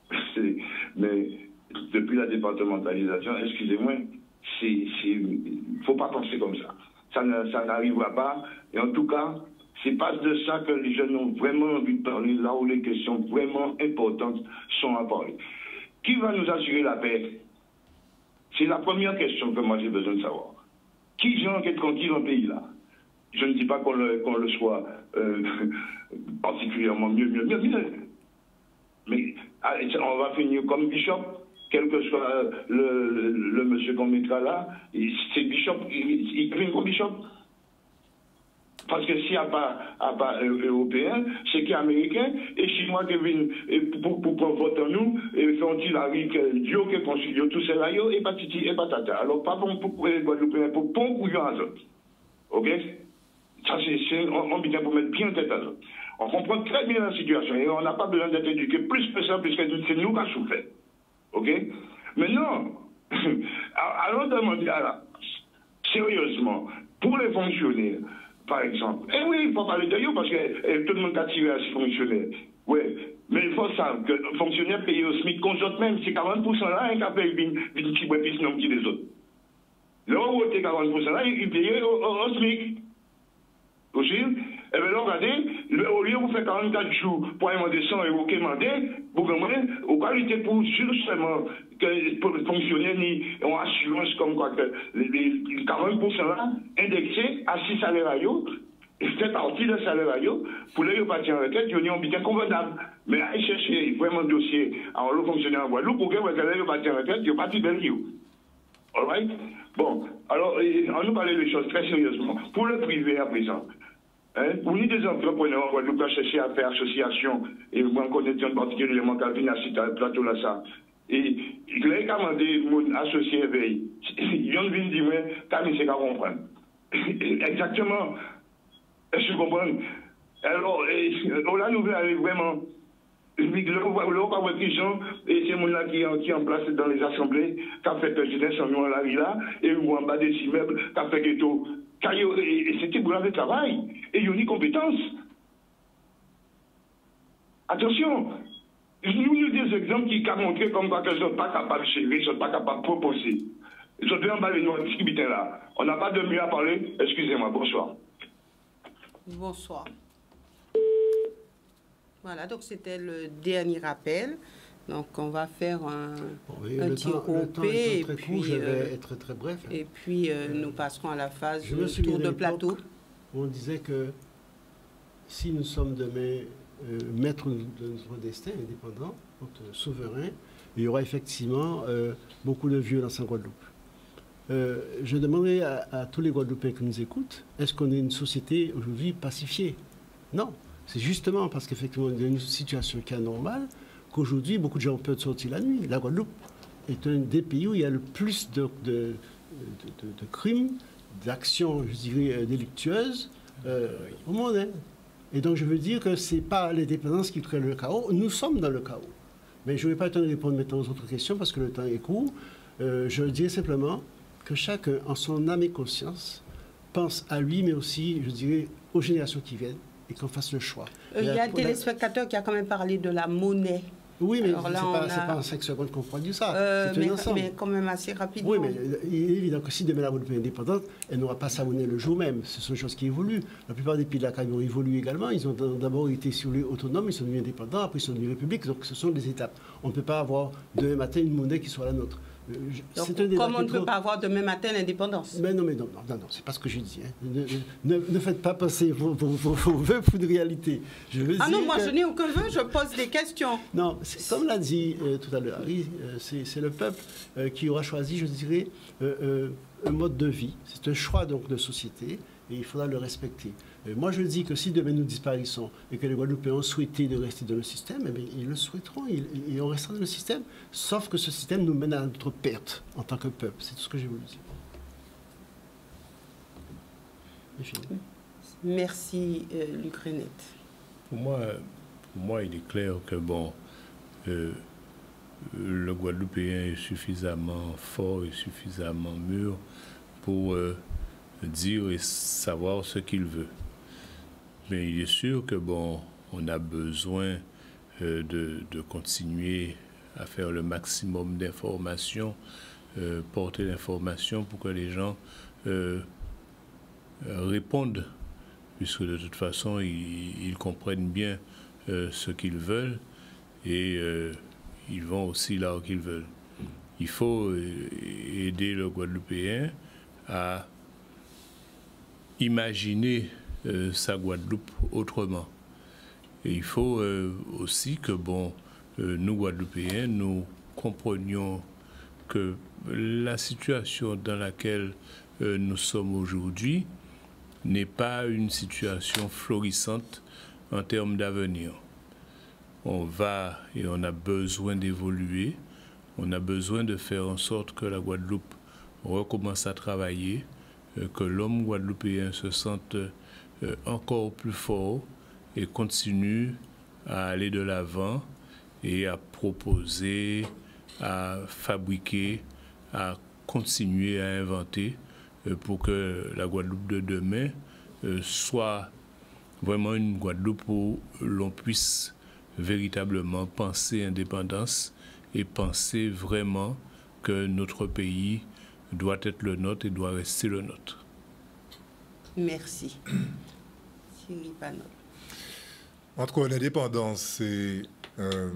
mais depuis la départementalisation, excusez-moi, il ne faut pas penser comme ça. Ça, ne, ça n'arrivera pas, et en tout cas, c'est pas de ça que les jeunes ont vraiment envie de parler, là où les questions vraiment importantes sont à parler. Qui va nous assurer la paix? C'est la première question que moi j'ai besoin de savoir. Qui j'ai enquête tranquille dans le pays là? Je ne dis pas qu'on le, qu'on le soit euh, particulièrement mieux, mieux, mieux, mieux. Mais allez, on va finir comme Bishop, quel que soit le, le, le monsieur qu'on mettra là, c'est Bishop, il, il finit comme Bishop. Parce que s'il n'y a pas, a pas européen, c'est qu'il y a américain et chinois qui viennent pour, pour prendre vote en nous, et font-ils la rique, Dieu qui construit, tout cela, et patiti, et patata. Alors, pas bon pour les Guadeloupéens, pour bon pour les autres. OK? Ça, c'est, on, on vient pour mettre bien en tête à ça. On comprend très bien la situation et on n'a pas besoin d'être éduqué plus que ça, puisque c'est nous qui avons souffert. OK? Mais non, allons demander à la, sérieusement, pour les fonctionnaires, par exemple, eh oui, il faut parler d'ailleurs parce que eh, tout le monde a tiré à ce fonctionnaire. Oui, mais il faut savoir que le fonctionnaire payé au SMIC, qu'on joue même, c'est quarante pour cent là, un qui paye une petite plus non qui les autres. Là où était quarante pour cent là, il payait au, au, au SMIC. Aussi, eh bien là, regardez, au lieu de faire quarante-quatre jours pour demander cent euros qui demandé, vous comprenez, au qualité pour justement que les fonctionnaires ont assurance comme quoi que les quarante pour cent là, indexés à six salaires à eux, fait partie de salaire à eux, pour les partir en retraite, ils ont bien convenable. Mais à chercher vraiment un dossier à le fonctionnaire en Guadeloupe, pour que les partir en retraite, ils ont parti de l'U. All right? Bon, alors, on nous parle des choses très sérieusement. Pour le privé à présent, hein, pour nous des entrepreneurs, on va nous chercher à faire association, et moi, on connaît particulièrement Calvin à cité le plateau là, ça. Et il a commandé mon associé éveil. Ils ont vu dire, mais Camille, c'est qu'à comprendre. Exactement. Est-ce que vous comprenez? Alors, là, nous voulons aller vraiment. Le haut par prison, et c'est mon là qui est en place dans les assemblées, qui a fait jeunesse en nous à la ville là, et ou en bas des immeubles, qui a fait ghetto. Et c'était pour le travail. Et il y a une compétence. Attention, nous avons des exemples qui ont montré comme quoi qu'ils ne sont pas capables de gérer, ils ne sont pas capables de proposer. Ils sont bien emballés dans ce là. On n'a pas de mieux à parler. Excusez-moi, bonsoir. Bonsoir. Voilà, donc c'était le dernier appel. Donc, on va faire un, bon, un le tir au P. Très court, je vais euh, être très bref. Hein. Et puis, euh, nous passerons à la phase je me tour de plateau. On disait que si nous sommes demain euh, maîtres de notre destin, indépendants, souverains, il y aura effectivement euh, beaucoup de violence en Guadeloupe. Euh, je demanderai à, à tous les Guadeloupéens qui nous écoutent, est-ce qu'on est une société aujourd'hui pacifiée? Non. C'est justement parce qu'effectivement, il y a une situation qui est anormale qu'aujourd'hui, beaucoup de gens peuvent sortir la nuit. La Guadeloupe est un des pays où il y a le plus de, de, de, de, de crimes, d'actions, je dirais, délictueuses euh, au monde. Hein. Et donc, je veux dire que ce n'est pas l'indépendance qui crée le chaos. Nous sommes dans le chaos. Mais je ne vais pas attendre de répondre maintenant aux autres questions parce que le temps est court. Euh, je dirais simplement que chacun, en son âme et conscience, pense à lui, mais aussi, je dirais, aux générations qui viennent et qu'on fasse le choix. Euh, il y a un téléspectateur qui a quand même parlé de la monnaie. Oui, mais ce n'est pas, a... pas en cinq secondes qu'on pourra dire ça. Euh, mais, mais quand même assez rapidement. Oui, mais il est évident que si demain la Guadeloupe est indépendante, elle n'aura pas sa monnaie le jour même. Ce sont des choses qui évoluent. La plupart des pays de la Caraïbe ont évolué également. Ils ont d'abord été sur les autonomes, ils sont devenus indépendants, après ils sont devenus républiques. Donc ce sont des étapes. On ne peut pas avoir demain matin une monnaie qui soit la nôtre. Donc, comme on ne peut trop... pas avoir demain matin l'indépendance. Mais non, mais non, non, non, non c'est pas ce que je dis. Hein. Ne, ne, ne faites pas passer vos, vos, vos, vos vœux pour une réalité. Je veux ah dire non, moi que... je n'ai aucun vœu, je pose des questions. Non, comme l'a dit euh, tout à l'heure Harry, euh, c'est le peuple euh, qui aura choisi, je dirais, euh, euh, un mode de vie. C'est un choix donc de société et il faudra le respecter. Euh, moi, je dis que si demain nous disparaissons et que les Guadeloupéens ont souhaité de rester dans le système, eh bien, ils le souhaiteront, ils, ils resteront dans le système, sauf que ce système nous mène à notre perte en tant que peuple. C'est tout ce que j'ai voulu dire. Merci, euh, Luc Renette. Pour moi, pour moi, il est clair que, bon, euh, le Guadeloupéen est suffisamment fort et suffisamment mûr pour euh, dire et savoir ce qu'il veut. Mais il est sûr que, bon, on a besoin euh, de, de continuer à faire le maximum d'informations, euh, porter l'information pour que les gens euh, répondent, puisque de toute façon, ils, ils comprennent bien euh, ce qu'ils veulent et euh, ils vont aussi là où qu'ils veulent. Il faut aider le Guadeloupéen à imaginer euh, sa Guadeloupe autrement. Et il faut euh, aussi que, bon, euh, nous, Guadeloupéens, nous comprenions que la situation dans laquelle euh, nous sommes aujourd'hui n'est pas une situation florissante en termes d'avenir. On va et on a besoin d'évoluer, on a besoin de faire en sorte que la Guadeloupe recommence à travailler, euh, que l'homme guadeloupéen se sente euh, encore plus fort et continue à aller de l'avant et à proposer, à fabriquer, à continuer à inventer euh, pour que la Guadeloupe de demain euh, soit vraiment une Guadeloupe où l'on puisse véritablement penser indépendance et penser vraiment que notre pays doit être le nôtre et doit rester le nôtre. Merci. Thierry Panot. Entre l'indépendance et, euh,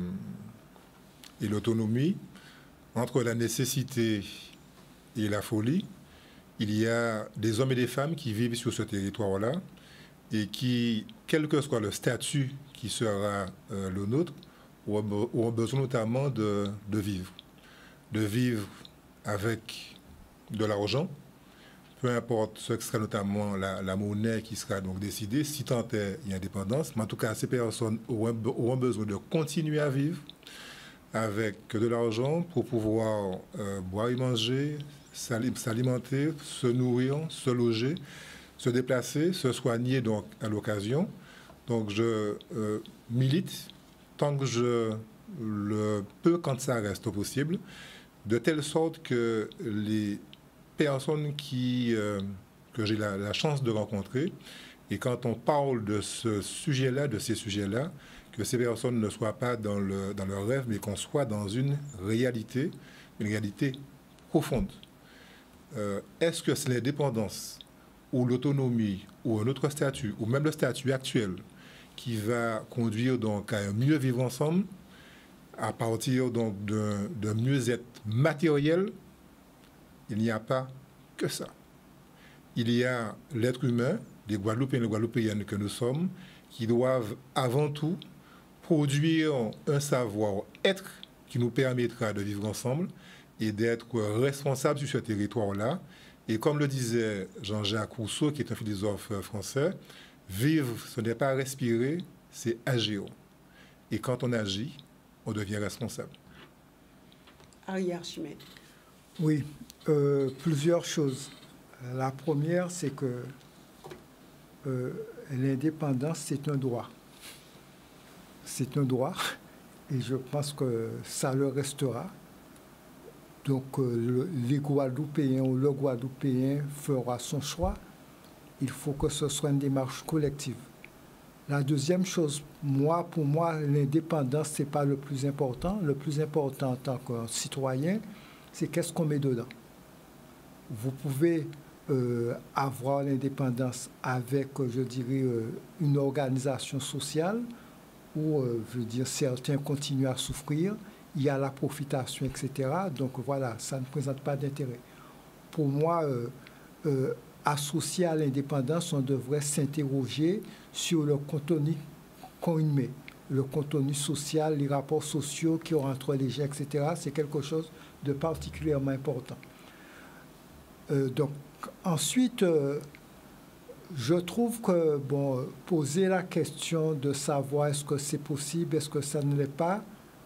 et l'autonomie, entre la nécessité et la folie, il y a des hommes et des femmes qui vivent sur ce territoire-là et qui, quel que soit le statut qui sera euh, le nôtre, auront besoin notamment de, de vivre. De vivre avec de l'argent, peu importe ce que sera notamment la, la monnaie qui sera donc décidée, si tant est il y a indépendance, mais en tout cas, ces personnes auront, auront besoin de continuer à vivre avec de l'argent pour pouvoir euh, boire et manger, s'alimenter, se nourrir, se loger, se déplacer, se soigner donc à l'occasion. Donc je euh, milite tant que je le peux quand ça reste possible, de telle sorte que les personnes qui, euh, que j'ai la, la chance de rencontrer, et quand on parle de ce sujet-là, de ces sujets-là, que ces personnes ne soient pas dans, le, dans leur rêve, mais qu'on soit dans une réalité, une réalité profonde. Euh, est-ce que c'est l'indépendance ou l'autonomie ou un autre statut, ou même le statut actuel, qui va conduire donc à un mieux vivre ensemble? à partir donc d'un mieux-être matériel, il n'y a pas que ça. Il y a l'être humain, les Guadeloupéens et les Guadeloupéennes que nous sommes, qui doivent avant tout produire un savoir-être qui nous permettra de vivre ensemble et d'être responsables sur ce territoire-là. Et comme le disait Jean-Jacques Rousseau, qui est un philosophe français, vivre, ce n'est pas respirer, c'est agir. Et quand on agit, on devient responsable. Henri Archimède. Oui, euh, plusieurs choses. La première, c'est que euh, l'indépendance, c'est un droit. C'est un droit, et je pense que ça le restera. Donc, euh, le, les Guadeloupéens ou le Guadeloupéen fera son choix. Il faut que ce soit une démarche collective. La deuxième chose, moi, pour moi, l'indépendance, ce n'est pas le plus important. Le plus important en tant que citoyen, c'est qu'est-ce qu'on met dedans. Vous pouvez euh, avoir l'indépendance avec, je dirais, euh, une organisation sociale où, euh, je veux dire, certains continuent à souffrir, il y a la profitation, et cetera. Donc voilà, ça ne présente pas d'intérêt. Pour moi, euh, euh, associé à l'indépendance, on devrait s'interroger sur le contenu qu'on y met, le contenu social, les rapports sociaux qui ont entre les gens, et cetera. C'est quelque chose de particulièrement important. Euh, donc, ensuite, euh, je trouve que, bon, poser la question de savoir est-ce que c'est possible, est-ce que ça ne l'est pas,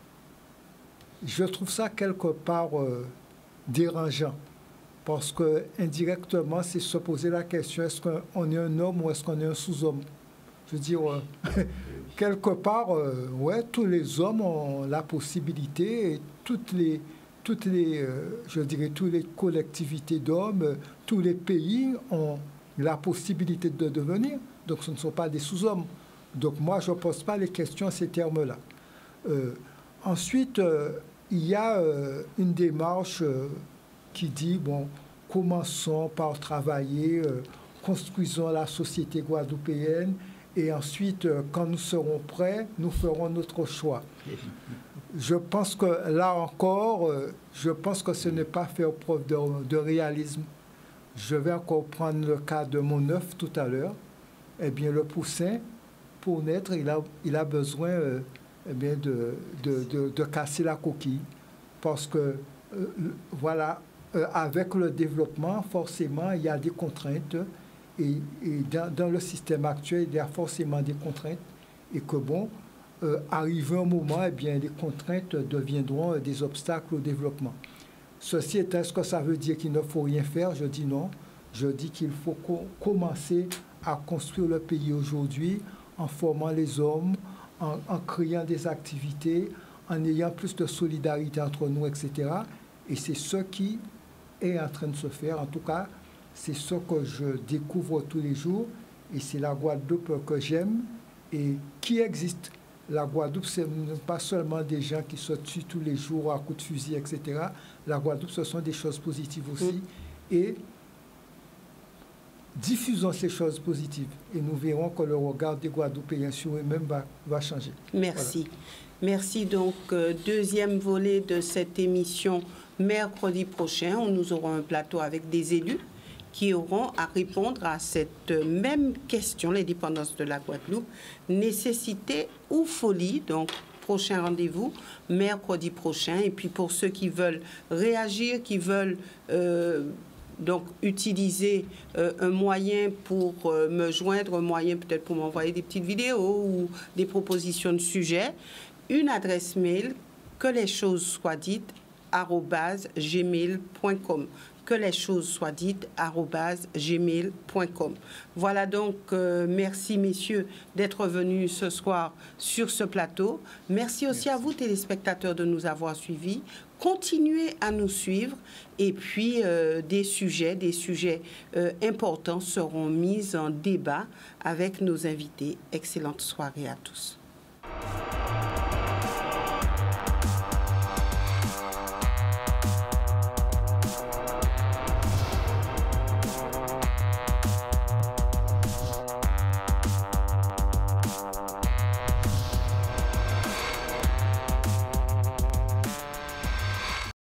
je trouve ça quelque part euh, dérangeant. Parce que indirectement, c'est se poser la question, est-ce qu'on est un homme ou est-ce qu'on est un sous-homme? Je veux dire, euh, quelque part, euh, ouais, tous les hommes ont la possibilité, et toutes les, toutes les, euh, je dirais, toutes les collectivités d'hommes, euh, tous les pays ont la possibilité de devenir. Donc, ce ne sont pas des sous-hommes. Donc, moi, je ne pose pas les questions à ces termes-là. Euh, ensuite, euh, il y a euh, une démarche euh, qui dit, bon, commençons par travailler, euh, construisons la société guadeloupéenne, et ensuite, euh, quand nous serons prêts, nous ferons notre choix. Je pense que là encore, euh, je pense que ce n'est pas faire preuve de, de réalisme. Je vais encore prendre le cas de mon œuf tout à l'heure. Eh bien, le poussin, pour naître, il a, il a besoin euh, eh bien, de, de, de, de casser la coquille. Parce que, euh, voilà, euh, avec le développement, forcément, il y a des contraintes. Et, et dans, dans le système actuel, il y a forcément des contraintes. Et que, bon, euh, arrivé un moment, eh bien, les contraintes deviendront des obstacles au développement. Ceci étant, est-ce que ça veut dire qu'il ne faut rien faire? Je dis non. Je dis qu'il faut co commencer à construire le pays aujourd'hui en formant les hommes, en, en créant des activités, en ayant plus de solidarité entre nous, et cetera. Et c'est ce qui est en train de se faire. En tout cas, c'est ce que je découvre tous les jours. Et c'est la Guadeloupe que j'aime et qui existe. La Guadeloupe, ce n'est pas seulement des gens qui se tuent tous les jours à coups de fusil, et cetera. La Guadeloupe, ce sont des choses positives aussi. Mmh. Et diffusons ces choses positives. Et nous verrons que le regard des Guadeloupéens sur eux-mêmes va, va changer. Merci. Voilà. Merci. Donc, euh, deuxième volet de cette émission, mercredi prochain, où nous aurons un plateau avec des élus qui auront à répondre à cette même question, l'indépendance de la Guadeloupe, nécessité ou folie. Donc, prochain rendez-vous, mercredi prochain. Et puis, pour ceux qui veulent réagir, qui veulent euh, donc utiliser euh, un moyen pour euh, me joindre, un moyen peut-être pour m'envoyer des petites vidéos ou des propositions de sujets, une adresse mail, que les choses soient dites, arobase gmail point com. Que les choses soient dites, arobase gmail point com. Voilà donc, euh, merci messieurs d'être venus ce soir sur ce plateau. Merci aussi merci. à vous téléspectateurs de nous avoir suivis. Continuez à nous suivre et puis euh, des sujets, des sujets euh, importants seront mis en débat avec nos invités. Excellente soirée à tous.